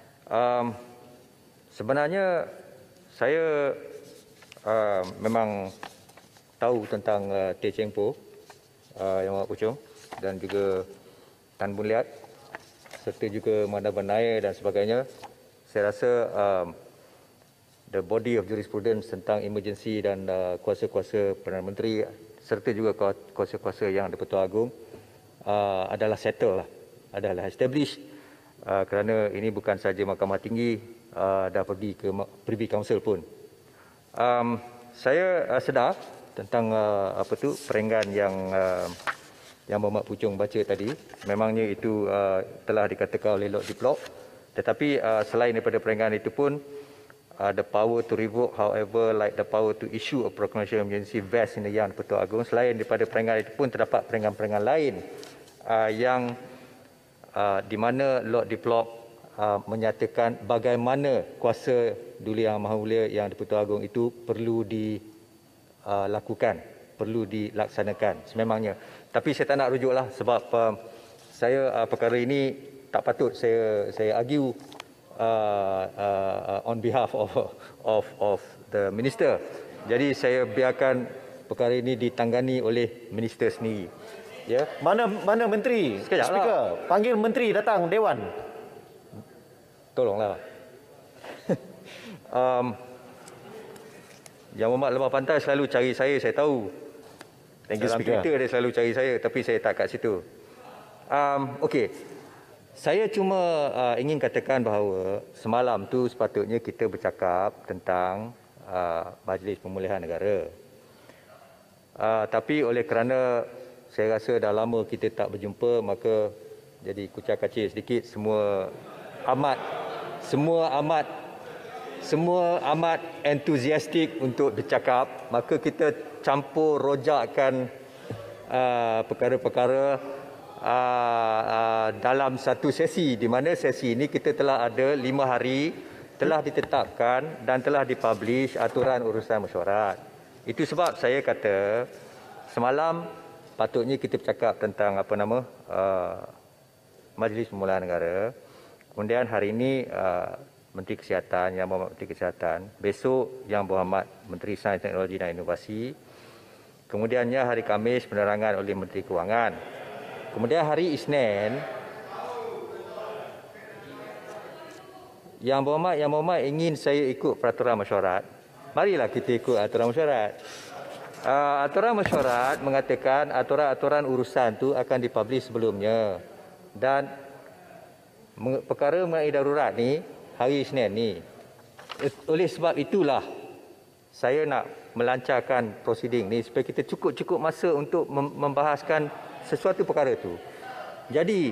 Sebenarnya saya memang tahu tentang Teh Cheng Po, Yang Berhormat Puchong, dan juga Tan Bun Liat, serta juga Mandaban Nair dan sebagainya. Saya rasa the body of jurisprudence tentang emergency dan kuasa-kuasa Perdana Menteri serta juga kuasa-kuasa Yang di-Pertuan Agong adalah settle lah, adalah established, kerana ini bukan saja Mahkamah Tinggi, dah pergi ke Privy Council pun. Saya sedar tentang perenggan yang Berhormat Puchong baca tadi. Memangnya itu telah dikatakan oleh Lord Diplock, tetapi selain daripada perenggan itu pun, the power to revoke, however, like the power to issue a proclamation of emergency vests in the Yang di-Pertuan Agong. Selain daripada perenggan itu pun terdapat perenggan-perenggan lain yang di mana Lord Diplock menyatakan bagaimana kuasa Duli Yang Maha Mulia Yang di-Pertuan Agong itu perlu dilakukan, perlu dilaksanakan sememangnya. Tapi saya tak nak rujuklah sebab saya perkara ini tak patut saya argue on behalf of the minister. Jadi saya biarkan perkara ini ditangani oleh minister sendiri.
Ya, mana menteri?
Sekejap
Speaker,
lah.
panggil menteri datang dewan.
Tolonglah. Yang Berhormat Lebah Pantai selalu cari saya tahu.
Thank you,
Dalam
Speaker.
Twitter dia selalu cari saya, tapi saya tak kat situ. Okey. Saya cuma ingin katakan bahawa semalam tu sepatutnya kita bercakap tentang Majlis Pemulihan Negara. Tapi oleh kerana saya rasa dah lama kita tak berjumpa, maka jadi kucak-kacir sedikit. Semua amat entusiastik untuk bercakap, maka kita campur rojakkan perkara-perkara dalam satu sesi, di mana sesi ini kita telah ada 5 hari telah ditetapkan dan telah dipublish aturan urusan mesyuarat. Itu sebab saya kata semalam patutnya kita bercakap tentang Majlis Pemulihan Negara. Kemudian hari ini Menteri Kesihatan, Yang Berhormat Menteri Kesihatan. Besok Yang Berhormat Menteri Sains, Teknologi dan Inovasi. Kemudiannya hari Khamis penerangan oleh Menteri Kewangan. Kemudian hari Isnin, Yang Berhormat ingin saya ikut peraturan mesyuarat. Marilah kita ikut aturan mesyuarat. Aturan mesyuarat mengatakan aturan-aturan urusan tu akan dipublish sebelumnya. Dan perkara mengenai darurat ni hari Isnin ni. Oleh sebab itulah saya nak melancarkan prosiding ni supaya kita cukup masa untuk membahaskan sesuatu perkara tu. Jadi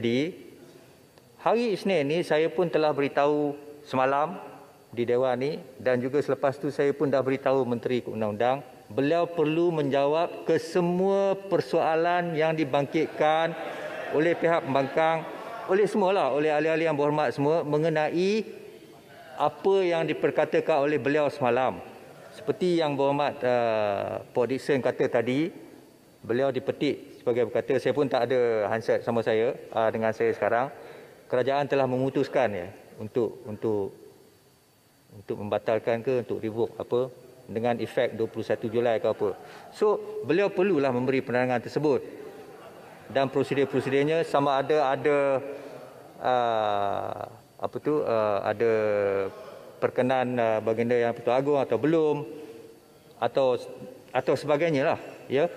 hari Isnin ni saya pun telah beritahu semalam di Dewan ni dan juga selepas tu saya pun dah beritahu Menteri Undang-Undang, beliau perlu menjawab ke semua persoalan yang dibangkitkan oleh pihak pembangkang, oleh semualah, oleh ahli-ahli yang berhormat semua mengenai apa yang diperkatakan oleh beliau semalam. Seperti yang berhormat Pak Dixon kata tadi, beliau dipetik sebagai berkata, saya pun tak ada handset sama saya dengan saya sekarang. Kerajaan telah memutuskan ya untuk membatalkan ke untuk revoke apa dengan efek 21 Julai ke apa. So beliau perlulah memberi penerangan tersebut dan prosedur-prosedurnya sama ada ada perkenan baginda Yang Pertua Agong atau belum atau sebagainya lah ya.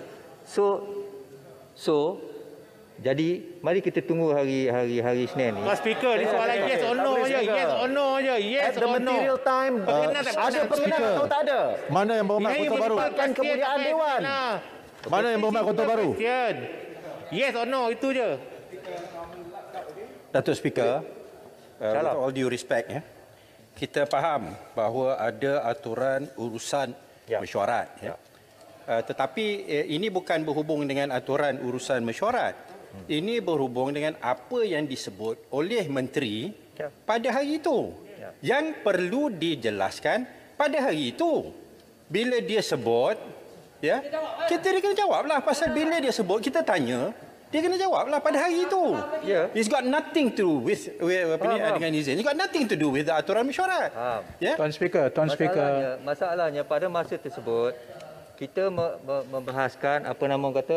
So jadi mari kita tunggu hari Isnin ni.
Mas Speaker, ni soalan yes or no je. Yes or no je. Yes or no.
The material time. Ada perkenan atau tak ada?
Mana yang berhormat Kota Baru?
Kan kemuliaan Dewan.
Mana yang berhormat Kota Baru?
Yes or no, itu je.
Datuk Speaker, with all due respect ya, kita faham bahawa ada aturan urusan mesyuarat ya. Tetapi ini bukan berhubung dengan aturan urusan mesyuarat. Ini berhubung dengan apa yang disebut oleh menteri pada hari itu. Yang perlu dijelaskan pada hari itu. Bila dia sebut, ya, kita kena jawablah. Pasal bila dia sebut, kita tanya, dia kena jawablah pada hari itu. It's got nothing to do with dengan izin. It's got nothing to do with aturan mesyuarat.
Tuan Speaker.
Masalahnya pada masa tersebut kita membahaskan apa nama kata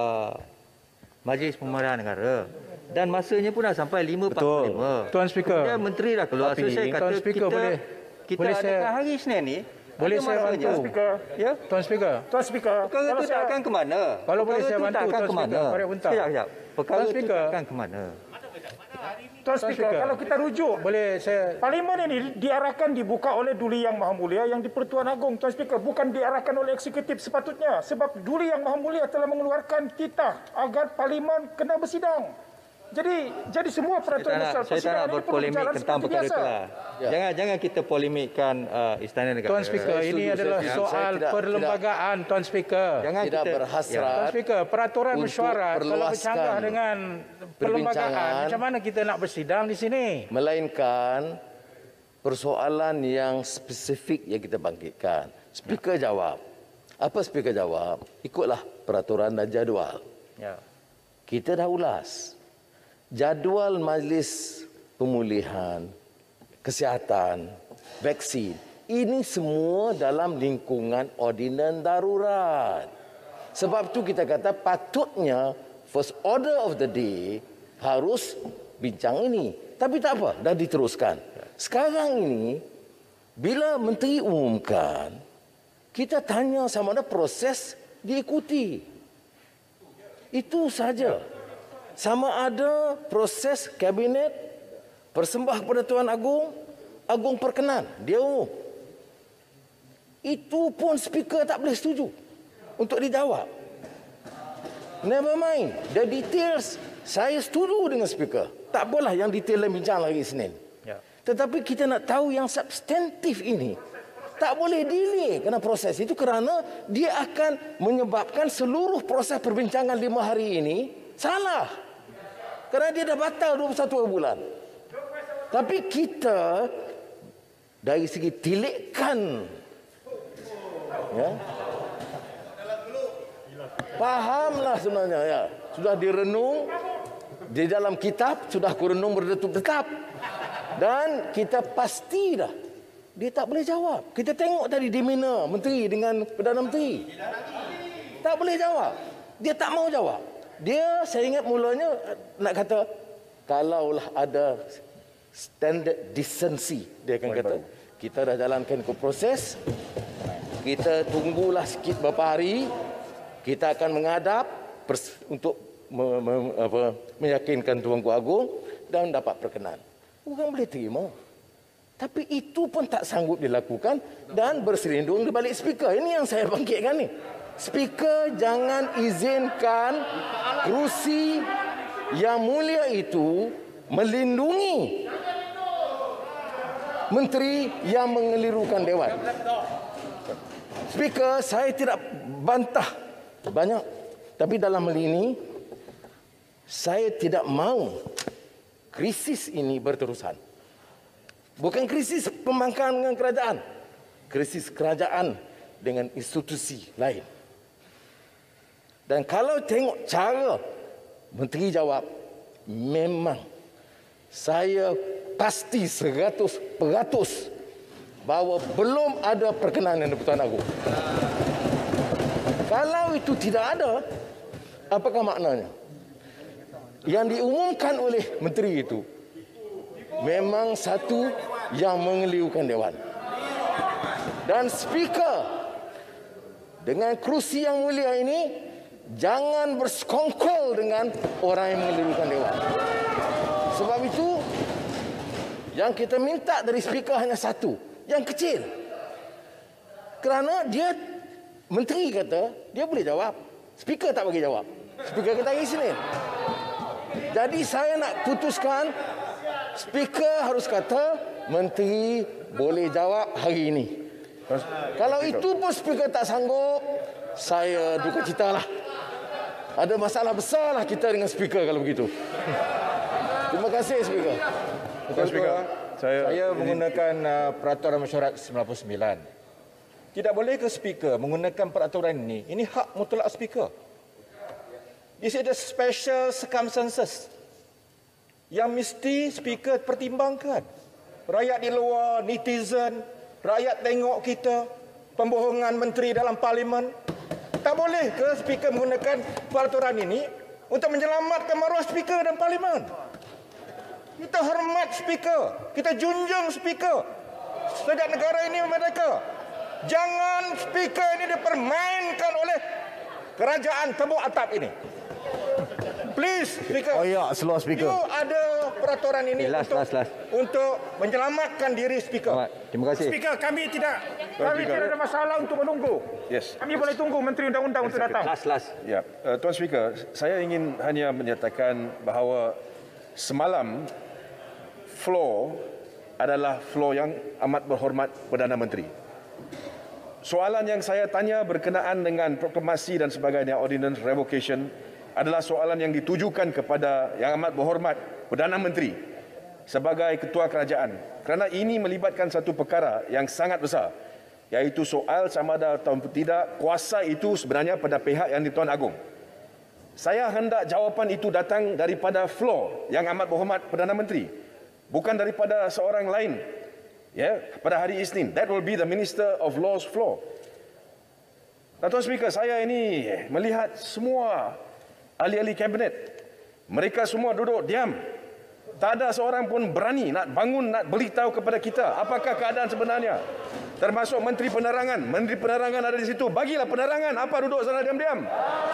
Majlis Pemerintahan Negara dan masanya pun dah sampai 5.45.
Tuan Speaker.
Kemudian menteri dah keluar. So saya kata kita adakan hari Isnin ni.
Boleh saya bantu?
Ya?
Tuan Speaker.
Perkara itu tak akan ke mana?
Kalau boleh saya bantu Tuan Speaker.
Sekejap. Perkara itu tak akan ke mana?
Tuan Speaker, kalau kita rujuk,
boleh saya
Parlimen ini diarahkan dibuka oleh Duli Yang Maha Mulia yang di-Pertuan Agong, Tuan Speaker, bukan diarahkan oleh eksekutif sepatutnya. Sebab Duli Yang Maha Mulia telah mengeluarkan titah agar Parlimen kena bersidang. Jadi semua peraturan
saya tak nak berpolemik tentang perkara itu lah. Jangan kita polemikkan Istana Negara.
Tuan Speaker, ini adalah soal perlembagaan, Tuan Speaker.
Jangan tidak berhasrat.
Tuan Speaker, peraturan mesyuarat kalau bercanggah dengan perlembagaan, macam mana kita nak bersidang di sini?
Melainkan persoalan yang spesifik yang kita bangkitkan. Speaker jawab. Apa Speaker jawab? Ikutlah peraturan dan jadual. Kita dah ulas. Jadual Majlis Pemulihan, Kesihatan, Vaksin, ini semua dalam lingkungan ordinan darurat. Sebab tu kita kata patutnya first order of the day harus bincang ini. Tapi tak apa, dah diteruskan. Sekarang ini, bila menteri umumkan, kita tanya sama ada proses diikuti. Itu saja. Sama ada proses kabinet persembah kepada Tuan Agong, Agong perkenan, dia umum. Itu pun speaker tak boleh setuju untuk dijawab. Never mind, the details saya setuju dengan speaker. Tak apalah yang detail dan bincang lagi Isnin. Tetapi kita nak tahu yang substantif ini. Tak boleh delay kerana proses itu kerana dia akan menyebabkan seluruh proses perbincangan 5 hari ini salah. Kerana dia dah batal 21 bulan. Tapi kita dari segi tilikkan, ya, fahamlah sebenarnya, ya. Sudah direnung di dalam kitab, sudah kurenung berdetup-detap. Dan kita pasti dah dia tak boleh jawab. Kita tengok tadi di mana menteri dengan Perdana Menteri. Tak boleh jawab. Dia tak mau jawab. Dia, saya ingat mulanya nak kata, kalaulah ada standard decency, dia akan kata, kita dah jalankan ke proses, kita tunggulah sikit beberapa hari, kita akan menghadap untuk meyakinkan Tuanku Agong dan dapat perkenan. Bukan boleh terima. Tapi itu pun tak sanggup dilakukan dan berselindung di balik speaker. Ini yang saya bangkitkan ni. Speaker jangan izinkan kerusi yang mulia itu melindungi menteri yang mengelirukan Dewan. Speaker, saya tidak bantah banyak. Tapi dalam hal ini, saya tidak mahu krisis ini berterusan. Bukan krisis pembangkangan dengan kerajaan. Krisis kerajaan dengan institusi lain. Dan kalau tengok cara menteri jawab, memang saya pasti 100% bahawa belum ada perkenanan di Pertuan Agong. Kalau itu tidak ada, apakah maknanya? Yang diumumkan oleh menteri itu memang satu yang mengelirukan Dewan. Dan speaker dengan kerusi yang mulia ini jangan bersekongkol dengan orang yang mengelirukan Dewan. Sebab itu yang kita minta dari speaker hanya satu, yang kecil. Kerana dia, menteri kata dia boleh jawab, speaker tak bagi jawab. Speaker kata hari Isnin. Jadi saya nak putuskan, speaker harus kata menteri boleh jawab hari ini. Kalau itu pun speaker tak sanggup, saya duka cita lah. Ada masalah besar lah kita dengan speaker kalau begitu. Terima kasih speaker.
Tuan Speaker, saya menggunakan peraturan mesyuarat 99. Tidak boleh ke speaker menggunakan peraturan ini? Ini hak mutlak speaker. This is the special circumstances yang mesti speaker pertimbangkan. Rakyat di luar, netizen, rakyat tengok kita, pembohongan menteri dalam parlimen. Tak boleh ke speaker menggunakan peraturan ini untuk menyelamatkan maruah speaker dan parlimen? Kita hormat speaker, kita junjung speaker. Sejak negara ini merdeka. Jangan speaker ini dipermainkan oleh kerajaan tembok atap ini. Please, speaker.
Oh ya, slow speaker.
You ada peraturan ini untuk menyelamatkan diri speaker.
Terima kasih.
Speaker, kami tidak ada masalah untuk menunggu.
Yes.
Kami boleh tunggu menteri undang-undang untuk datang.
Ya, Tuan Speaker, saya ingin hanya menyatakan bahawa semalam floor adalah floor yang amat berhormat Perdana Menteri. Soalan yang saya tanya berkenaan dengan proklamasi dan sebagainya, ordinance revocation, adalah soalan yang ditujukan kepada yang amat berhormat Perdana Menteri sebagai ketua kerajaan. Kerana ini melibatkan satu perkara yang sangat besar, iaitu soal sama ada atau tidak kuasa itu sebenarnya pada pihak yang di-Tuan Agong. Saya hendak jawapan itu datang daripada floor yang amat berhormat Perdana Menteri, bukan daripada seorang lain. Ya, pada hari Isnin, that will be the Minister of Law's floor. Tuan Speaker, saya ini melihat semua ahli-ahli kabinet, mereka semua duduk diam. Tak ada seorang pun berani nak bangun, nak beritahu kepada kita apakah keadaan sebenarnya. Termasuk Menteri Penerangan. Menteri Penerangan ada di situ. Bagilah penerangan. Apa duduk sana diam-diam?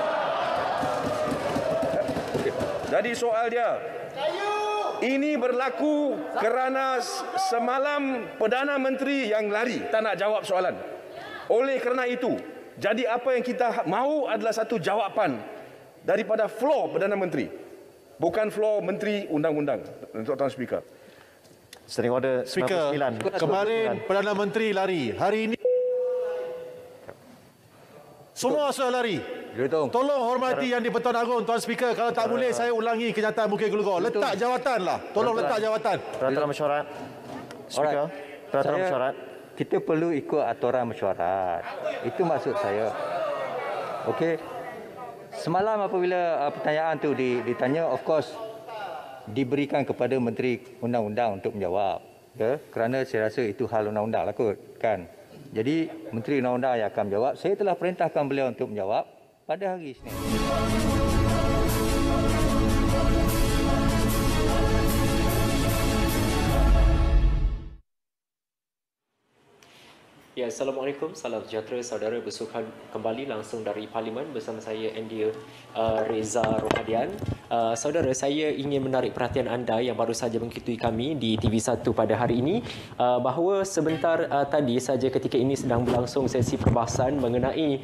Jadi soal dia, ini berlaku kerana semalam Perdana Menteri yang lari, tak nak jawab soalan. Oleh kerana itu, jadi apa yang kita mahu adalah satu jawapan daripada floor Perdana Menteri, bukan floor Menteri Undang-Undang. Untuk Tuan Speaker.
Standing Order 99.
Speaker, kemarin Perdana Menteri lari. Hari ini semua sudah lari. Tolong hormati yang di-Pertuan Agong, Tuan Speaker. Kalau tak boleh, saya ulangi kenyataan Bukit Gelugor. Letak jawatanlah. Tolong letak jawatan.
Peraturan mesyuarat. Speaker, peraturan mesyuarat.
Kita perlu ikut aturan mesyuarat. Itu maksud saya. Okey. Semalam apabila pertanyaan tu ditanya, of course diberikan kepada Menteri Undang-Undang untuk menjawab. Ya, kerana saya rasa itu hal undang-undang lah kot, kan. Jadi Menteri Undang-Undang yang akan menjawab. Saya telah perintahkan beliau untuk menjawab pada hari Isnin.
Ya, Assalamualaikum, salam sejahtera saudara, bersukan kembali langsung dari Parlimen bersama saya Andy Reza Rohadian. Saudara, saya ingin menarik perhatian anda yang baru saja mengikuti kami di TV1 pada hari ini bahawa sebentar tadi saja ketika ini sedang berlangsung sesi perbahasan mengenai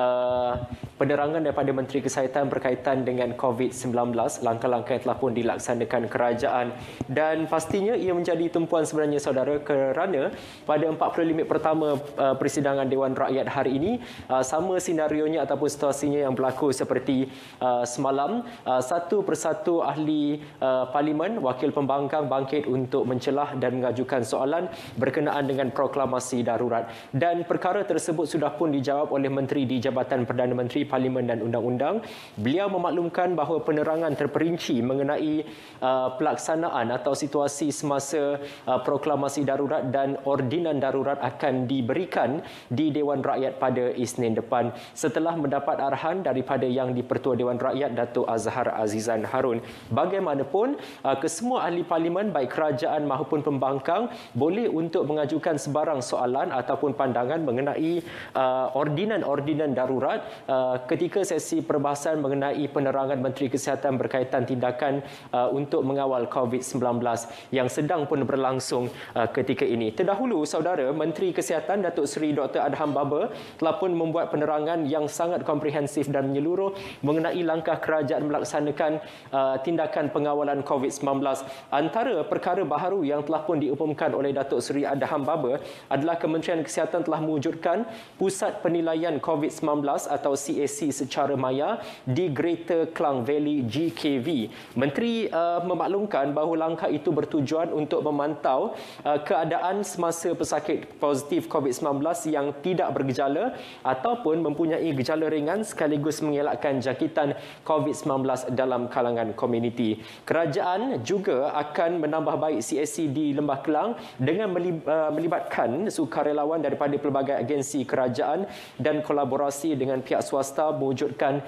penerangan daripada Menteri Kesihatan berkaitan dengan COVID-19, langkah-langkah yang telah pun dilaksanakan kerajaan, dan pastinya ia menjadi tumpuan sebenarnya saudara, kerana pada 45 minit pertama persidangan Dewan Rakyat hari ini sama senarionya ataupun situasinya yang berlaku seperti semalam. Satu persatu ahli Parlimen, wakil pembangkang bangkit untuk mencelah dan mengajukan soalan berkenaan dengan proklamasi darurat, dan perkara tersebut sudah pun dijawab oleh Menteri di Jabatan Perdana Menteri, Parlimen dan Undang-Undang. Beliau memaklumkan bahawa penerangan terperinci mengenai pelaksanaan atau situasi semasa proklamasi darurat dan ordinan darurat akan diberikan di Dewan Rakyat pada Isnin depan setelah mendapat arahan daripada Yang di-Pertua Dewan Rakyat Datuk Azhar Azizan Harun. Bagaimanapun, kesemua ahli Parlimen baik kerajaan maupun pembangkang boleh untuk mengajukan sebarang soalan ataupun pandangan mengenai ordinan-ordinan darurat ketika sesi perbahasan mengenai penerangan Menteri Kesihatan berkaitan tindakan untuk mengawal COVID-19 yang sedang pun berlangsung ketika ini. Terdahulu, saudara, Menteri Kesihatan Datuk Seri Dr. Adham Baba telah pun membuat penerangan yang sangat komprehensif dan menyeluruh mengenai langkah kerajaan melaksanakan tindakan pengawalan COVID-19. Antara perkara baharu yang telah pun diumumkan oleh Datuk Seri Adham Baba adalah Kementerian Kesihatan telah mewujudkan Pusat Penilaian COVID-19 atau CAC secara maya di Greater Klang Valley GKV. Menteri memaklumkan bahawa langkah itu bertujuan untuk memantau keadaan semasa pesakit positif COVID-19 yang tidak bergejala ataupun mempunyai gejala ringan sekaligus mengelakkan jangkitan COVID-19 dalam kalangan komuniti. Kerajaan juga akan menambah baik CAC di Lembah Kelang dengan melibatkan sukarelawan daripada pelbagai agensi kerajaan dan kolaborasi dengan pihak swasta mewujudkan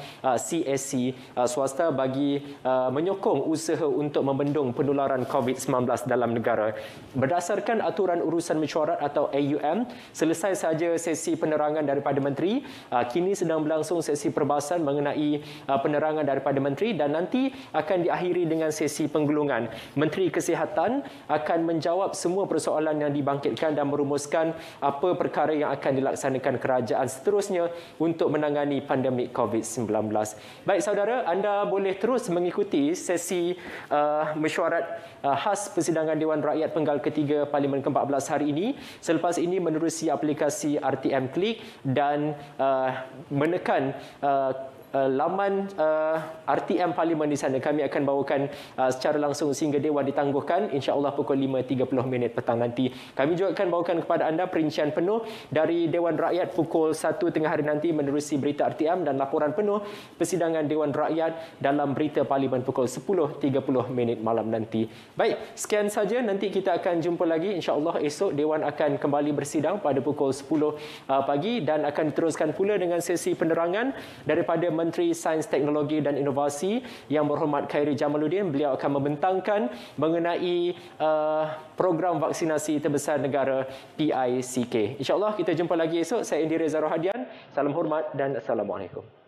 CAC swasta bagi menyokong usaha untuk membendung penularan COVID-19 dalam negara. Berdasarkan aturan urusan mesyuarat atau AUM, selesai saja sesi penerangan daripada Menteri, kini sedang berlangsung sesi perbahasan mengenai penerangan daripada Menteri dan nanti akan diakhiri dengan sesi penggulungan. Menteri Kesihatan akan menjawab semua persoalan yang dibangkitkan dan merumuskan apa perkara yang akan dilaksanakan kerajaan seterusnya untuk menangani pandemik COVID-19. Baik saudara, anda boleh terus mengikuti sesi mesyuarat khas persidangan Dewan Rakyat Penggal Ketiga Parlimen ke-14 hari ini. Selepas ini menerusi aplikasi RTM Klik dan menekan laman RTM Parlimen di sana. Kami akan bawakan secara langsung sehingga Dewan ditangguhkan insya-Allah pukul 5.30 petang nanti. Kami juga akan bawakan kepada anda perincian penuh dari Dewan Rakyat pukul 1 tengah hari nanti menerusi berita RTM dan laporan penuh persidangan Dewan Rakyat dalam berita Parlimen pukul 10.30 malam nanti. Baik, sekian saja. Nanti kita akan jumpa lagi insya-Allah esok. Dewan akan kembali bersidang pada pukul 10 pagi dan akan diteruskan pula dengan sesi penerangan daripada Menteri Sains, Teknologi dan Inovasi Yang Berhormat Khairi Jamaluddin. Beliau akan membentangkan mengenai program vaksinasi terbesar negara PICK. InsyaAllah kita jumpa lagi esok. Saya Andy Reza Rohadian. Salam hormat dan Assalamualaikum.